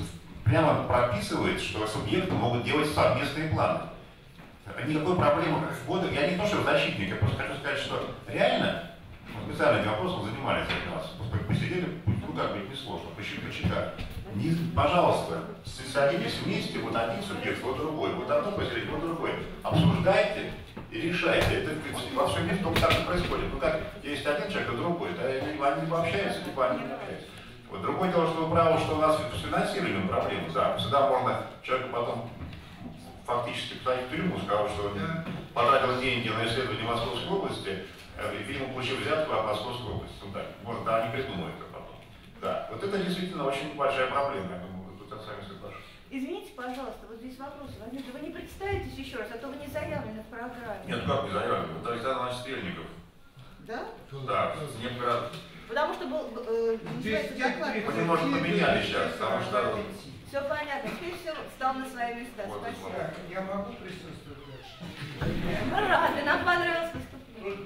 прямо прописывает, что субъекты могут делать совместные планы. Никакой проблемы как года. Я не то, что защитник, я просто хочу сказать, что реально мы специально этим вопросом занимались от нас. Просто посидели, ну как бы несложно, почитали. Пожалуйста, садитесь вместе, вот один субъект, вот другой, вот одно посередине, вот другой. Обсуждайте и решайте. Это во всем мире только так и происходит. Ну как, есть один человек, а другой, да, они либо общаются, либо они не общаются. Вот другое дело, что вы правы, что у нас с финансированием проблемы. Да, всегда можно человеку потом фактически посадить в тюрьму, сказал, что он потратил деньги на исследование Московской области, и фильм получил взятку от Московской области. Ну, да, может, да, они придумают это потом. Да, вот это действительно очень большая проблема, я думаю, тут я с вами соглашусь. Извините, пожалуйста, вот здесь вопрос возник. Вы не представитесь еще раз, а то вы не заявлены в программе. Нет, как не заявлены? Это Александр Иванович Стрельников. Да? Да, с Днепра. Потому что был называется доклад. Мы немножко поменяли сейчас, потому что... Все понятно, теперь все встал на свои места. Вот, Спасибо. Так, я могу присутствовать дальше? Мы рады, нам понравилось выступление.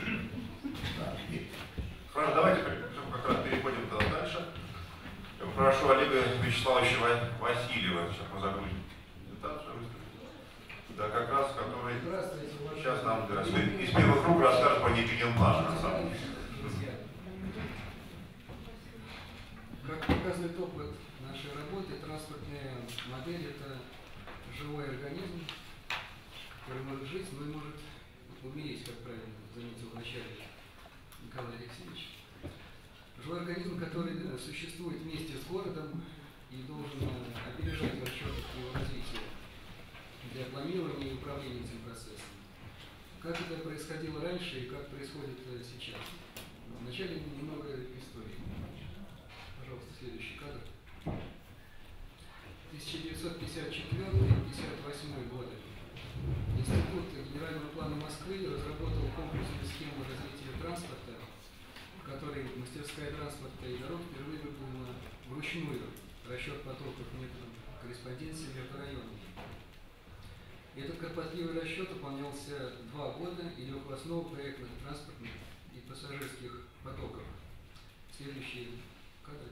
Хорошо, давайте как раз переходим тогда дальше. Я прошу Олега Вячеславовича Васильева, сейчас мы загрузим презентацию. Да, как раз, который сейчас нам из первых рук расскажет про Никитин-план, на самом деле. Как показывает опыт нашей работы, транспортная модель – это живой организм, который может жить, но и может умереть, как правильно заметил вначале Николай Алексеевич. Живой организм, который существует вместе с городом и должен опережать расчеты его развития для планирования и управления этим процессом. Как это происходило раньше и как происходит сейчас? Вначале немного истории. Пожалуйста, следующий кадр. 1954-1958 годы Институт Генерального плана Москвы разработал комплексную схему развития транспорта, в которой мастерская транспорта и дорог впервые выполнена вручную расчет потоков методом корреспонденции межрайонной. Этот кропотливый расчет выполнялся 2 года и лег в основу проектных транспортных и пассажирских потоков. Следующие кадры.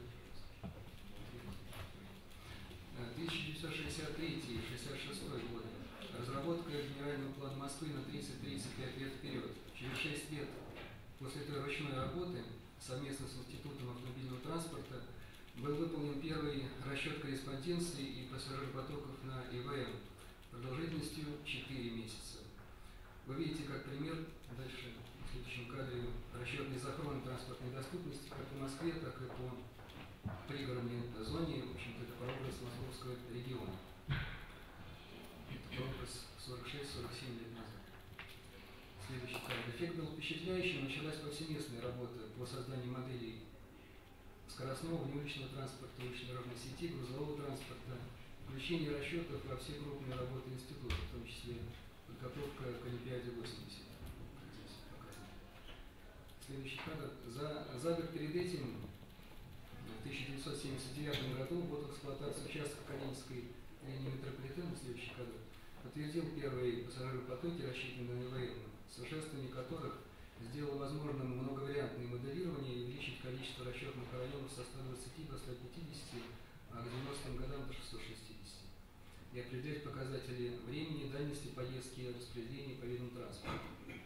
1963-1966 годы. Разработка Генерального плана Москвы на 30-35 лет вперед. Через 6 лет после этой ручной работы совместно с Институтом автомобильного транспорта был выполнен первый расчет корреспонденции и пассажиропотоков на ИВМ продолжительностью 4 месяца. Вы видите, как пример, дальше в следующем кадре, расчетный захрон транспортной доступности как по Москве, так и по пригородной зоне, в общем-то, это прообраз Московского региона. Это прообраз 46-47 лет назад. Следующий кадр. Эффект был впечатляющий, началась повсеместная работа по созданию моделей скоростного внеуличного транспорта, уличной дорожной сети, грузового транспорта, включение расчетов во все крупные работы института, в том числе подготовка к Олимпиаде 80, как здесь показано. Следующий кадр. За год перед этим, в 1979 году, ввод в эксплуатацию участка Калининской линии метрополитена, следующий кадр, подтвердил первые пассажиропотоки, рассчитанные на ИВМ, совершенствование которых сделало возможным многовариантное моделирование и увеличить количество расчетных районов со 120 до 150, а к 90-м годам до 660. И определять показатели времени, дальности поездки и распределения по видам транспорта.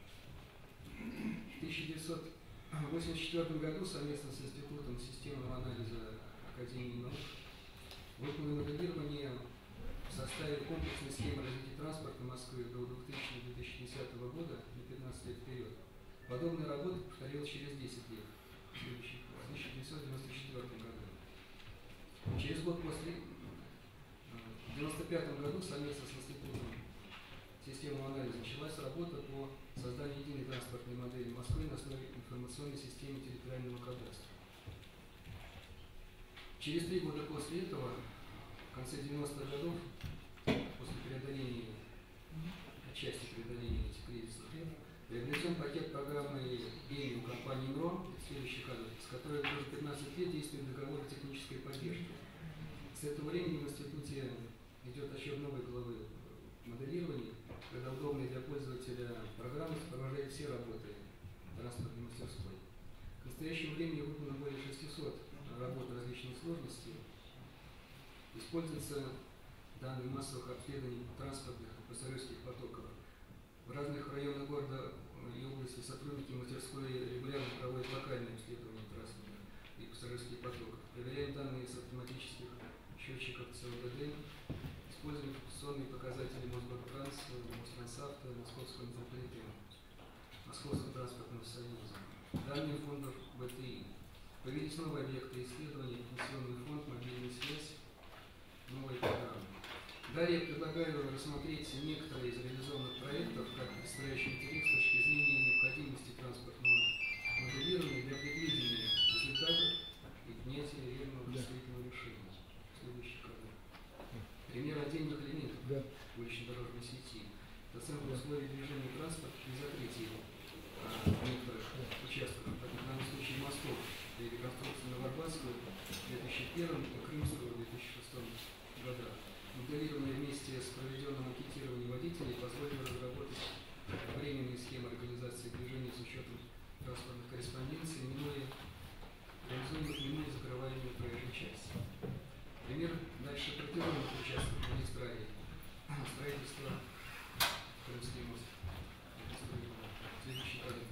В 1984 году совместно с Институтом системного анализа Академии наук выполнено моделирование в составе комплексной схемы развития транспорта Москвы до 2000-2010 года на 15 лет вперед. Подобная работа повторилась через 10 лет, в 1994 году. Через год после, в 1995 году, совместно с Институтом системного анализа началась работа по созданию единой транспортной модели Москвы на основе информационной системы территориального кадастра. Через 3 года после этого, в конце 90-х годов, после преодоления, отчасти преодоления этих кризисных лет, приобретен пакет программы ЭМИ у компании МРО, следующий кадр, с которой уже 15 лет действует договор технической поддержки. С этого времени в институте идет отсчет новой главы моделирования, когда удобная для пользователя программа сопровождает все работы транспортной мастерской. К настоящему времени выполнено более 600 работ различных сложностей. Используется данные массовых обследований транспортных и пассажирских потоков. В разных районах города и области сотрудники мастерской регулярно проводят локальные обследования транспорта и пассажирских потоков. Проверяем данные с автоматических счетчиков ЦОДД, используем инвестиционные показатели Мосгортранс, Мострансавто, Московского метрополитена, Московского транспортного союза, данные фондов БТИ. Появились новые объекты исследований, пенсионный фонд, мобильная связь, новые программы. Далее я предлагаю рассмотреть некоторые из реализованных проектов, как представляющие интерес с точки зрения необходимости транспортного моделирования для предвидения результатов и принятия верного строительного решения. Следующий кадр. Пример отдельных элементов улично-дорожной сети. Это оценка условий движения транспорта при закрытии некоторых участков, как в данном случае мостов, при реконструкции Новоарбатского в 2001 и Крымского в 2006 годах. Моделированное вместе с проведенным анкетированием водителей позволило разработать временные схемы организации движения с учетом транспортных корреспонденций, реализуемых минуя закрываемую проезжую часть. Пример дальше протяженных участков магистрали. Строительство Крымский мост. Следующий кадр.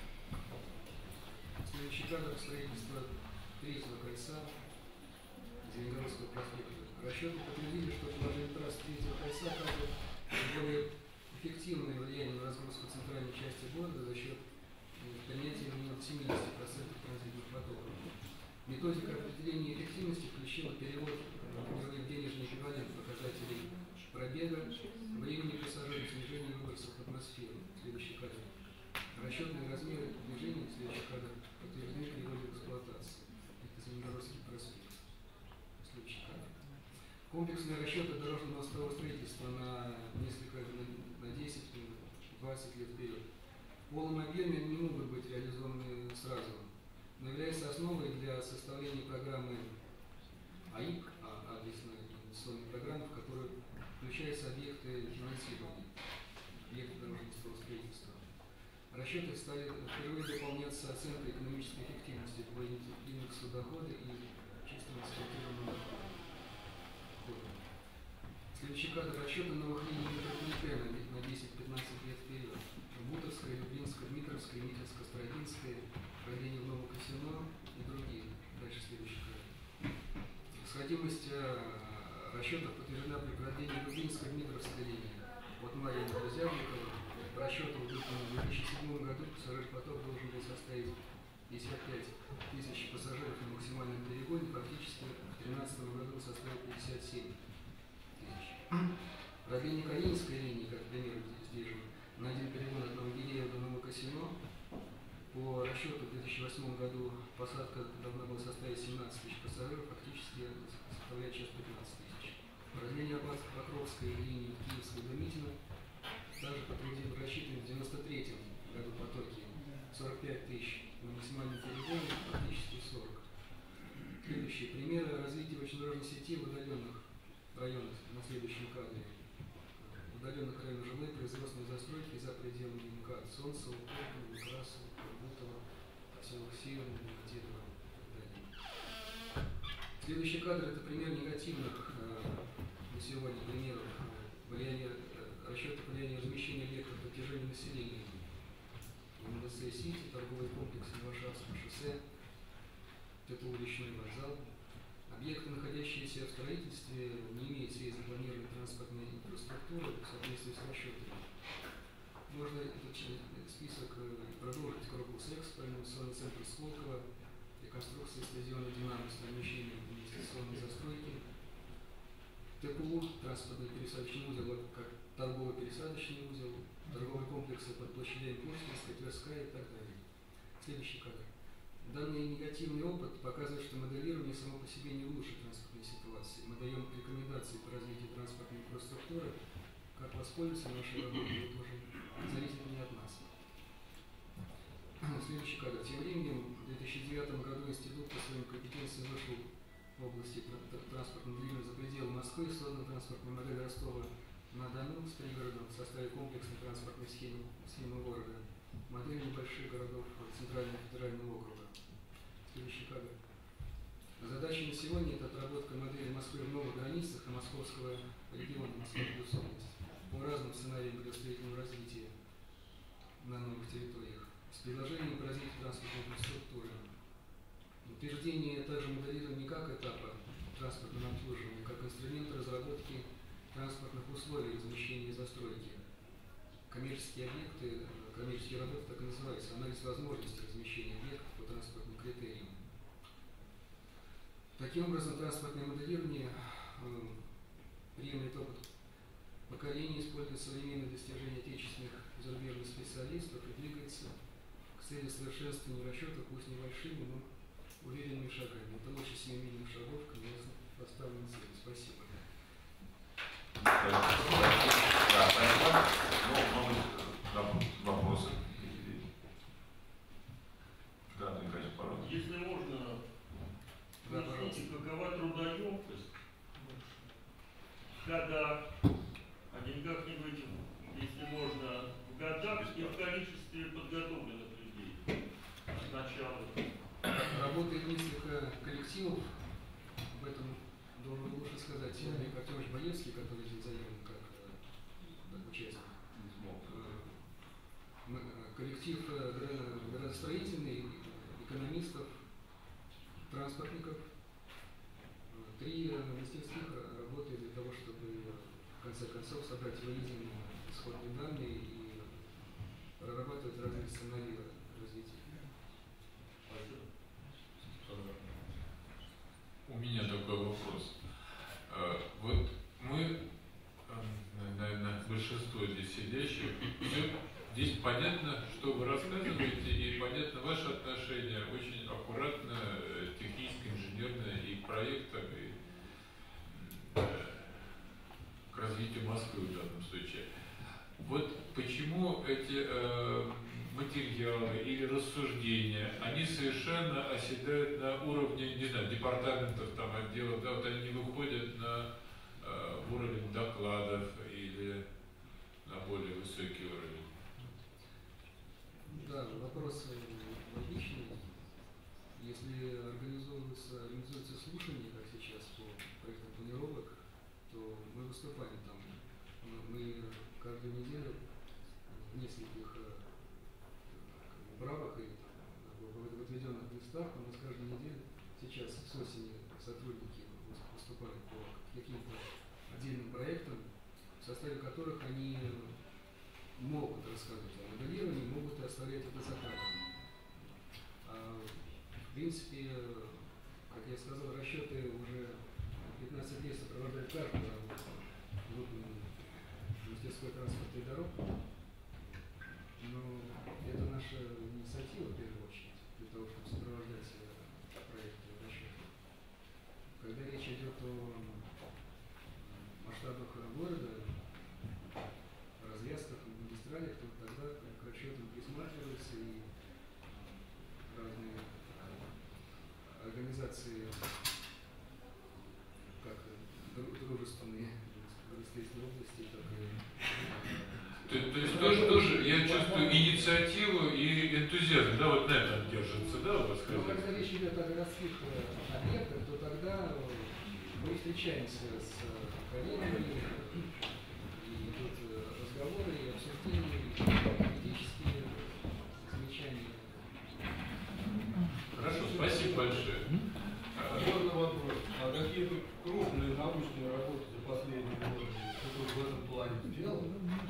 Следующий кадр строительства третьего кольца Зеленогорского проспекта. Расчеты подтвердили, что положение трасс третьего кольца оказывает более эффективное влияние на разгрузку центральной части города за счет принятия минимум 70% транзитных потоков. Методика определения эффективности включила перевод, например, в денежный эквивалент показателей пробега, времени пассажиров, снижения выбросов в атмосферу. Следующий кадр. Расчетные размеры движения, следующий кадр, подтверждены при вводе в эксплуатацию. Это Зеленогорский проспект. Следующий кадр. Комплексные расчеты дорожного мостового строительства на несколько, на 10-20 лет вперед. В полном объеме не могут быть реализованы сразу, но является основой для составления программы АИК, адресной инвестиционной программы, в которую включаются объекты финансирования, объекты дорожного мостового строительства. Расчеты стали впервые дополняться оценкой экономической эффективности по индексу дохода и чистому асфальтированному доходу. Следующий кадр. Расчеты новых линий метрополитена на 10-15 лет вперед. Бутовская, Люблинская, Дмитровская, Митровско-Стародинская, продление в Новокосино и другие. Дальше следующий кадр. Сходимость расчетов подтверждена при продлении Люблинской Дмитровской линии от Марьина до Зябникова. По расчету в 2007 году пассажир-поток должен был составить 55 тысяч пассажиров на максимальном перегоне, фактически в 2013 году составил 57 тысяч. Продление Калининской линии, как пример здесь же, на один перегон от Новогиреева до Новокосино. По расчету в 2008 году посадка должна была составить 17 тысяч пассажиров, фактически составляет сейчас 15 тысяч. Продление Покровской линии Киевской до Митина также подтвердили рассчитаны в 1993 году потоки 45 тысяч, на максимальном перегоне практически 40. Следующие примеры развития общедорожной сети в удаленных районах на следующем кадре. В удаленных районах жилой производственной застройки за пределами МКАД Солнцево, Портово, Некрасово, Бутово, поселок Северный, Дедово и так далее. Следующий кадр – это пример негативных на сегодня примеров влияния расчетов влияния размещения объектов протяжения населения. МДС Сити, торговый комплекс на Варшавском шоссе, это уличный вокзал. Объекты, находящиеся в строительстве, не имеют всей запланированной транспортной инфраструктуры в соответствии с расчетами. Можно этот список продолжить. Корпус Экспо, инновационный центр Сколково, реконструкция стадиона «Динамо» с размещением инвестиционной застройки, ТПУ, транспортный пересадочный узел, как торгово-пересадочный узел, торговые комплексы под площадями Пушкинская, Тверская и так далее. Следующий кадр. Данный негативный опыт показывает, что моделирование само по себе не улучшит транспортной ситуации. Мы даем рекомендации по развитию транспортной инфраструктуры. Как воспользоваться нашей работой, это уже зависит не от нас. Следующий кадр. Тем временем в 2009 году институт по своим компетенциям вышел в области транспортного движения за пределы Москвы, создана транспортная модель Ростова-на-Дону с пригородом в составе комплексной транспортной схемы города, модель небольших городов Центрального федерального округа. Следующий кадр. Задача на сегодня – это отработка модели Москвы в новых границах и московского региона, Московской области по разным сценариям градостроительного развития на новых территориях с приложением к развитию транспортной инфраструктуры. Утверждение также моделирования не как этапа транспортного обслуживания, как инструмент разработки транспортных условий размещения и застройки. Коммерческие объекты, коммерческие работы так и называются, анализ возможности размещения объектов по транспортным критериям. Таким образом, транспортное моделирование приемлет опыт поколения, использует современные достижения отечественных и зарубежных специалистов и двигается к цели совершенствования расчетов, пусть небольшими, но уверенными шагами. Это лучше семимильных шагов к поставленной цели. Спасибо. Да, спасибо. Ну, вопросы? Да, Николай, пожалуйста. Если можно, поясните, какова трудоемкость, когда о деньгах не говорим, если можно, в годах и в количестве подготовленных людей сначала. Работает несколько коллективов, об этом должен лучше сказать Олег Артемович Боевский, который здесь заявлен как участник. Коллектив градостроительный, экономистов, транспортников. 3 мастерских работают для того, чтобы в конце концов собрать воедино исходные данные и прорабатывать разные сценарии развития. У меня такой вопрос. Вот мы, наверное, большинство здесь сидящих, здесь понятно, что вы рассказываете, и понятно ваше отношение, очень аккуратно, техническое, инженерное, и к проектам, и к развитию Москвы в данном случае. Вот почему эти материалы или рассуждения, они совершенно оседают на уровне, не знаю, департаментов, там, отделов, да, вот они не выходят на уровень докладов или на более высокий уровень. Да, вопрос логичный. Если организуется слушание, как сейчас, по проектам планировок, то мы выступаем там. Мы каждую неделю в нескольких правах и в отведенных местах у нас каждую неделю сейчас с осени сотрудники выступают по каким-то отдельным проектам, в составе которых они могут рассказывать о моделировании, могут оставлять это за кадром. В принципе, как я сказал, расчеты уже 15 лет сопровождают каждую работу, выполненную мастерской транспорта и дорог. Но это наша инициатива, в первую очередь, для того, чтобы сопровождать проекты расчеты. Когда речь идет о масштабах города, развязках, магистралях, то тогда к расчетам присматриваются и разные организации, как дружественные градостроительные области, так и... То есть тоже я чувствую инициативу и энтузиазм, да, вот на этом держится, да, у вас? Но когда речь идет о городских объектах, то тогда мы встречаемся с коллегами, и идут разговоры, и обсуждения, и критические замечания. Хорошо, спасибо большое. Можно вопрос. А какие-то крупные научные работы за последние годы, что в этом плане сделаны?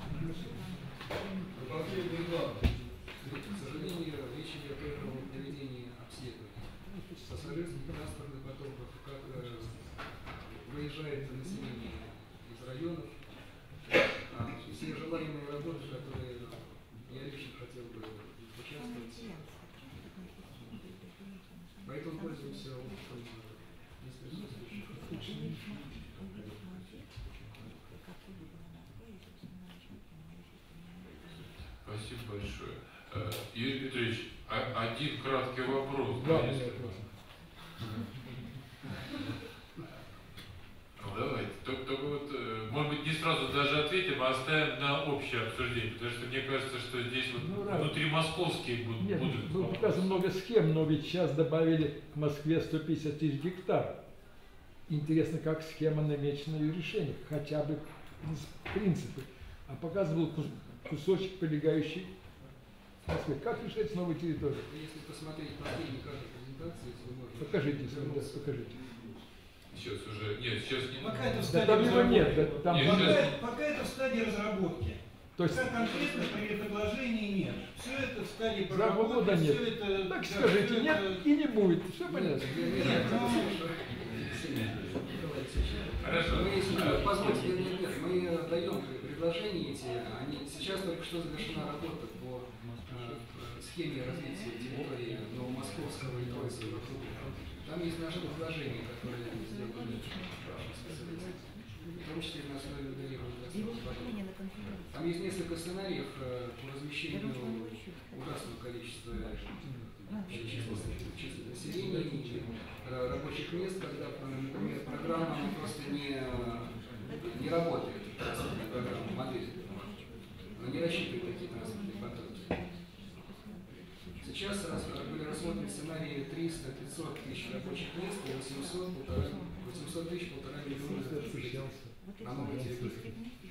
За последние 2 года. К сожалению, речь идет только о проведении обследований пассажирских транспортных потоков, как выезжает население из районов. Все желаемые работы, которые я лично хотел бы участвовать, поэтому пользуемся опытом из присутствующих. Спасибо большое. Юрий Петрович, один краткий вопрос. Да, Ну, давайте. Только вот, может быть, не сразу даже ответим, мы оставим на общее обсуждение, потому что мне кажется, что здесь вот внутримосковские будут. Нет, было показано много схем, но ведь сейчас добавили к Москве 150 тысяч гектаров. Интересно, как схема намечена в решениях, хотя бы принципы. А показывал кусочек, прилегающий к Москве. Как решать новые территории? Если посмотреть последние карты презентации, если вы можете... Покажите, покажите. Сейчас уже... Нет, сейчас не... Пока это в Да, стадии там его разработки. нет, да, там Нет, Пока это в стадии разработки. То есть Пока конкретно предложений нет. Все это в стадии завода проработки, нет. все это... Так да, скажите, всё нет это- и не будет. Все понятно. Нет, ну... Хорошо. Мы, если позвольте, нет, мы даем предложения эти, они сейчас только что завершена работа по схеме развития территории Новомосковского и Троицкого округа. Там есть наши предложения, которые сделали в том числе на основе моделирования. Там есть несколько сценариев по размещению ужасного количества численного населения, рабочих мест, когда, например, программа просто не работает, транспортная программа, модель. Она не рассчитывает такие транспортные потоки. Сейчас были рассмотрены сценарии 300-500 тысяч рабочих мест и 800 тысяч, 1,5 миллиона на новой территории.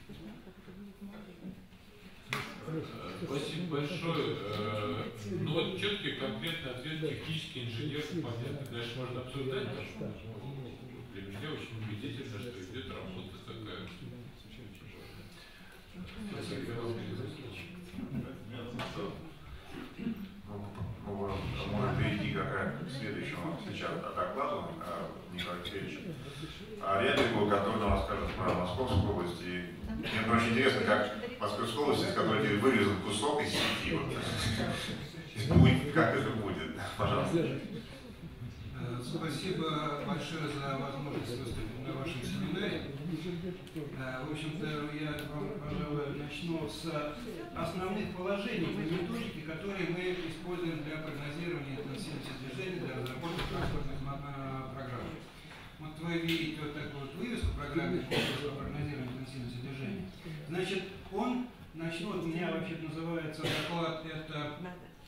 Спасибо большое. Ну вот четкий, конкретный ответ, технический инженер, понятно. Дальше можно обсуждать. Для меня очень убедительно, что идет работа такая. Мы можем перейти к следующему сейчас докладу Николая Алексеевича. Рябикову, который нам расскажет про Московскую область. И мне очень интересно, как Московская область, из которой теперь вырезан кусок из сети. Вот. Будет, как это будет. Пожалуйста. Спасибо большое за возможность выступить на вашем семинаре. В общем-то, я вам, пожалуй, начну с основных положений по методике, которые мы используем для прогнозирования интенсивности движения, для разработки транспортных программ. Вот вы видите вот такую вот вывеску программы по прогнозированию интенсивности движения. Значит, начну, у меня вообще называется доклад, это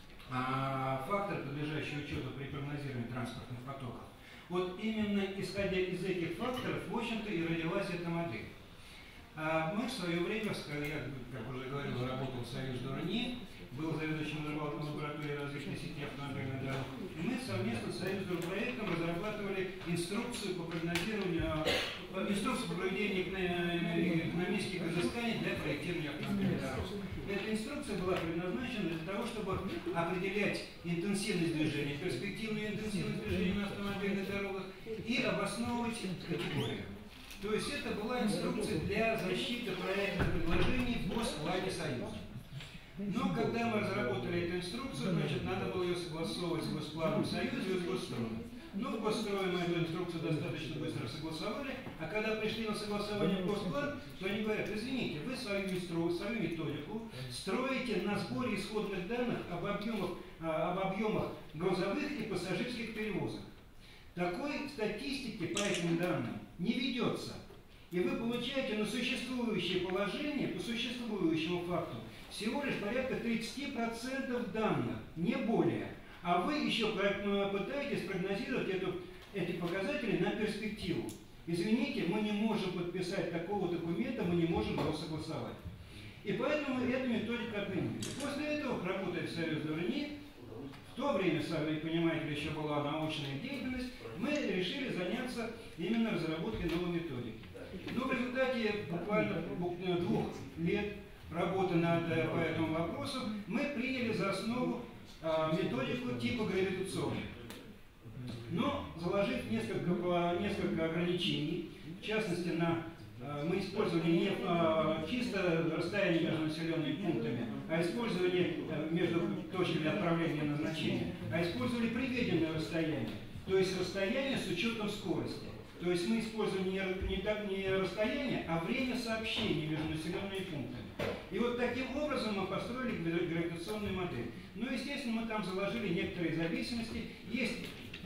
фактор, подлежащий учету при прогнозировании транспортных потоков. Вот именно исходя из этих факторов, в общем-то, и родилась эта модель. Мы в свое время, я, как уже говорил, работал в Союз Дурни, был заведующим лабораторией развития сети автомобильных дорог. И мы совместно с Союз Дурпроектом разрабатывали инструкцию по прогнозированию, инструкцию по проведению экономических изысканий для проектирования автомобильных дорог. Эта инструкция была предназначена для того, чтобы определять интенсивность движения, перспективную интенсивность движения на автомобильных дорогах и обосновывать категории. То есть это была инструкция для защиты проектных предложений по складе Союза. Но когда мы разработали эту инструкцию, значит, надо было ее согласовывать с Госпланом Союза и с Госстроем. Ну, в Госстрое мы эту инструкцию достаточно быстро согласовали, а когда пришли на согласование в Госплан, то они говорят, извините, вы свою методику строите на сборе исходных данных об объемах грузовых и пассажирских перевозок. Такой статистики по этим данным не ведется. И вы получаете на существующее положение, по существующему факту, всего лишь порядка 30% данных, не более. А вы еще пытаетесь прогнозировать эти показатели на перспективу. Извините, мы не можем подписать такого документа, мы не можем его согласовать. И поэтому эту методику отменили. После этого, работая в Союз Дурни, в то время, сами понимаете, еще была научная деятельность, мы решили заняться именно разработкой новой методики. Но в результате буквально 2 лет работы по этому вопросу мы приняли за основу методику типа гравитационной. Но заложив несколько ограничений, в частности, мы использовали не чисто расстояние между населенными пунктами, а использовали между точками отправления и назначения, а использовали приведенное расстояние, то есть расстояние с учетом скорости. То есть мы используем не расстояние, а время сообщения между населенными пунктами. И вот таким образом мы построили гравитационную модель. Ну, естественно, мы там заложили некоторые зависимости. Есть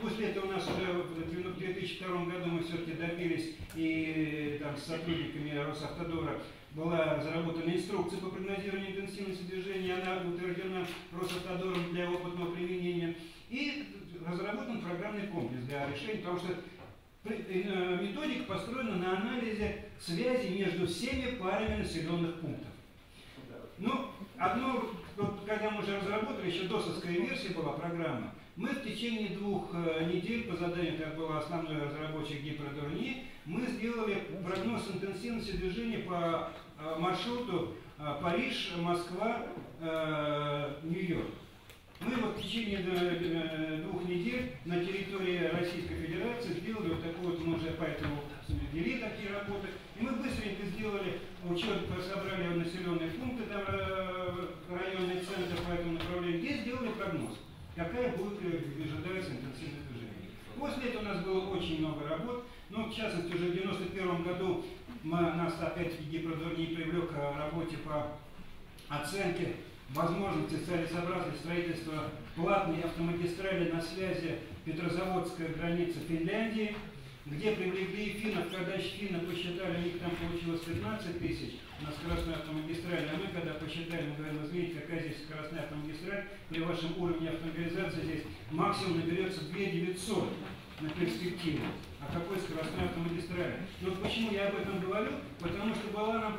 После этого у нас уже в 2002 году мы все-таки добились, и там с сотрудниками Росавтодора была разработана инструкция по прогнозированию интенсивности движения, она утверждена Росавтодором для опытного применения, и разработан программный комплекс для решения, потому что методика построена на анализе связи между всеми парами населенных пунктов. Ну, одно, вот, когда мы уже разработали, еще ДОСовская версия была программы, мы в течение 2 недель по заданию, как был основной разработчик Гипердурни, мы сделали прогноз интенсивности движения по маршруту Париж, Москва, Нью-Йорк. Мы вот в течение 2 недель на территории Российской Федерации сделали вот такой вот, мы уже поэтому ввели такие работы, и мы быстренько сделали учет, собрали населенные пункты, там районные центры по этому направлению, и сделали прогноз, какая будет ожидается интенсивность движения. После этого у нас было очень много работ, но в частности уже в 1991 году нас опять-таки Гипердурни привлек к работе по оценке возможности целесообразного строительства платной автомагистрали на связи Петрозаводская граница Финляндии, где привлекли финнов, когда финны посчитали, у них там получилось 15 тысяч на скоростной автомагистрали, а мы когда посчитали, мы говорим, извините, какая здесь скоростная автомагистраль, при вашем уровне автомобилизации здесь максимум наберется 2900 на перспективу. А какой скоростной автомагистрали? Но почему я об этом говорю? Потому что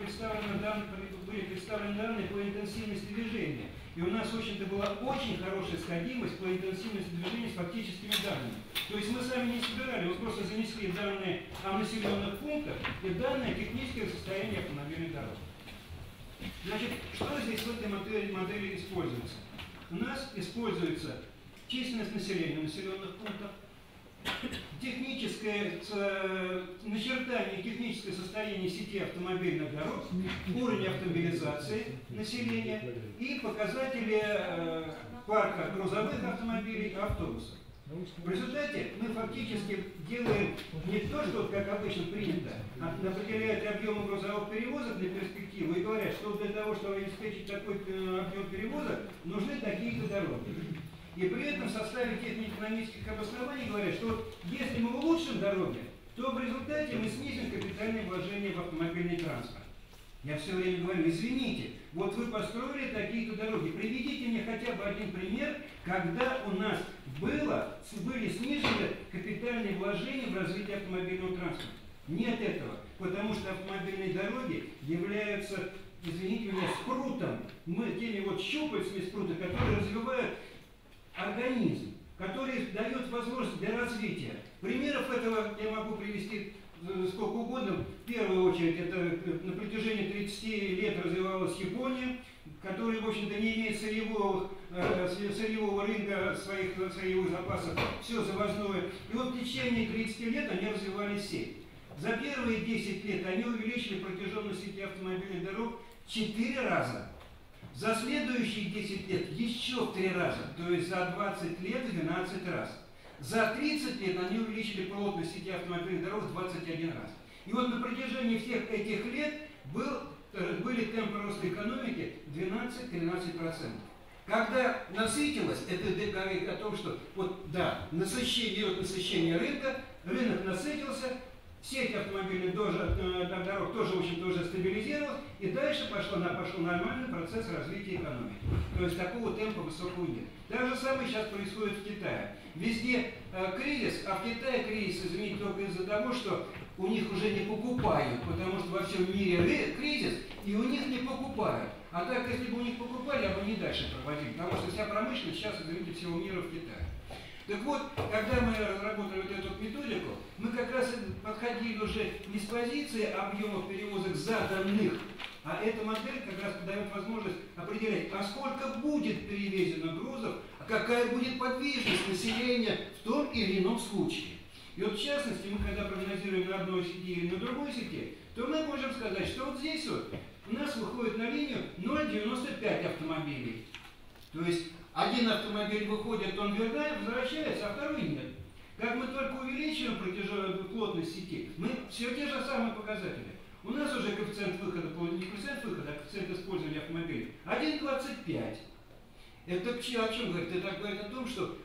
были представлены данные по интенсивности движения. И у нас, в общем-то, была очень хорошая сходимость по интенсивности движения с фактическими данными. То есть мы сами не собирали, мы просто занесли данные о населенных пунктах и данные техническое состояние автомобильной дороги. Значит, что здесь в этой модели используется? У нас используется численность населения населенных пунктов, техническое начертание техническое состояние сети автомобильных дорог, уровень автомобилизации населения и показатели парка грузовых автомобилей и автобусов. В результате мы фактически делаем не то, что как обычно принято, а определяют объемы грузовых перевозок на перспективу и говорят, что для того, чтобы обеспечить такой объем перевозок, нужны такие-то дороги. И при этом в составе технико-экономических обоснований говорят, что если мы улучшим дороги, то в результате мы снизим капитальные вложения в автомобильный транспорт. Я все время говорю, извините, вот вы построили такие-то дороги, приведите мне хотя бы один пример, когда у нас были снижены капитальные вложения в развитие автомобильного транспорта. Нет этого, потому что автомобильные дороги являются, извините меня, спрутом, теми вот щупальцами спрута, которые развивают организм, который дает возможность для развития. Примеров этого я могу привести сколько угодно. В первую очередь, это на протяжении 30 лет развивалась Япония, которая, в общем-то, не имеет сырьевого рынка, своих сырьевых запасов, все завозное. И вот в течение 30 лет они развивали сеть. За первые 10 лет они увеличили протяженность сети автомобильных дорог в 4 раза. За следующие 10 лет еще в 3 раза, то есть за 20 лет 12 раз. За 30 лет они увеличили плотность сети автомобильных дорог в 21 раз. И вот на протяжении всех этих лет были темпы роста экономики 12-13%. Когда насытилось, это говорит о том, что вот да, насыщение рынка, рынок насытился, сеть автомобильных дорог тоже, в общем-то, уже стабилизировалась, и дальше пошел нормальный процесс развития экономики. То есть такого темпа высокого нет. То же самое сейчас происходит в Китае. Везде кризис, а в Китае кризис, извините, только из-за того, что у них уже не покупают, потому что во всем мире кризис, и у них не покупают. А так, если бы у них покупали, я бы не дальше проводил, потому что вся промышленность сейчас, извините, всего мира в Китае. Так вот, когда мы разработали вот эту методику, мы как раз подходили уже не с позиции объемов перевозок заданных, а эта модель как раз дает возможность определять, а сколько будет перевезено грузов, а какая будет подвижность населения в том или ином случае. И вот в частности, мы когда прогнозируем на одной сети или на другой сети, то мы можем сказать, что вот здесь вот у нас выходит на линию 0,95 автомобилей. То есть один автомобиль выходит, он возвращается, а второй нет. Как мы только увеличиваем плотность сети, мы все те же самые показатели. У нас уже коэффициент выхода, не коэффициент выхода, а коэффициент использования автомобиля 1,25. Это о чем говорит? Это говорит о том, что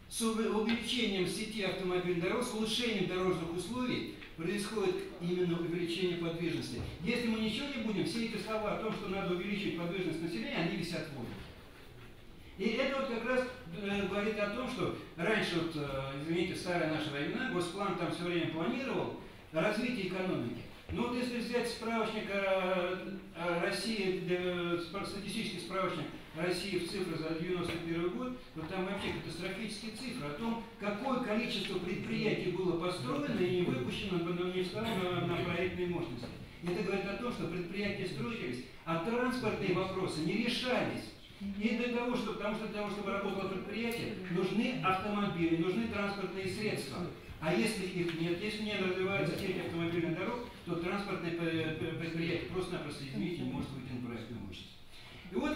с увеличением сети автомобильных дорог, с улучшением дорожных условий происходит именно увеличение подвижности. Если мы ничего не будем, все эти слова о том, что надо увеличить подвижность населения, они висят в воздухе. И это вот как раз говорит о том, что раньше, вот, извините, старая наша война, Госплан там все время планировал развитие экономики. Но вот если взять справочник России, статистический справочник России в цифры за 1991 год, то там вообще катастрофические цифры о том, какое количество предприятий было построено и не выпущено, не встало на проектные мощности. Это говорит о том, что предприятия строились, а транспортные вопросы не решались. И для того, чтобы работало предприятие, нужны автомобили, нужны транспортные средства. А если их нет, если не развивается сеть автомобильных дорог, то транспортное предприятие просто-напросто, извините, не может выйти на проектную мощность. И вот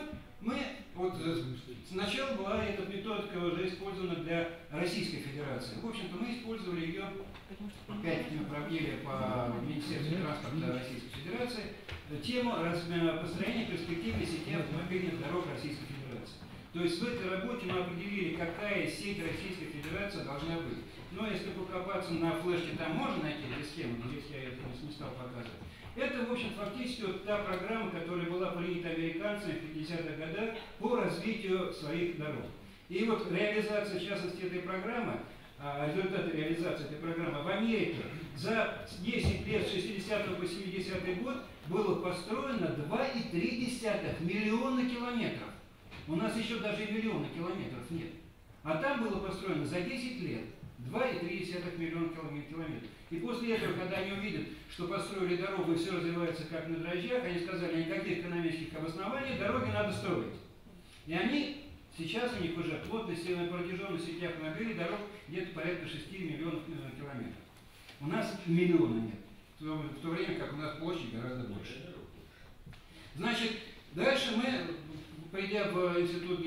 сначала была эта методика уже использована для Российской Федерации. В общем-то, мы использовали ее, опять-таки мы провели по Министерству транспорта Российской Федерации, тему построения перспективной сети автомобильных дорог Российской Федерации. То есть в этой работе мы определили, какая сеть Российской Федерации должна быть. Но если покопаться на флешке, там можно найти эти схемы, здесь я это не стал показывать. Это, в общем, фактически вот та программа, которая была принята американцами в 50-х годах по развитию своих дорог. И вот реализация, в частности, этой программы, результаты реализации этой программы в Америке за 10 лет, с 60 по 70 год, было построено 2,3 миллиона километров. У нас еще даже и миллиона километров нет. А там было построено за 10 лет 2,3 миллиона километров. И после этого, когда они увидят, что построили дорогу и все развивается как на дрожжах, они сказали, никаких экономических обоснований, дороги надо строить. И они, сейчас у них уже плотность и протяженность сети автомобилей дорог где-то порядка 6 миллионов километров. У нас миллиона нет, в то время как у нас площадь гораздо больше. Значит, дальше мы, придя в институт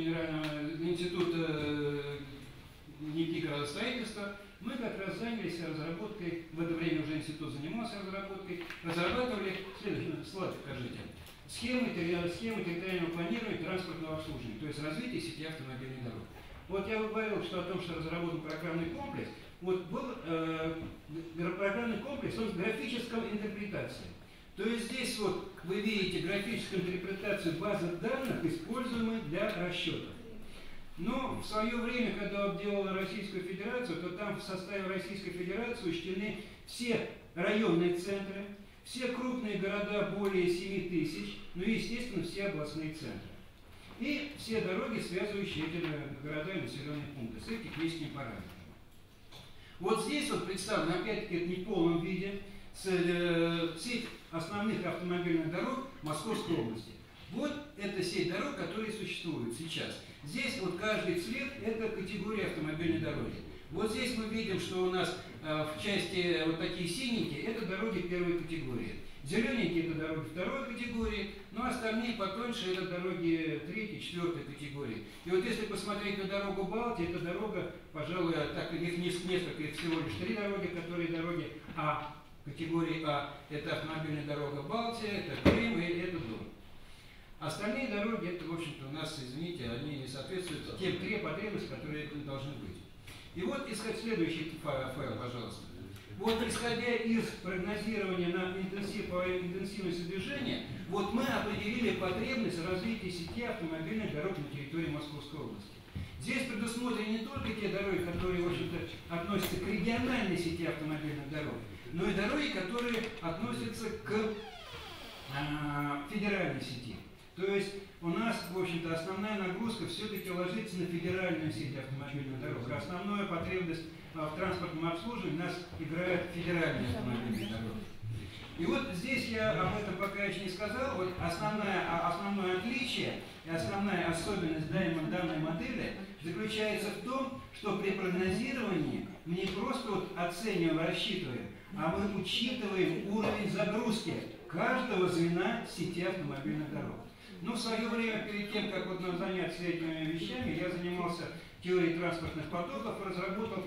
НИИ градостроительства, мы как раз занялись разработкой, в это время уже институт занимался разработкой, разрабатывали, следующий слайд покажите, схемы территориального планирования транспортного обслуживания, то есть развитие сети автомобильных дорог. Вот я говорил, что о том, что разработан программный комплекс, вот был программный комплекс, он с графической интерпретацией. То есть здесь вот вы видите графическую интерпретацию базы данных, используемых для расчетов. Но в свое время, когда обделала Российскую Федерацию, то там в составе Российской Федерации учтены все районные центры, все крупные города более 7 тысяч, ну и, естественно, все областные центры. И все дороги, связывающие эти города и населенные пункты с их техническими параметрами. Вот здесь вот представлено, опять-таки, это не в полном виде, сеть основных автомобильных дорог Московской области. Вот эта сеть дорог, которые существуют сейчас. Здесь вот каждый цвет – это категория автомобильной дороги. Вот здесь мы видим, что у нас в части вот такие синенькие – это дороги первой категории. Зелененькие – это дороги второй категории, ну а остальные потоньше – это дороги третьей, четвертой категории. И вот если посмотреть на дорогу Балтии, это дорога, пожалуй, так, их несколько, их всего лишь 3 дороги, которые дороги А, категории А. Это автомобильная дорога Балтия, это Крым и это Дон. Остальные дороги, это, в общем-то, у нас, извините, они не соответствуют тем 3 потребностям, которые должны быть. И вот искать следующий файл, пожалуйста. Вот исходя из прогнозирования на интенсивность движения, вот мы определили потребность развития сети автомобильных дорог на территории Московской области. Здесь предусмотрены не только те дороги, которые, в общем-то, относятся к региональной сети автомобильных дорог, но и дороги, которые относятся к федеральной сети. То есть у нас, в общем-то, основная нагрузка все-таки ложится на федеральную сеть автомобильных дорог. А основную потребность в транспортном обслуживании у нас играют федеральные автомобильные дороги. И вот здесь я об этом пока еще не сказал. Вот основное отличие и основная особенность данной модели заключается в том, что при прогнозировании мы не просто вот оцениваем, рассчитываем, а мы учитываем уровень загрузки каждого звена сети автомобильных дорог. Ну, в свое время, перед тем, как вот заняться этими вещами, я занимался теорией транспортных потоков, разработал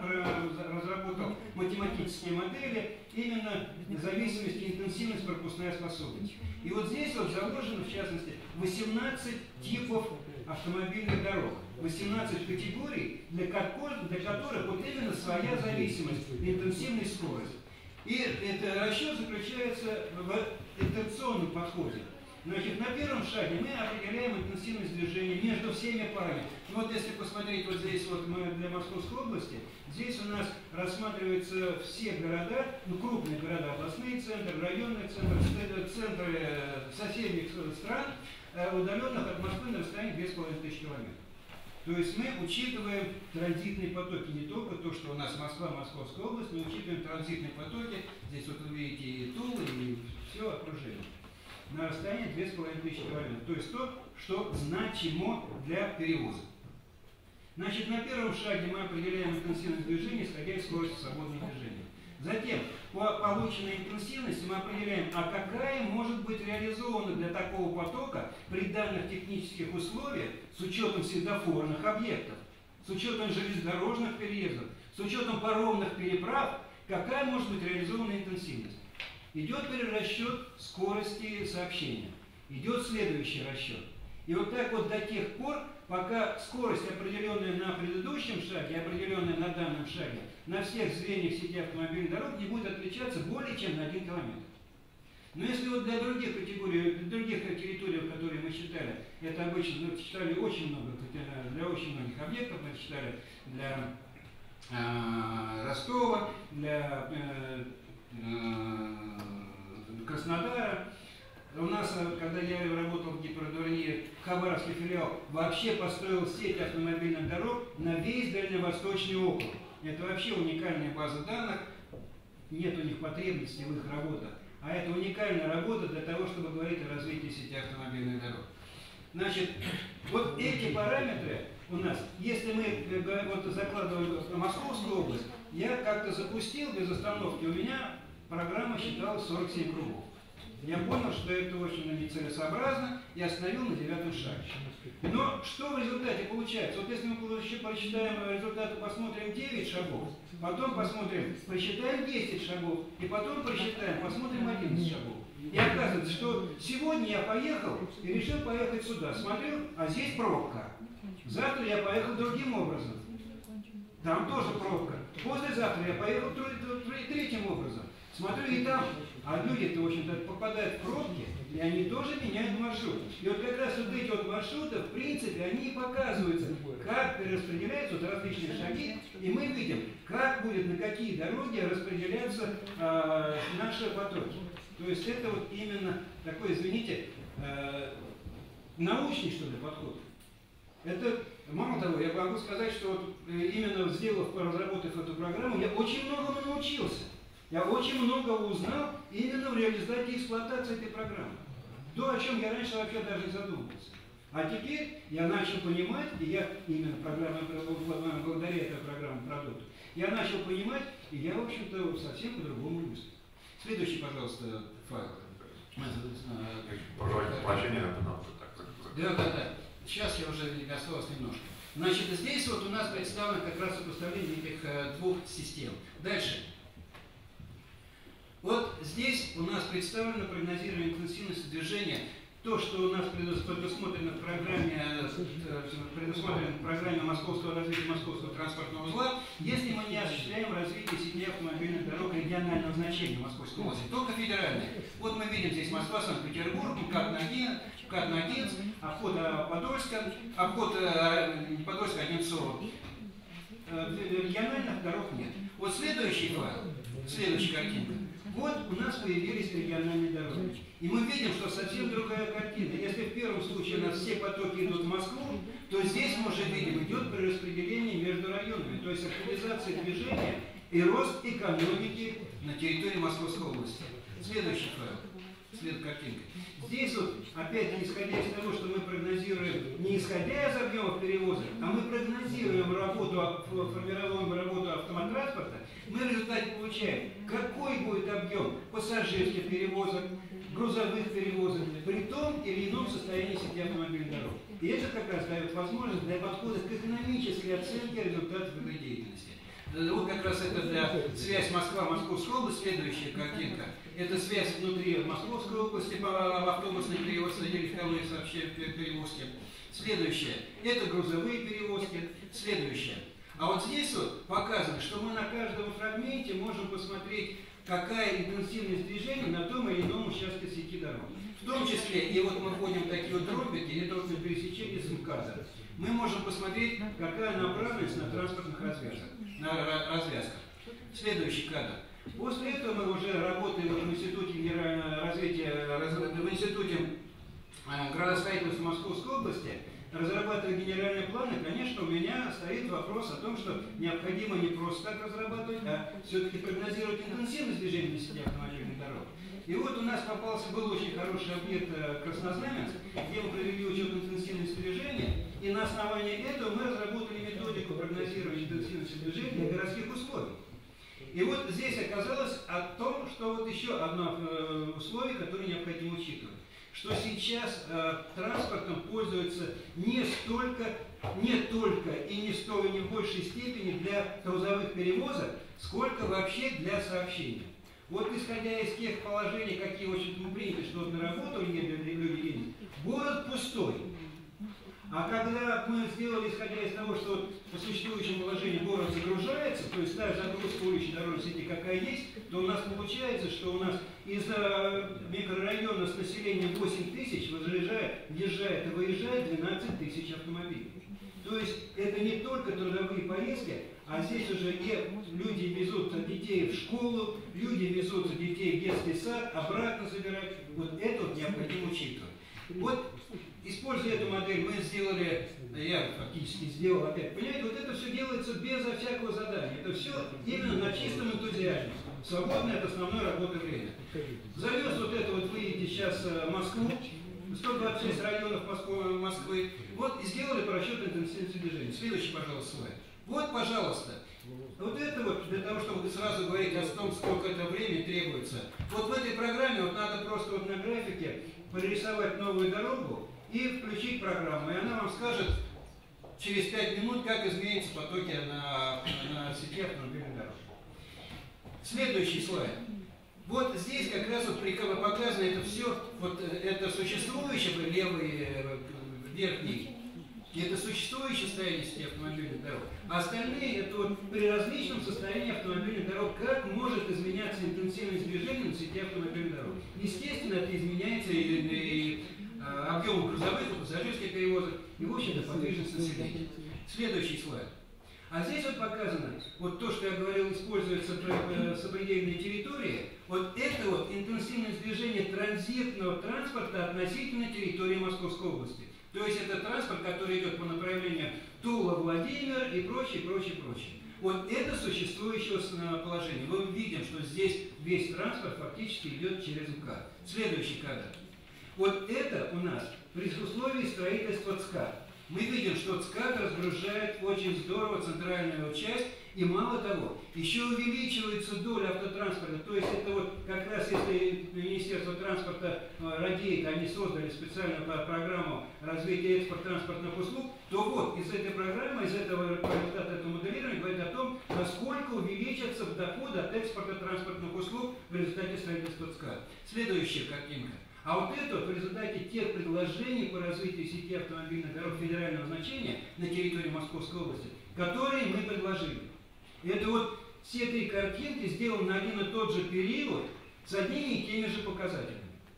математические модели именно зависимость, интенсивность, пропускная способность. И вот здесь вот заложено, в частности, 18 типов автомобильных дорог. 18 категорий, для которых вот именно своя зависимость, интенсивная скорость. И этот расчет заключается в интенсивном подходе. Значит, на первом шаге мы определяем интенсивность движения между всеми парами. Вот если посмотреть вот здесь вот мы для Московской области, здесь у нас рассматриваются все города, ну крупные города, областные центры, районные центры, центры соседних стран, удаленных от Москвы на расстоянии 2500 километров. То есть мы учитываем транзитные потоки, не только то, что у нас Москва, Московская область, мы учитываем транзитные потоки, здесь вот вы видите и Тулы, и все окружение, на расстоянии 2500 километров. То есть то, что значимо для перевоза. Значит, на первом шаге мы определяем интенсивность движения, исходя из скорости свободного движения. Затем, по полученной интенсивности мы определяем, а какая может быть реализована для такого потока при данных технических условиях с учетом светофорных объектов, с учетом железнодорожных переездов, с учетом паромных переправ, какая может быть реализована интенсивность. Идет перерасчет скорости сообщения, идет следующий расчет. И вот так вот до тех пор, пока скорость, определенная на предыдущем шаге, определенная на данном шаге, на всех звеньях сети автомобильных дорог не будет отличаться более чем на 1 километр. Но если вот для других категорий, других территорий, которые мы считали, это обычно мы считали очень много, для очень многих объектов, мы считали для Ростова, для Краснодара. У нас, когда я работал в Гипродурне, Хабаровский филиал вообще построил сеть автомобильных дорог на весь Дальневосточный округ. Это вообще уникальная база данных, нет у них потребности в их работах. А это уникальная работа для того, чтобы говорить о развитии сети автомобильных дорог. Значит, вот эти параметры у нас, если мы вот закладываем Московскую область, я как-то запустил без остановки, у меня программа считала 47 кругов. Я понял, что это очень нецелесообразно, и остановил на 9-м шаге. Но что в результате получается? Вот если мы посчитаем результаты, посмотрим 9 шагов, потом посмотрим, посчитаем 10 шагов, и потом посчитаем, посмотрим 11 шагов. И оказывается, что сегодня я поехал и решил поехать сюда. Смотрю, а здесь пробка. Завтра я поехал другим образом. Там тоже пробка. Послезавтра я поехал третьим образом. Смотрю, и там, а люди-то, в общем-то, попадают в пробки, и они тоже меняют маршрут. И вот как раз вот эти вот маршруты, в принципе, они и показываются, как распределяются вот различные шаги, и мы видим, как будет, на какие дороги распределяться наши потоки. То есть это вот именно такой, извините, научный, что ли, подход. Это, мало того, я могу сказать, что вот именно сделав, разработав эту программу, я очень многому научился. Я очень много узнал именно в реализации и эксплуатации этой программы. То, о чем я раньше вообще даже не задумывался. А теперь я начал понимать, и я именно благодаря этой программе продукту, я начал понимать, и я, в общем-то, совсем по-другому мыслю. Следующий, пожалуйста, файл. Да. Сейчас я уже не осталось немножко. Значит, здесь вот у нас представлено как раз сопоставление этих двух систем. Дальше. Вот здесь у нас представлено прогнозирование интенсивности движения. То, что у нас предусмотрено в программе Московского развития Московского транспортного узла, если мы не осуществляем развитие сети автомобильных дорог регионального значения Московской области, только федеральные. Вот мы видим здесь Москва, Санкт-Петербург, МКАД-11, обход Подольска, обход Подольска, Одинцово. Региональных дорог нет. Вот следующий файл, следующая картинка. Вот у нас появились региональные дороги. И мы видим, что совсем другая картина. Если в первом случае у нас все потоки идут в Москву, то здесь мы уже видим, идет перераспределение между районами. То есть активизация движения и рост экономики на территории Московской области. Следующий файл. Следующая картинка. Здесь вот, опять исходя из того, что мы прогнозируем, не исходя из объемов перевозок, а мы прогнозируем работу, формируем работу автотранспорта, мы в результате получаем, какой будет объем пассажирских перевозок, грузовых перевозок при том или ином состоянии сети автомобильных дорог. И это как раз дает возможность для подхода к экономической оценке результатов этой деятельности. Вот как раз это для связь Москва-Московская область, следующая картинка. Это связь внутри Московской области, автобусный перевоз, легковые перевозки. Следующее, это грузовые перевозки. Следующее. А вот здесь вот показано, что мы на каждом фрагменте можем посмотреть, какая интенсивность движения на том или ином участке сети дорог. В том числе, и вот мы вводим такие вот дробики, это вот на пересечении с МКАДом. Мы можем посмотреть, какая направленность на транспортных развязках. Следующий кадр. После этого мы уже работаем в Институте генерального развития, в Институте градостроительства Московской области, разрабатывая генеральные планы. Конечно, у меня стоит вопрос о том, что необходимо не просто так разрабатывать, а все-таки прогнозировать интенсивность движения на сети автомобильных дорог. И вот у нас был очень хороший объект Краснознаменск, где мы провели учет интенсивности движения, и на основании этого мы разработали методику прогнозирования интенсивности движения в городских условиях. И вот здесь оказалось о том, что вот еще одно условие, которое необходимо учитывать, что сейчас транспортом пользуются не только и не в большей степени для грузовых перевозок, сколько вообще для сообщения. Вот исходя из тех положений, какие очень приняты, что вот на работу люди ездят, город пустой. А когда мы сделали, исходя из того, что вот по существующему положению город загружается, то есть та загрузка уличной дорожной сети какая есть, то у нас получается, что у нас из микрорайона с населением 8 тысяч въезжает и выезжает 12 тысяч автомобилей. То есть это не только трудовые поездки, а здесь уже и люди везут детей в школу, люди везут детей в детский сад, обратно забирать. Вот это вот необходимо учитывать. Вот, используя эту модель, мы сделали, я фактически сделал опять, понимаете, вот это все делается безо всякого задания. Это все именно на чистом энтузиазме, свободное от основной работы время. Завез вот это, вот вы видите сейчас Москву, 126 районов Москвы, вот и сделали по расчету интенсивности движения. Следующий, пожалуйста, слайд. Вот, пожалуйста. Вот это вот, для того, чтобы сразу говорить о том, сколько это времени требуется. Вот в этой программе вот надо просто вот на графике прорисовать новую дорогу и включить программу. И она вам скажет через 5 минут, как изменятся потоки на сети автомобильных дорог. Следующий слайд. Вот здесь как раз вот показано это все, вот это существующее, левый верхний, это существующее состояние сети автомобильных дорог. А остальные это вот при различном состоянии автомобильных дорог, как может изменяться интенсивность движения на сети автомобильных дорог. Естественно, это изменяется и объем грузовых, и пассажирских перевозок, и в общем-то подвижность населения. Следующий слайд. А здесь вот показано, вот то, что я говорил, используется сопредельные территории, вот это вот интенсивность движения транзитного транспорта относительно территории Московской области. То есть это транспорт, который идет по направлению Тула, Владимир и прочее, прочее, прочее. Вот это существующее положение. Мы видим, что здесь весь транспорт фактически идет через МКАД. Следующий кадр. Вот это у нас при условии строительства ЦКАД. Мы видим, что ЦКАД разгружает очень здорово центральную часть, и мало того, еще увеличивается доля автотранспорта. То есть это вот как раз если Министерство транспорта радеет, они создали специальную программу развития экспорта транспортных услуг, то вот из этой программы, из этого результата этого моделирования говорит о том, насколько увеличатся доходы от экспорта транспортных услуг в результате строительства ЦКАД. Следующая картинка. А вот это вот в результате тех предложений по развитию сети автомобильных дорог федерального значения на территории Московской области, которые мы предложили. Это вот все три картинки сделаны на один и тот же период с одними и теми же показателями.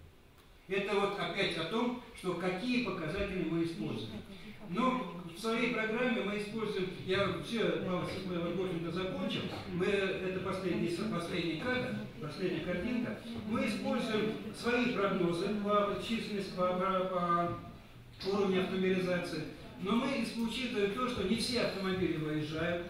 Это вот опять о том, что какие показатели мы используем. Но в своей программе мы используем, я все, в общем-то, закончил, это последний кадр, последняя картинка, мы используем свои прогнозы по численности, по уровню автомобилизации, но мы учитываем то, что не все автомобили выезжают,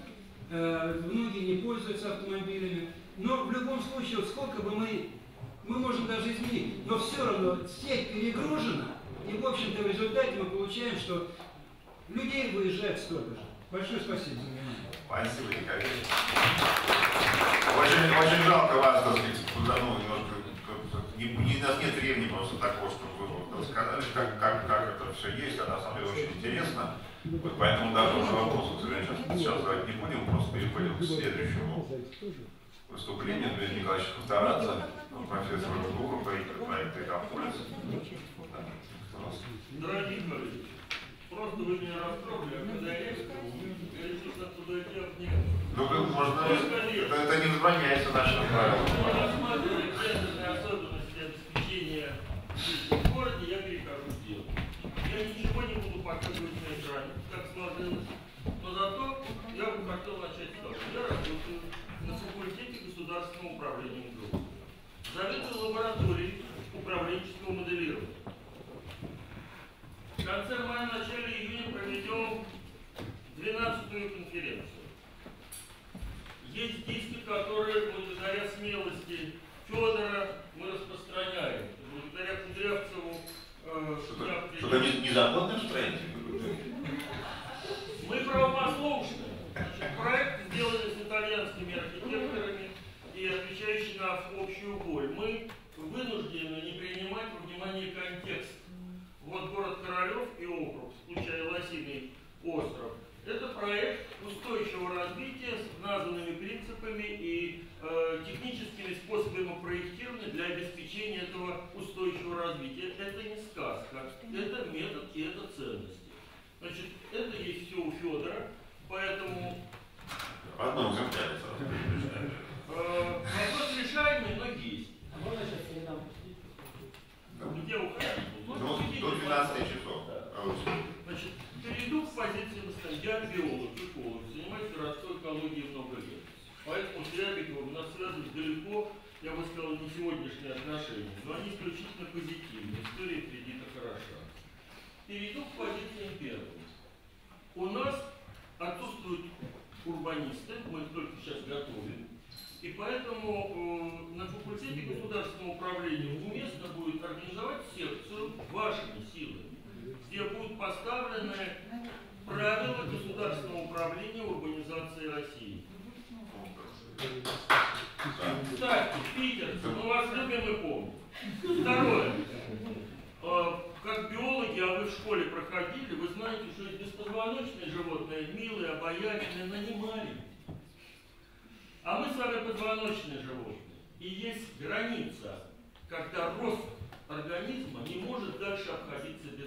многие не пользуются автомобилями, но в любом случае, вот сколько бы мы можем даже изменить, но все равно сеть перегружена, и в общем-то в результате мы получаем, что людей выезжает столько же. Большое спасибо за внимание. Спасибо, Николай. Очень жалко вас, так сказать, у нас нет времени просто такого, чтобы вы рассказали, как это все есть, а на самом деле очень интересно. Вот поэтому даже уже вопросы, к сожалению, сейчас задавать не будем, просто переходим к следующему выступлению. Дмитрий Николаевич Хутарадзе, профессор МГУ, руководитель проекта «Экополис». Дорогие коллеги, просто вы меня расстроили, а когда я решил подойти обнять. Ну, можно, это не возбраняется нашим правилам. Рассматривая гендерные особенности обеспечения жизни в городе, я перехожу к делу. Я ничего не буду показывать на экране, как сложилось, но зато я бы хотел начать с того. Я работаю на факультете государственного управления МГУ. Заведую лабораторией управленческого моделирования. В конце мая, начале июня проведем 12-ю конференцию. Есть диски, которые благодаря смелости Федора мы распространяем. Благодаря Кудрявцеву Что-то незаконное строение? мы правопослушны. Значит, проект сделали с итальянскими архитекторами и отвечающий на общую боль. Мы вынуждены не принимать во внимание контекст. Вот город Королев и округ, включая Лосиный остров. Это проект устойчивого развития с названными принципами и техническими способами проектирования для обеспечения этого устойчивого развития. Это не сказка, это метод и это ценности. Значит, это есть все у Федора, поэтому Одно экземпляре. вопрос решаемый, но есть. Можно сейчас середам пустить? Где уходить? До 12 часов. Значит, перейду к позиции настоящего. Я биолог, эколог, занимаюсь городской экологией много лет. Поэтому с Рябиковым нас связывают далеко, я бы сказал, не сегодняшние отношения, но они исключительно позитивные. История кредита хороша. Перейду к позиции первой. У нас отсутствуют урбанисты, мы их только сейчас готовим. И поэтому на факультете государственного управления уместно будет организовать секцию вашими силами, где будут поставлены правила государственного управления урбанизации России. Кстати, питерцы, мы вас любим и помним. Второе. Как биологи, а вы в школе проходили, вы знаете, что беспозвоночные животные милые, обаятельные, но не маленькие. А мы с вами позвоночные животные. И есть граница, когда рост организма не может дальше обходиться без...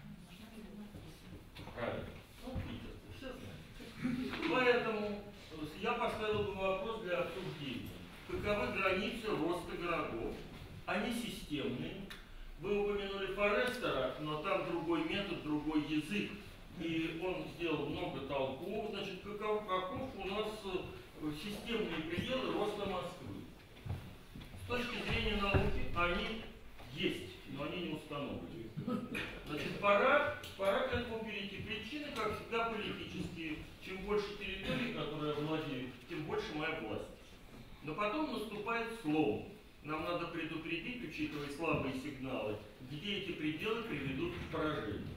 Правильно. Ну, питерцы, все знаете. Поэтому я поставил бы вопрос для обсуждения. Каковы границы роста городов? Они системные. Вы упомянули Форестера, но там другой метод, другой язык. И он сделал много толков. Значит, каков у нас системные пределы роста Москвы. С точки зрения науки они есть, но они не установлены. Значит, пора к этому перейти. Причины, как всегда, политические. Чем больше территорий, которые я владею, тем больше моя власть. Но потом наступает слом. Нам надо предупредить, учитывая слабые сигналы, где эти пределы приведут к поражению.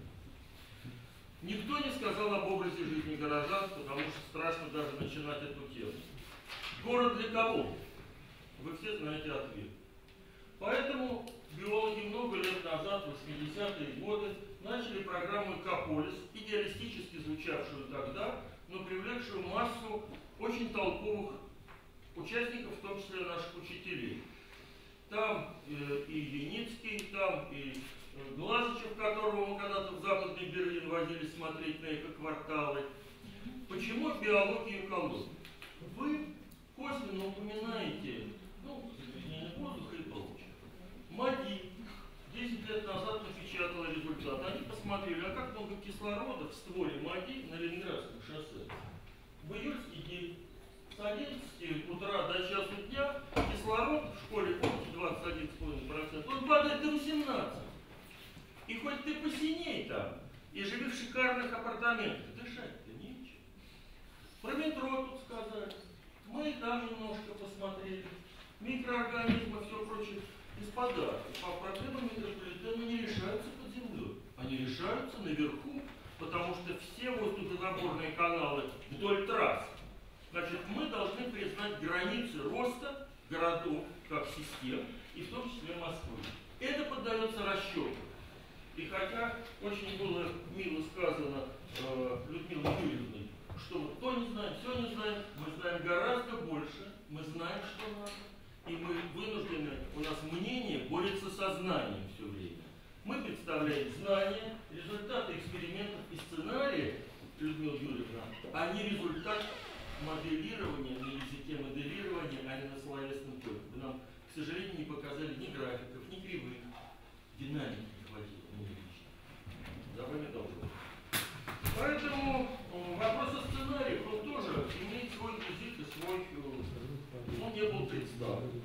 Никто не сказал об образе жизни горожан, потому что страшно даже начинать эту тему. Город для кого? Вы все знаете ответ. Поэтому биологи много лет назад, в 80-е годы, начали программу «Экополис», идеалистически звучавшую тогда, но привлекшую массу очень толковых участников, в том числе наших учителей. Там и Яницкий, там и Глазычев, которого мы когда-то в Западный Берлин возили смотреть на эко-кварталы. Почему биология и экология? Вы косвенно упоминаете, загрязнение воздуха и прочее. МАДИ 10 лет назад напечатала результат. Они посмотрели, а как много кислорода в створе МАДИ на Ленинградском шоссе. В июльский день с 11 утра до часу дня кислород в школе, помните, 21,5%, он падает до 18%. И хоть ты посиней там, и живи в шикарных апартаментах, дышать-то нечего. Про метро тут сказали. Мы там немножко посмотрели. Микроорганизмы, все прочее. Господа, проблемы метрополитена не решаются под землей. Они решаются наверху, потому что все воздухозаборные каналы вдоль трасс. Значит, мы должны признать границы роста городов как систем, и в том числе Москвы. Это поддается расчету. И хотя очень было мило сказано Людмилой Юрьевной, что вот то не знаем, все не знаем, мы знаем гораздо больше, мы знаем, что надо, и мы вынуждены, у нас мнение борется со знанием все время. Мы представляем знания, результаты экспериментов и сценарии, Людмила Юрьевна, а не результат моделирования на языке моделирования, а не на словесном поле. Вы нам, к сожалению, не показали ни графиков, ни кривых, динамики не хватило, мне лично. За вами должно. Поэтому вопрос о сценариях, он тоже имеет свой язык и свой, он не был представлен.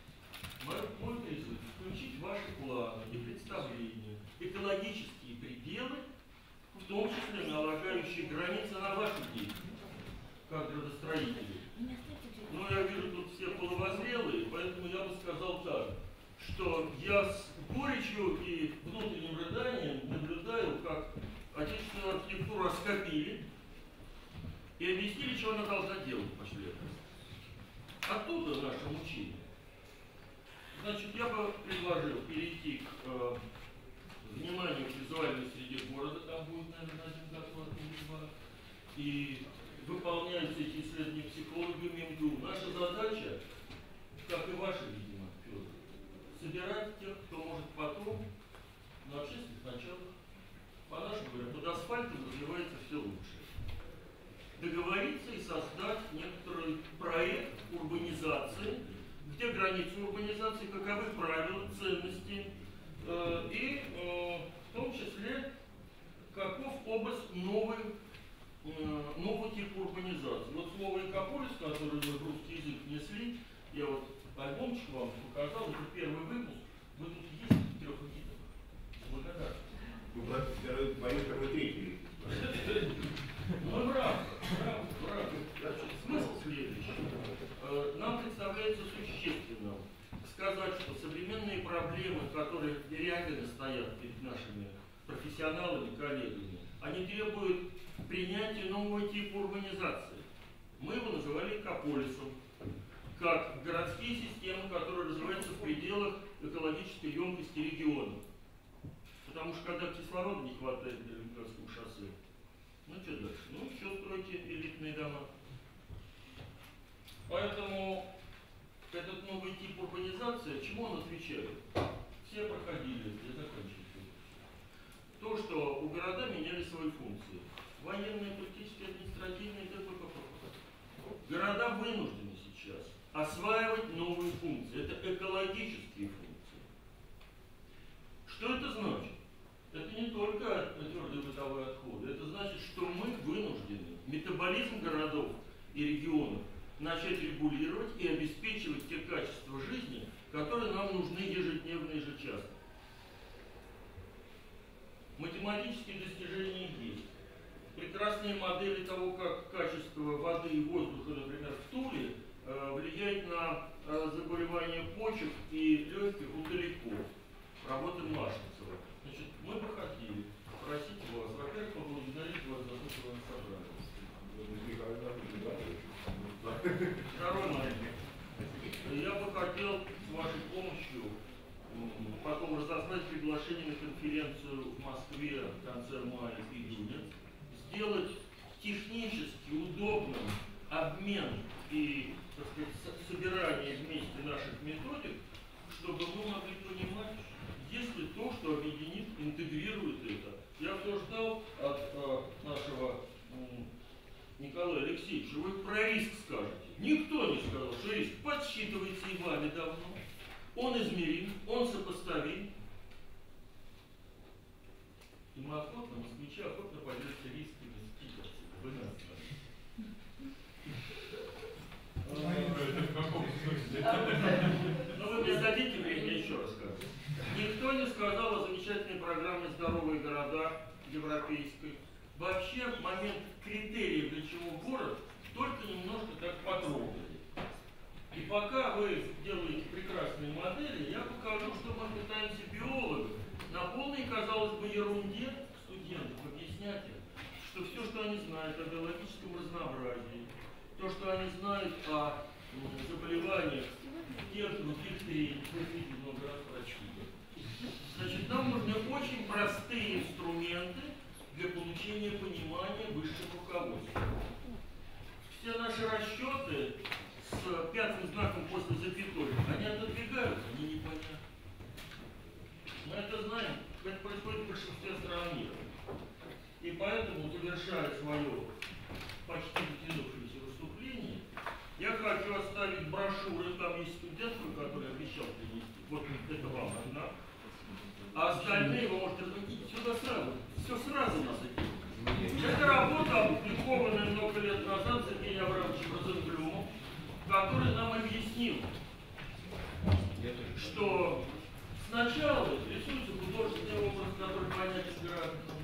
Мой призыв — включить ваши планы и представления, экологические пределы, в том числе налагающие границы на вашу деятельность, как градостроители. Но я вижу, тут все половозрелые, поэтому я бы сказал так, что я с горечью и внутренним рыданием наблюдаю, как отечественную архитектуру раскопили и объяснили, что она должна делать после этого. Оттуда наше мучение. Значит, я бы предложил перейти к вниманию к визуальной среде города, там будет, наверное, один доклад или два, и выполняются эти исследования психологами МГУ. Наша задача, как и ваша, видимо, Федор, собирать тех, кто может потом на общественных началах, по-нашему говоря, под асфальтом развивается все лучше. Договориться и создать некоторый проект урбанизации, где границы урбанизации, каковы правила, ценности, и в том числе каков образ нового типа урбанизации. Вот слово «экополис», которое мы в русский язык внесли, я вот альбомчик вам показал, это первый выпуск, вы тут есть в 3 видах. Благодарю. Первый, третий. Ну, правда. Смысл следующий. Нам представляется существенным сказать, что современные проблемы, которые реально стоят перед нашими профессионалами, коллегами, они требуют принятия нового типа урбанизации. Мы его называли экополисом, как городские системы, которые развиваются в пределах экологической емкости региона. Потому что когда кислорода не хватает для Ленинградского шоссе, ну что дальше? Ну, еще стройте элитные дома. Поэтому этот новый тип урбанизации, чему он отвечает? Все проходили, я заканчиваю. То, что у города меняли свои функции. Военные, политические, административные, т.п. Города вынуждены сейчас осваивать новые функции. Это экологические функции. Что это значит? Это не только твердые бытовые отходы. Это значит, что мы вынуждены метаболизм городов и регионов начать регулировать и обеспечивать те качества жизни, которые нам нужны ежедневно и ежечасно. Математические достижения есть. Прекрасные модели того, как качество воды и воздуха, например, в Туле, влияет на заболевания почек и легких у далеко. Работы Машинцева. Значит, мы бы хотели просить вас, во-первых, поблагодарить вас за то, что вы нас собрали. Второй момент. Я бы хотел с вашей помощью потом разослать приглашение на конференцию в Москве в конце мая и июня, сделать технически удобным обмен и, так сказать, собирание вместе наших методик, чтобы мы могли понимать, есть ли то, что объединит, интегрирует это. Я все ждал от нашего Николая Алексеевича, вы про риск скажете. Никто не сказал, что риск подсчитывается и вами давно. Он измерим, он сопоставим. И мы охотно, москвичи охотно поделятся рисками с питерцами. Вы нас но вы мне дадите время, я еще расскажу. Никто не сказал о замечательной программе «Здоровые города» европейской. Вообще, в момент критериев, для чего город, только немножко так потрогали. И пока вы делаете прекрасные модели, я покажу, что мы пытаемся биологов на полной, казалось бы, ерунде студентов объяснять им, что все, что они знают о биологическом разнообразии, то, что они знают о заболеваниях тех других третьих, много раз прочитали. Значит, нам нужны очень простые непонимание высшим руководством. Все наши расчеты с пятым знаком после запятой, они отодвигаются, они непонятны. Мы это знаем, это происходит в большинстве стран мира. И поэтому, завершая свое почти затянувшееся выступление, я хочу оставить брошюры, там есть студентку, которую обещал принести. Вот это вам одна. А остальные вы можете разместить сюда сразу. Все сразу нас этим. Это работа, опубликованная много лет назад Сергеем Абрамовичем Розенблюмом, который нам объяснил, что сначала рисуется художественный образ, который понятен гражданам.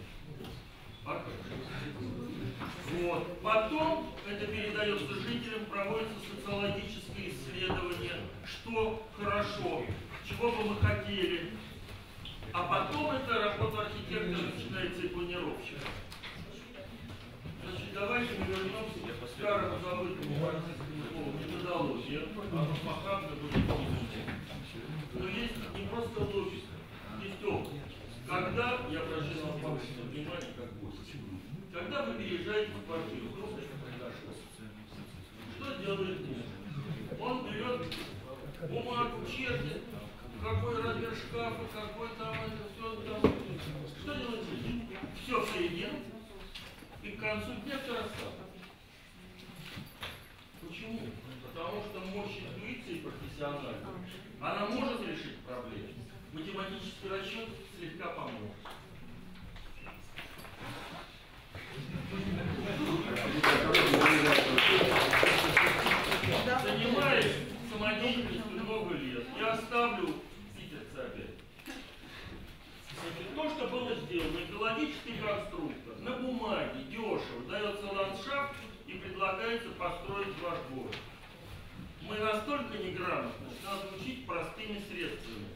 Вот. Потом это передается жителям, проводится социологическое исследование, что хорошо, чего бы мы хотели. А потом эта работа архитектора начинается и планировщика. Значит, давайте мы вернемся к старому забытому марксистскому слову методология, а похабно будет изучить. Но есть не просто логика, есть опыт. Когда, я прошу вам повысить внимание, как будет. Когда вы переезжаете в квартиру, вдруг это произошло. Что делает муж? Он берет бумагу, чертит, какой размер шкафа, какой там это, все там. Что делает муж? Все в середину, и к концу дня все рассадка. Почему? Потому что мощь интуиции профессиональной, она может решить проблему. Математический расчет слегка поможет. Занимаюсь самодеятельностью много лет. Я оставлю питерца опять. То, что было сделано, экологический конструктор, на бумаге, дешево, дается ландшафт и предлагается построить ваш город. Мы настолько неграмотны, что надо учить простыми средствами.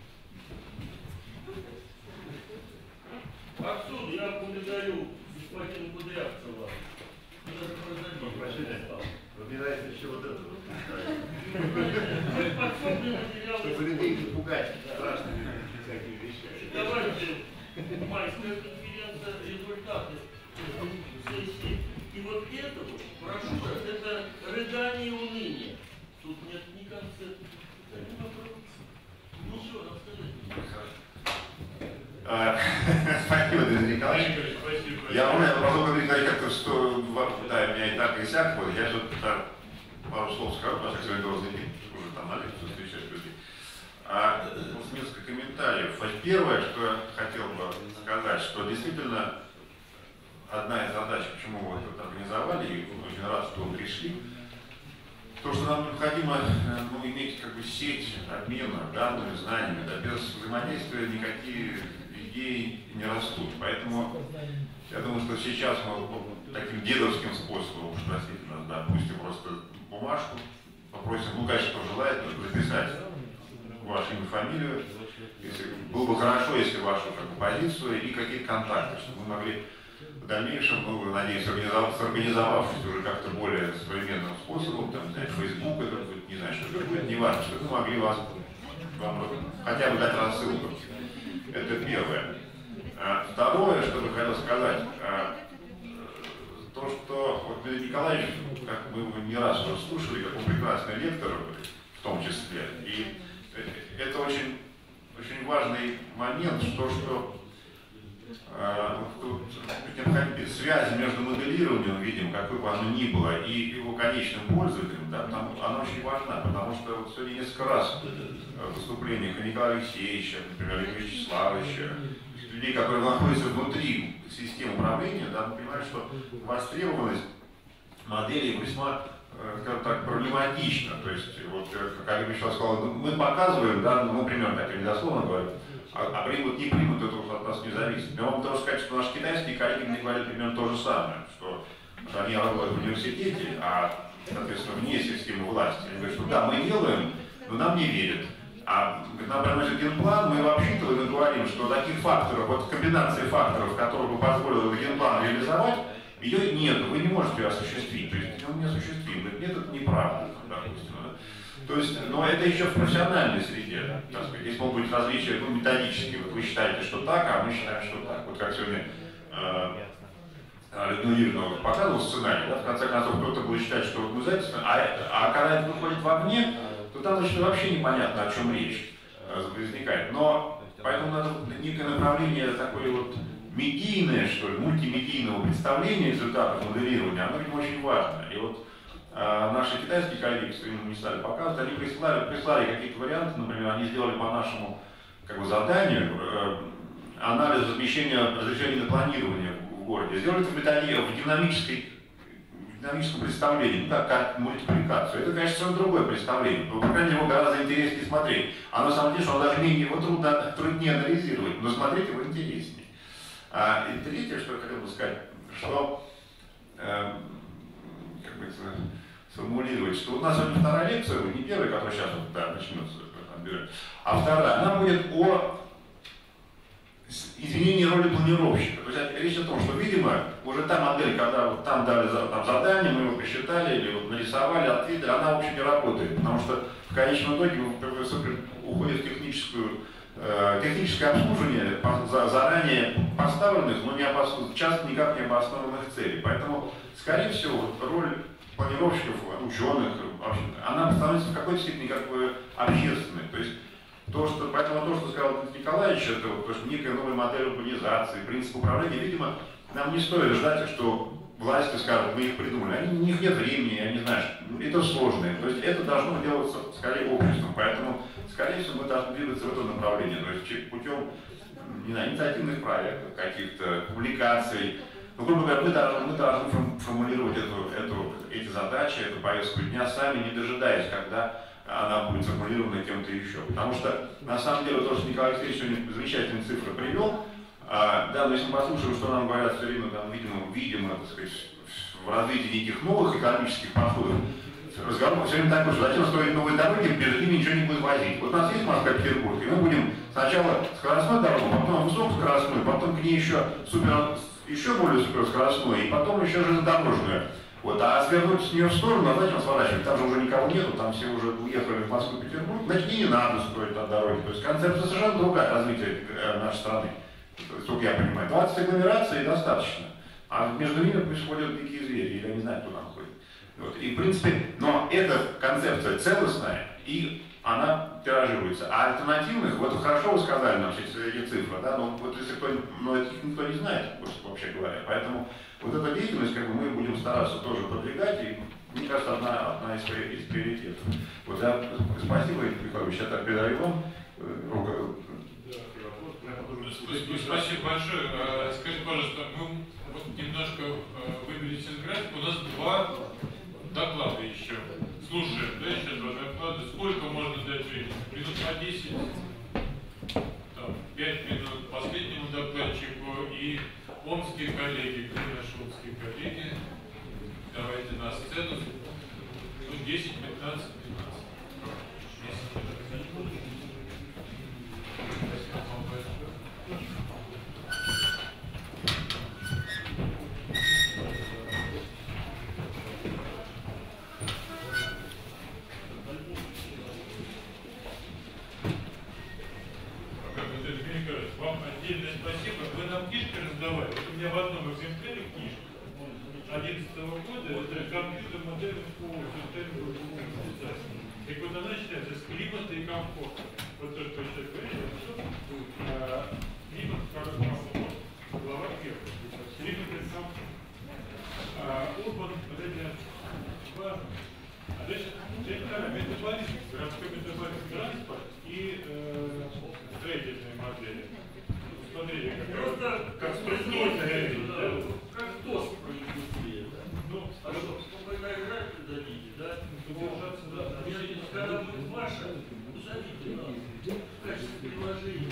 Отсюда я благодарю господина Кудрявцева. Мне нравится еще вот это. Подсобные материалы. Чтобы людей запугать страшными всякими вещами. Давайте майская конференция, результаты сессии. И вот это вот, брошюра, это рыдание и уныние. Тут нет ни концепта, ни вопроса. Ничего нам сказать не Спасибо, Дмитрий Николаевич. Я поскольку Дмитрий Николаевич как-то что, да, меня и так, и сяк, вот, я что-то пару слов скажу, потому что я должен идти уже там на лекцию встречать людей. Просто несколько комментариев. Первое, что я хотел бы сказать, что действительно одна из задач, почему мы это организовали, и очень рад, что вы пришли, то, что нам необходимо иметь как бы сеть обмена данными, знаниями, да, без взаимодействия никакие идеи не растут. Поэтому я думаю, что сейчас мы таким дедовским способом, уж простите нас, да, пустим просто бумажку, попросим, ну, конечно, кто желает, записать ваше имя, фамилию. Было бы хорошо, если вашу как бы, позицию и какие-то контакты, чтобы мы могли в дальнейшем, ну, надеюсь, организовавшись уже как-то более современным способом, там, не знаю, Facebook, это будет, не знаю, что это будет, не важно, чтобы мы могли вам хотя бы дать рассылку. Это первое. Второе, что бы хотел сказать, то, что вот Дмитрий Николаевич, как мы его не раз уже слушали, как он прекрасный лектор, в том числе, и это очень, очень важный момент, что связь между моделированием, видим, какой бы оно ни было, и его конечным пользователем, да, там, она очень важна, потому что вот сегодня несколько раз в выступлениях Николая Алексеевича, например, Ильича Вячеславовича, людей, которые находятся внутри системы управления, да, мы понимаем, что востребованность моделей весьма, скажем так, проблематична. То есть, вот, как Ильич Вячеславович сказал, мы показываем, да, ну, примерно так, недословно говорим, а примут, не примут, это уже от нас не зависит. Но я вам должен сказать, что наши китайские коллеги мне говорят примерно то же самое, что они работают в университете, а, соответственно, вне системы власти. Они говорят, что да, мы делаем, но нам не верят. А нам приносит генплан, мы его обсчитываем и говорим, что таких факторов, вот комбинации факторов, которые бы позволили этот генплан реализовать, ее нет, вы не можете ее осуществить. То есть он не осуществим. Нет, это неправда, допустим. То есть, но это еще в профессиональной среде, так сказать. Здесь могут быть различия, ну, методические. Вот вы считаете, что так, а мы считаем, что так. Вот как сегодня Людмила Юрьевна показывала сценарий, да, в конце концов кто-то будет считать, что вот мы за это, а когда это выходит вовне, то там значит, вообще непонятно, о чем речь возникает. Но поэтому надо некое направление такое вот медийное, что ли, мультимедийного представления результатов моделирования, оно, видимо, очень важно. И вот наши китайские коллеги, что им не стали показывать, они прислали какие-то варианты, например, они сделали по нашему как бы, заданию анализ размещения разрешений на планирование в городе. Сделали это в динамическом представлении, ну, как мультипликацию. Это, конечно, совершенно другое представление, но, по крайней мере, его гораздо интереснее смотреть. А на самом деле, что он даже менее его труднее анализировать, но смотреть его интереснее. И третье, что я хотел бы сказать, что, как бы сформулировать, что у нас сегодня вторая лекция, не первая, которая сейчас вот, да, начнется, а вторая, она будет о изменении роли планировщика. То есть речь о том, что, видимо, уже та модель, когда вот там дали там задание, мы его посчитали или вот нарисовали, ответили, она, в общем, не работает, потому что в конечном итоге уходит в техническое обслуживание заранее поставленных, но часто никак не обоснованных целей. Поэтому, скорее всего, роль планировщиков, ученых, она становится в какой-то степени как бы общественной. То есть поэтому то, что сказал Николаевич, это вот, то, что некая новая модель урбанизации, принцип управления, видимо, нам не стоит ждать, что власти скажут, мы их придумали. У них нет времени, я не знаю, это сложно. То есть это должно делаться скорее обществом. Поэтому, скорее всего, мы должны двигаться в этом направлении. То есть путем, не знаю, инициативных проектов, каких-то публикаций. Ну, грубо говоря, мы должны формулировать эти задачи, эту повестку дня сами, не дожидаясь, когда она будет сформулирована кем-то еще. Потому что, на самом деле, то, что Николай Алексеевич сегодня замечательные цифры привел, да, но если мы послушаем, что нам говорят все время, там, видимо, так сказать, в развитии неких новых экономических подходов, разговор все время такой, что зачем строить новые дороги, между ними ничего не будет возить. Вот у нас есть Москва-Петербург, и мы будем сначала скоростной дорогу, потом высокоскоростную, потом к ней еще более суперскоростную, и потом еще железнодорожную. Вот, а свернуть с нее в сторону, а зачем сворачивать? Там же уже никого нету, там все уже уехали в Москву и Петербург, значит, и не надо строить на дороге. То есть концепция совершенно другая развития нашей страны. Сколько я понимаю, 20 агломераций достаточно, а между ними происходят дикие звери, или я не знаю, кто там ходит. Вот. И в принципе, но эта концепция целостная, и она тиражируется. А альтернативных, вот хорошо вы сказали нам эти цифры, да, но вот если но этих никто не знает, вообще говоря. Поэтому вот эта деятельность, как бы мы будем стараться тоже продвигать, и мне кажется, одна из приоритетов. Вот я спасибо, Михайлович, я так передаю вам. Спасибо большое. Скажите, пожалуйста, мы вот немножко выбились из графика, у нас 2 доклада еще. Слушаем, да, еще 2 доклада. Сколько можно дать времени? Минут по 10, там, 5 минут последнему докладчику и омские коллеги, где наши омские коллеги, давайте на сцену. Ну, 10-15 минут. Вам отдельное спасибо. Вы нам книжки раздавали. Вот у меня в одном экземпляре книжка 2011 года, это компьютер модельных по системе автоматизации. И вот она считается с климата и комфорта. Вот то, что сейчас говорили, климат как комфорт. Глава 1. Климат и комфорт. Урбан, модель важно. А дальше метаболизм, городской метаболизм, транспорт и строительные модели. Смотрите, как структурная реальность. Как тост про индустрию. Ну, а что, вы на график дадите, да? Удержаться, да. Когда будет ваша, зовите нас в качестве приложения.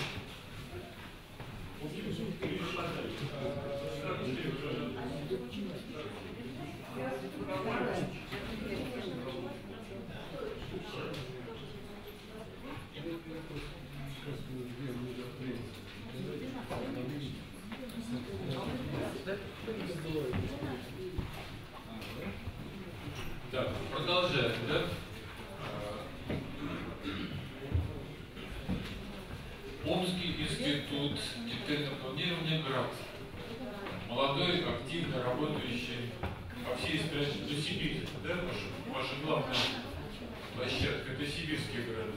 Так, продолжаем, да? Омский институт детального планирования ГРАЦ. молодой, активно работающий по всей стране, до Сибири, да, ваша главная площадка, это сибирские города.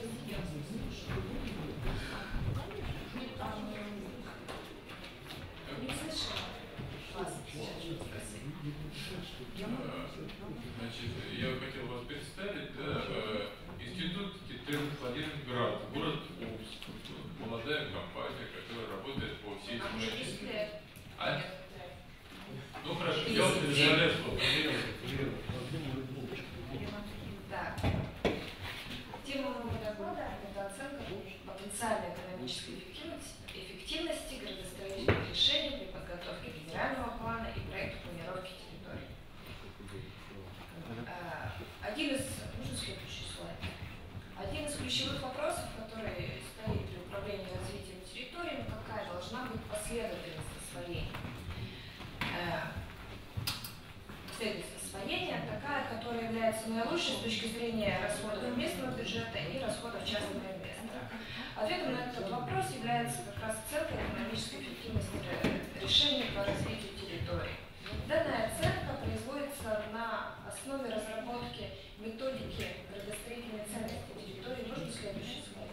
Значит, я хотел вас представить, да, институт Калининград, город Омск, молодая компания, которая работает по всей стране. А? Ну хорошо, я вам предоставляю слово. Да. Тема моего доклада – это оценка потенциальной экономической эффективности градостроительных решений при подготовке генерального плана и проекта планировки территорий. Один из ключевых вопросов, который стоит при управлении развитием территории, какая должна быть последовательность освоения. Последовательность освоения такая, которая является наилучшей с точки зрения расходов местного бюджета и расходов частного инвестора. Ответом на этот вопрос является как раз оценка экономической эффективности решений по развитию территории. Данная оценка производится на основе разработки методики градостроительной ценности территории. Можно следующий слайд.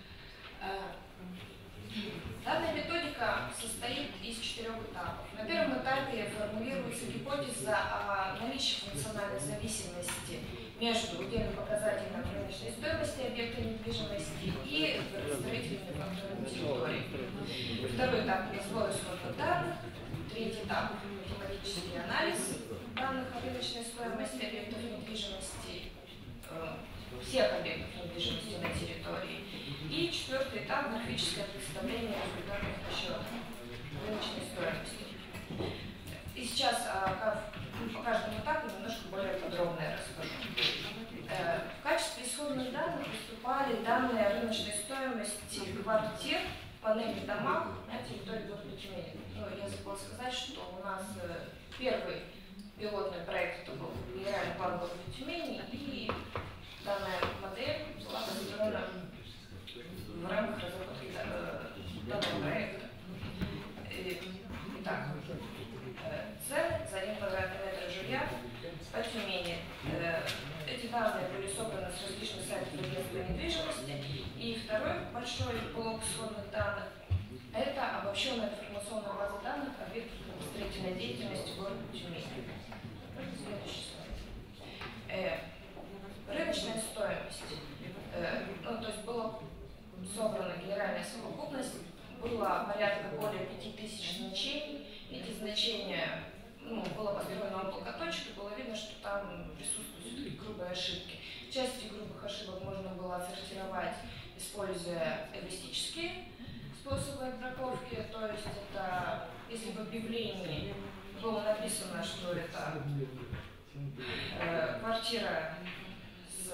Данная методика состоит из 4 этапов. На первом этапе формулируется гипотеза о наличии функциональной зависимости между удельным показателем рыночной стоимости объекта недвижимости и градостроительными факторами территории. Второй этап – сбор исходных данных. Третий этап – математический анализ данных о рыночной стоимости объектов недвижимости, всех объектов недвижимости на территории. И четвертый этап – графическое представление результатов расчета рыночной стоимости. И сейчас по каждому этапу немножко более подробно я расскажу. В качестве исходных данных выступали данные о рыночной стоимости квартир, панельных домах на территории города Тюмени. Я забыла сказать, что у нас первый пилотный проект это был генеральный план города Тюмени, и данная модель была построена в рамках разработки данного проекта. Итак, цены за 1 квадратный метр жилья по Тюмени. Эти данные были собраны с различных сайтов агентства недвижимости. И второй большой блок исходных данных – это обобщенная информационная база данных объектов строительной деятельности города Тюмени. Следующий слайд. Рыночная стоимость. То есть была собрана генеральная совокупность, было порядка более 5000 значений. Эти значения было построено облакоточкой, было видно, что там присутствуют все-таки грубые ошибки. Часть этих грубых ошибок можно было отсортировать, используя эвристические способы отбраковки, то есть это, если в объявлении было написано, что это квартира с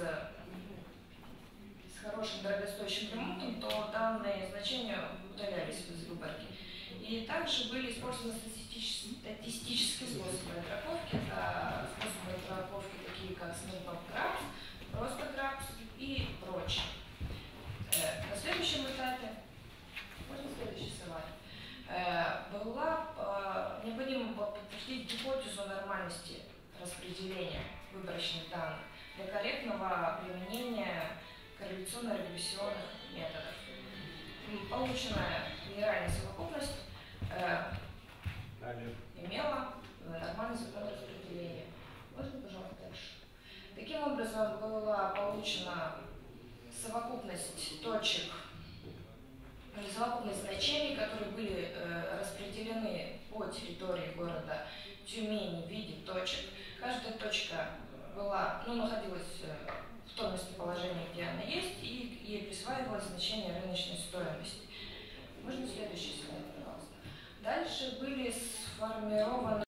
хорошим дорогостоящим ремонтом, то данные значения удалялись из выборки. И также были использованы статистические способы отбраковки. Это способы отбраковки такие как Snapmap Graphs, просто Graphs и прочее. На следующем этапе, можно следующий слайд, необходимо было подтвердить гипотезу нормальности распределения выборочных данных для корректного применения корреляционно-регрессионных методов. Полученная генеральная совокупность имела нормальный закон распределения. Можно, пожалуйста, дальше. Таким образом, была получена совокупность точек, совокупность значений, которые были распределены по территории города Тюмени в виде точек. Каждая точка была, находилась в том местоположении, где она есть, и ей присваивалось значение рыночной стоимости. Можно следующий слайд, пожалуйста. Дальше были сформированы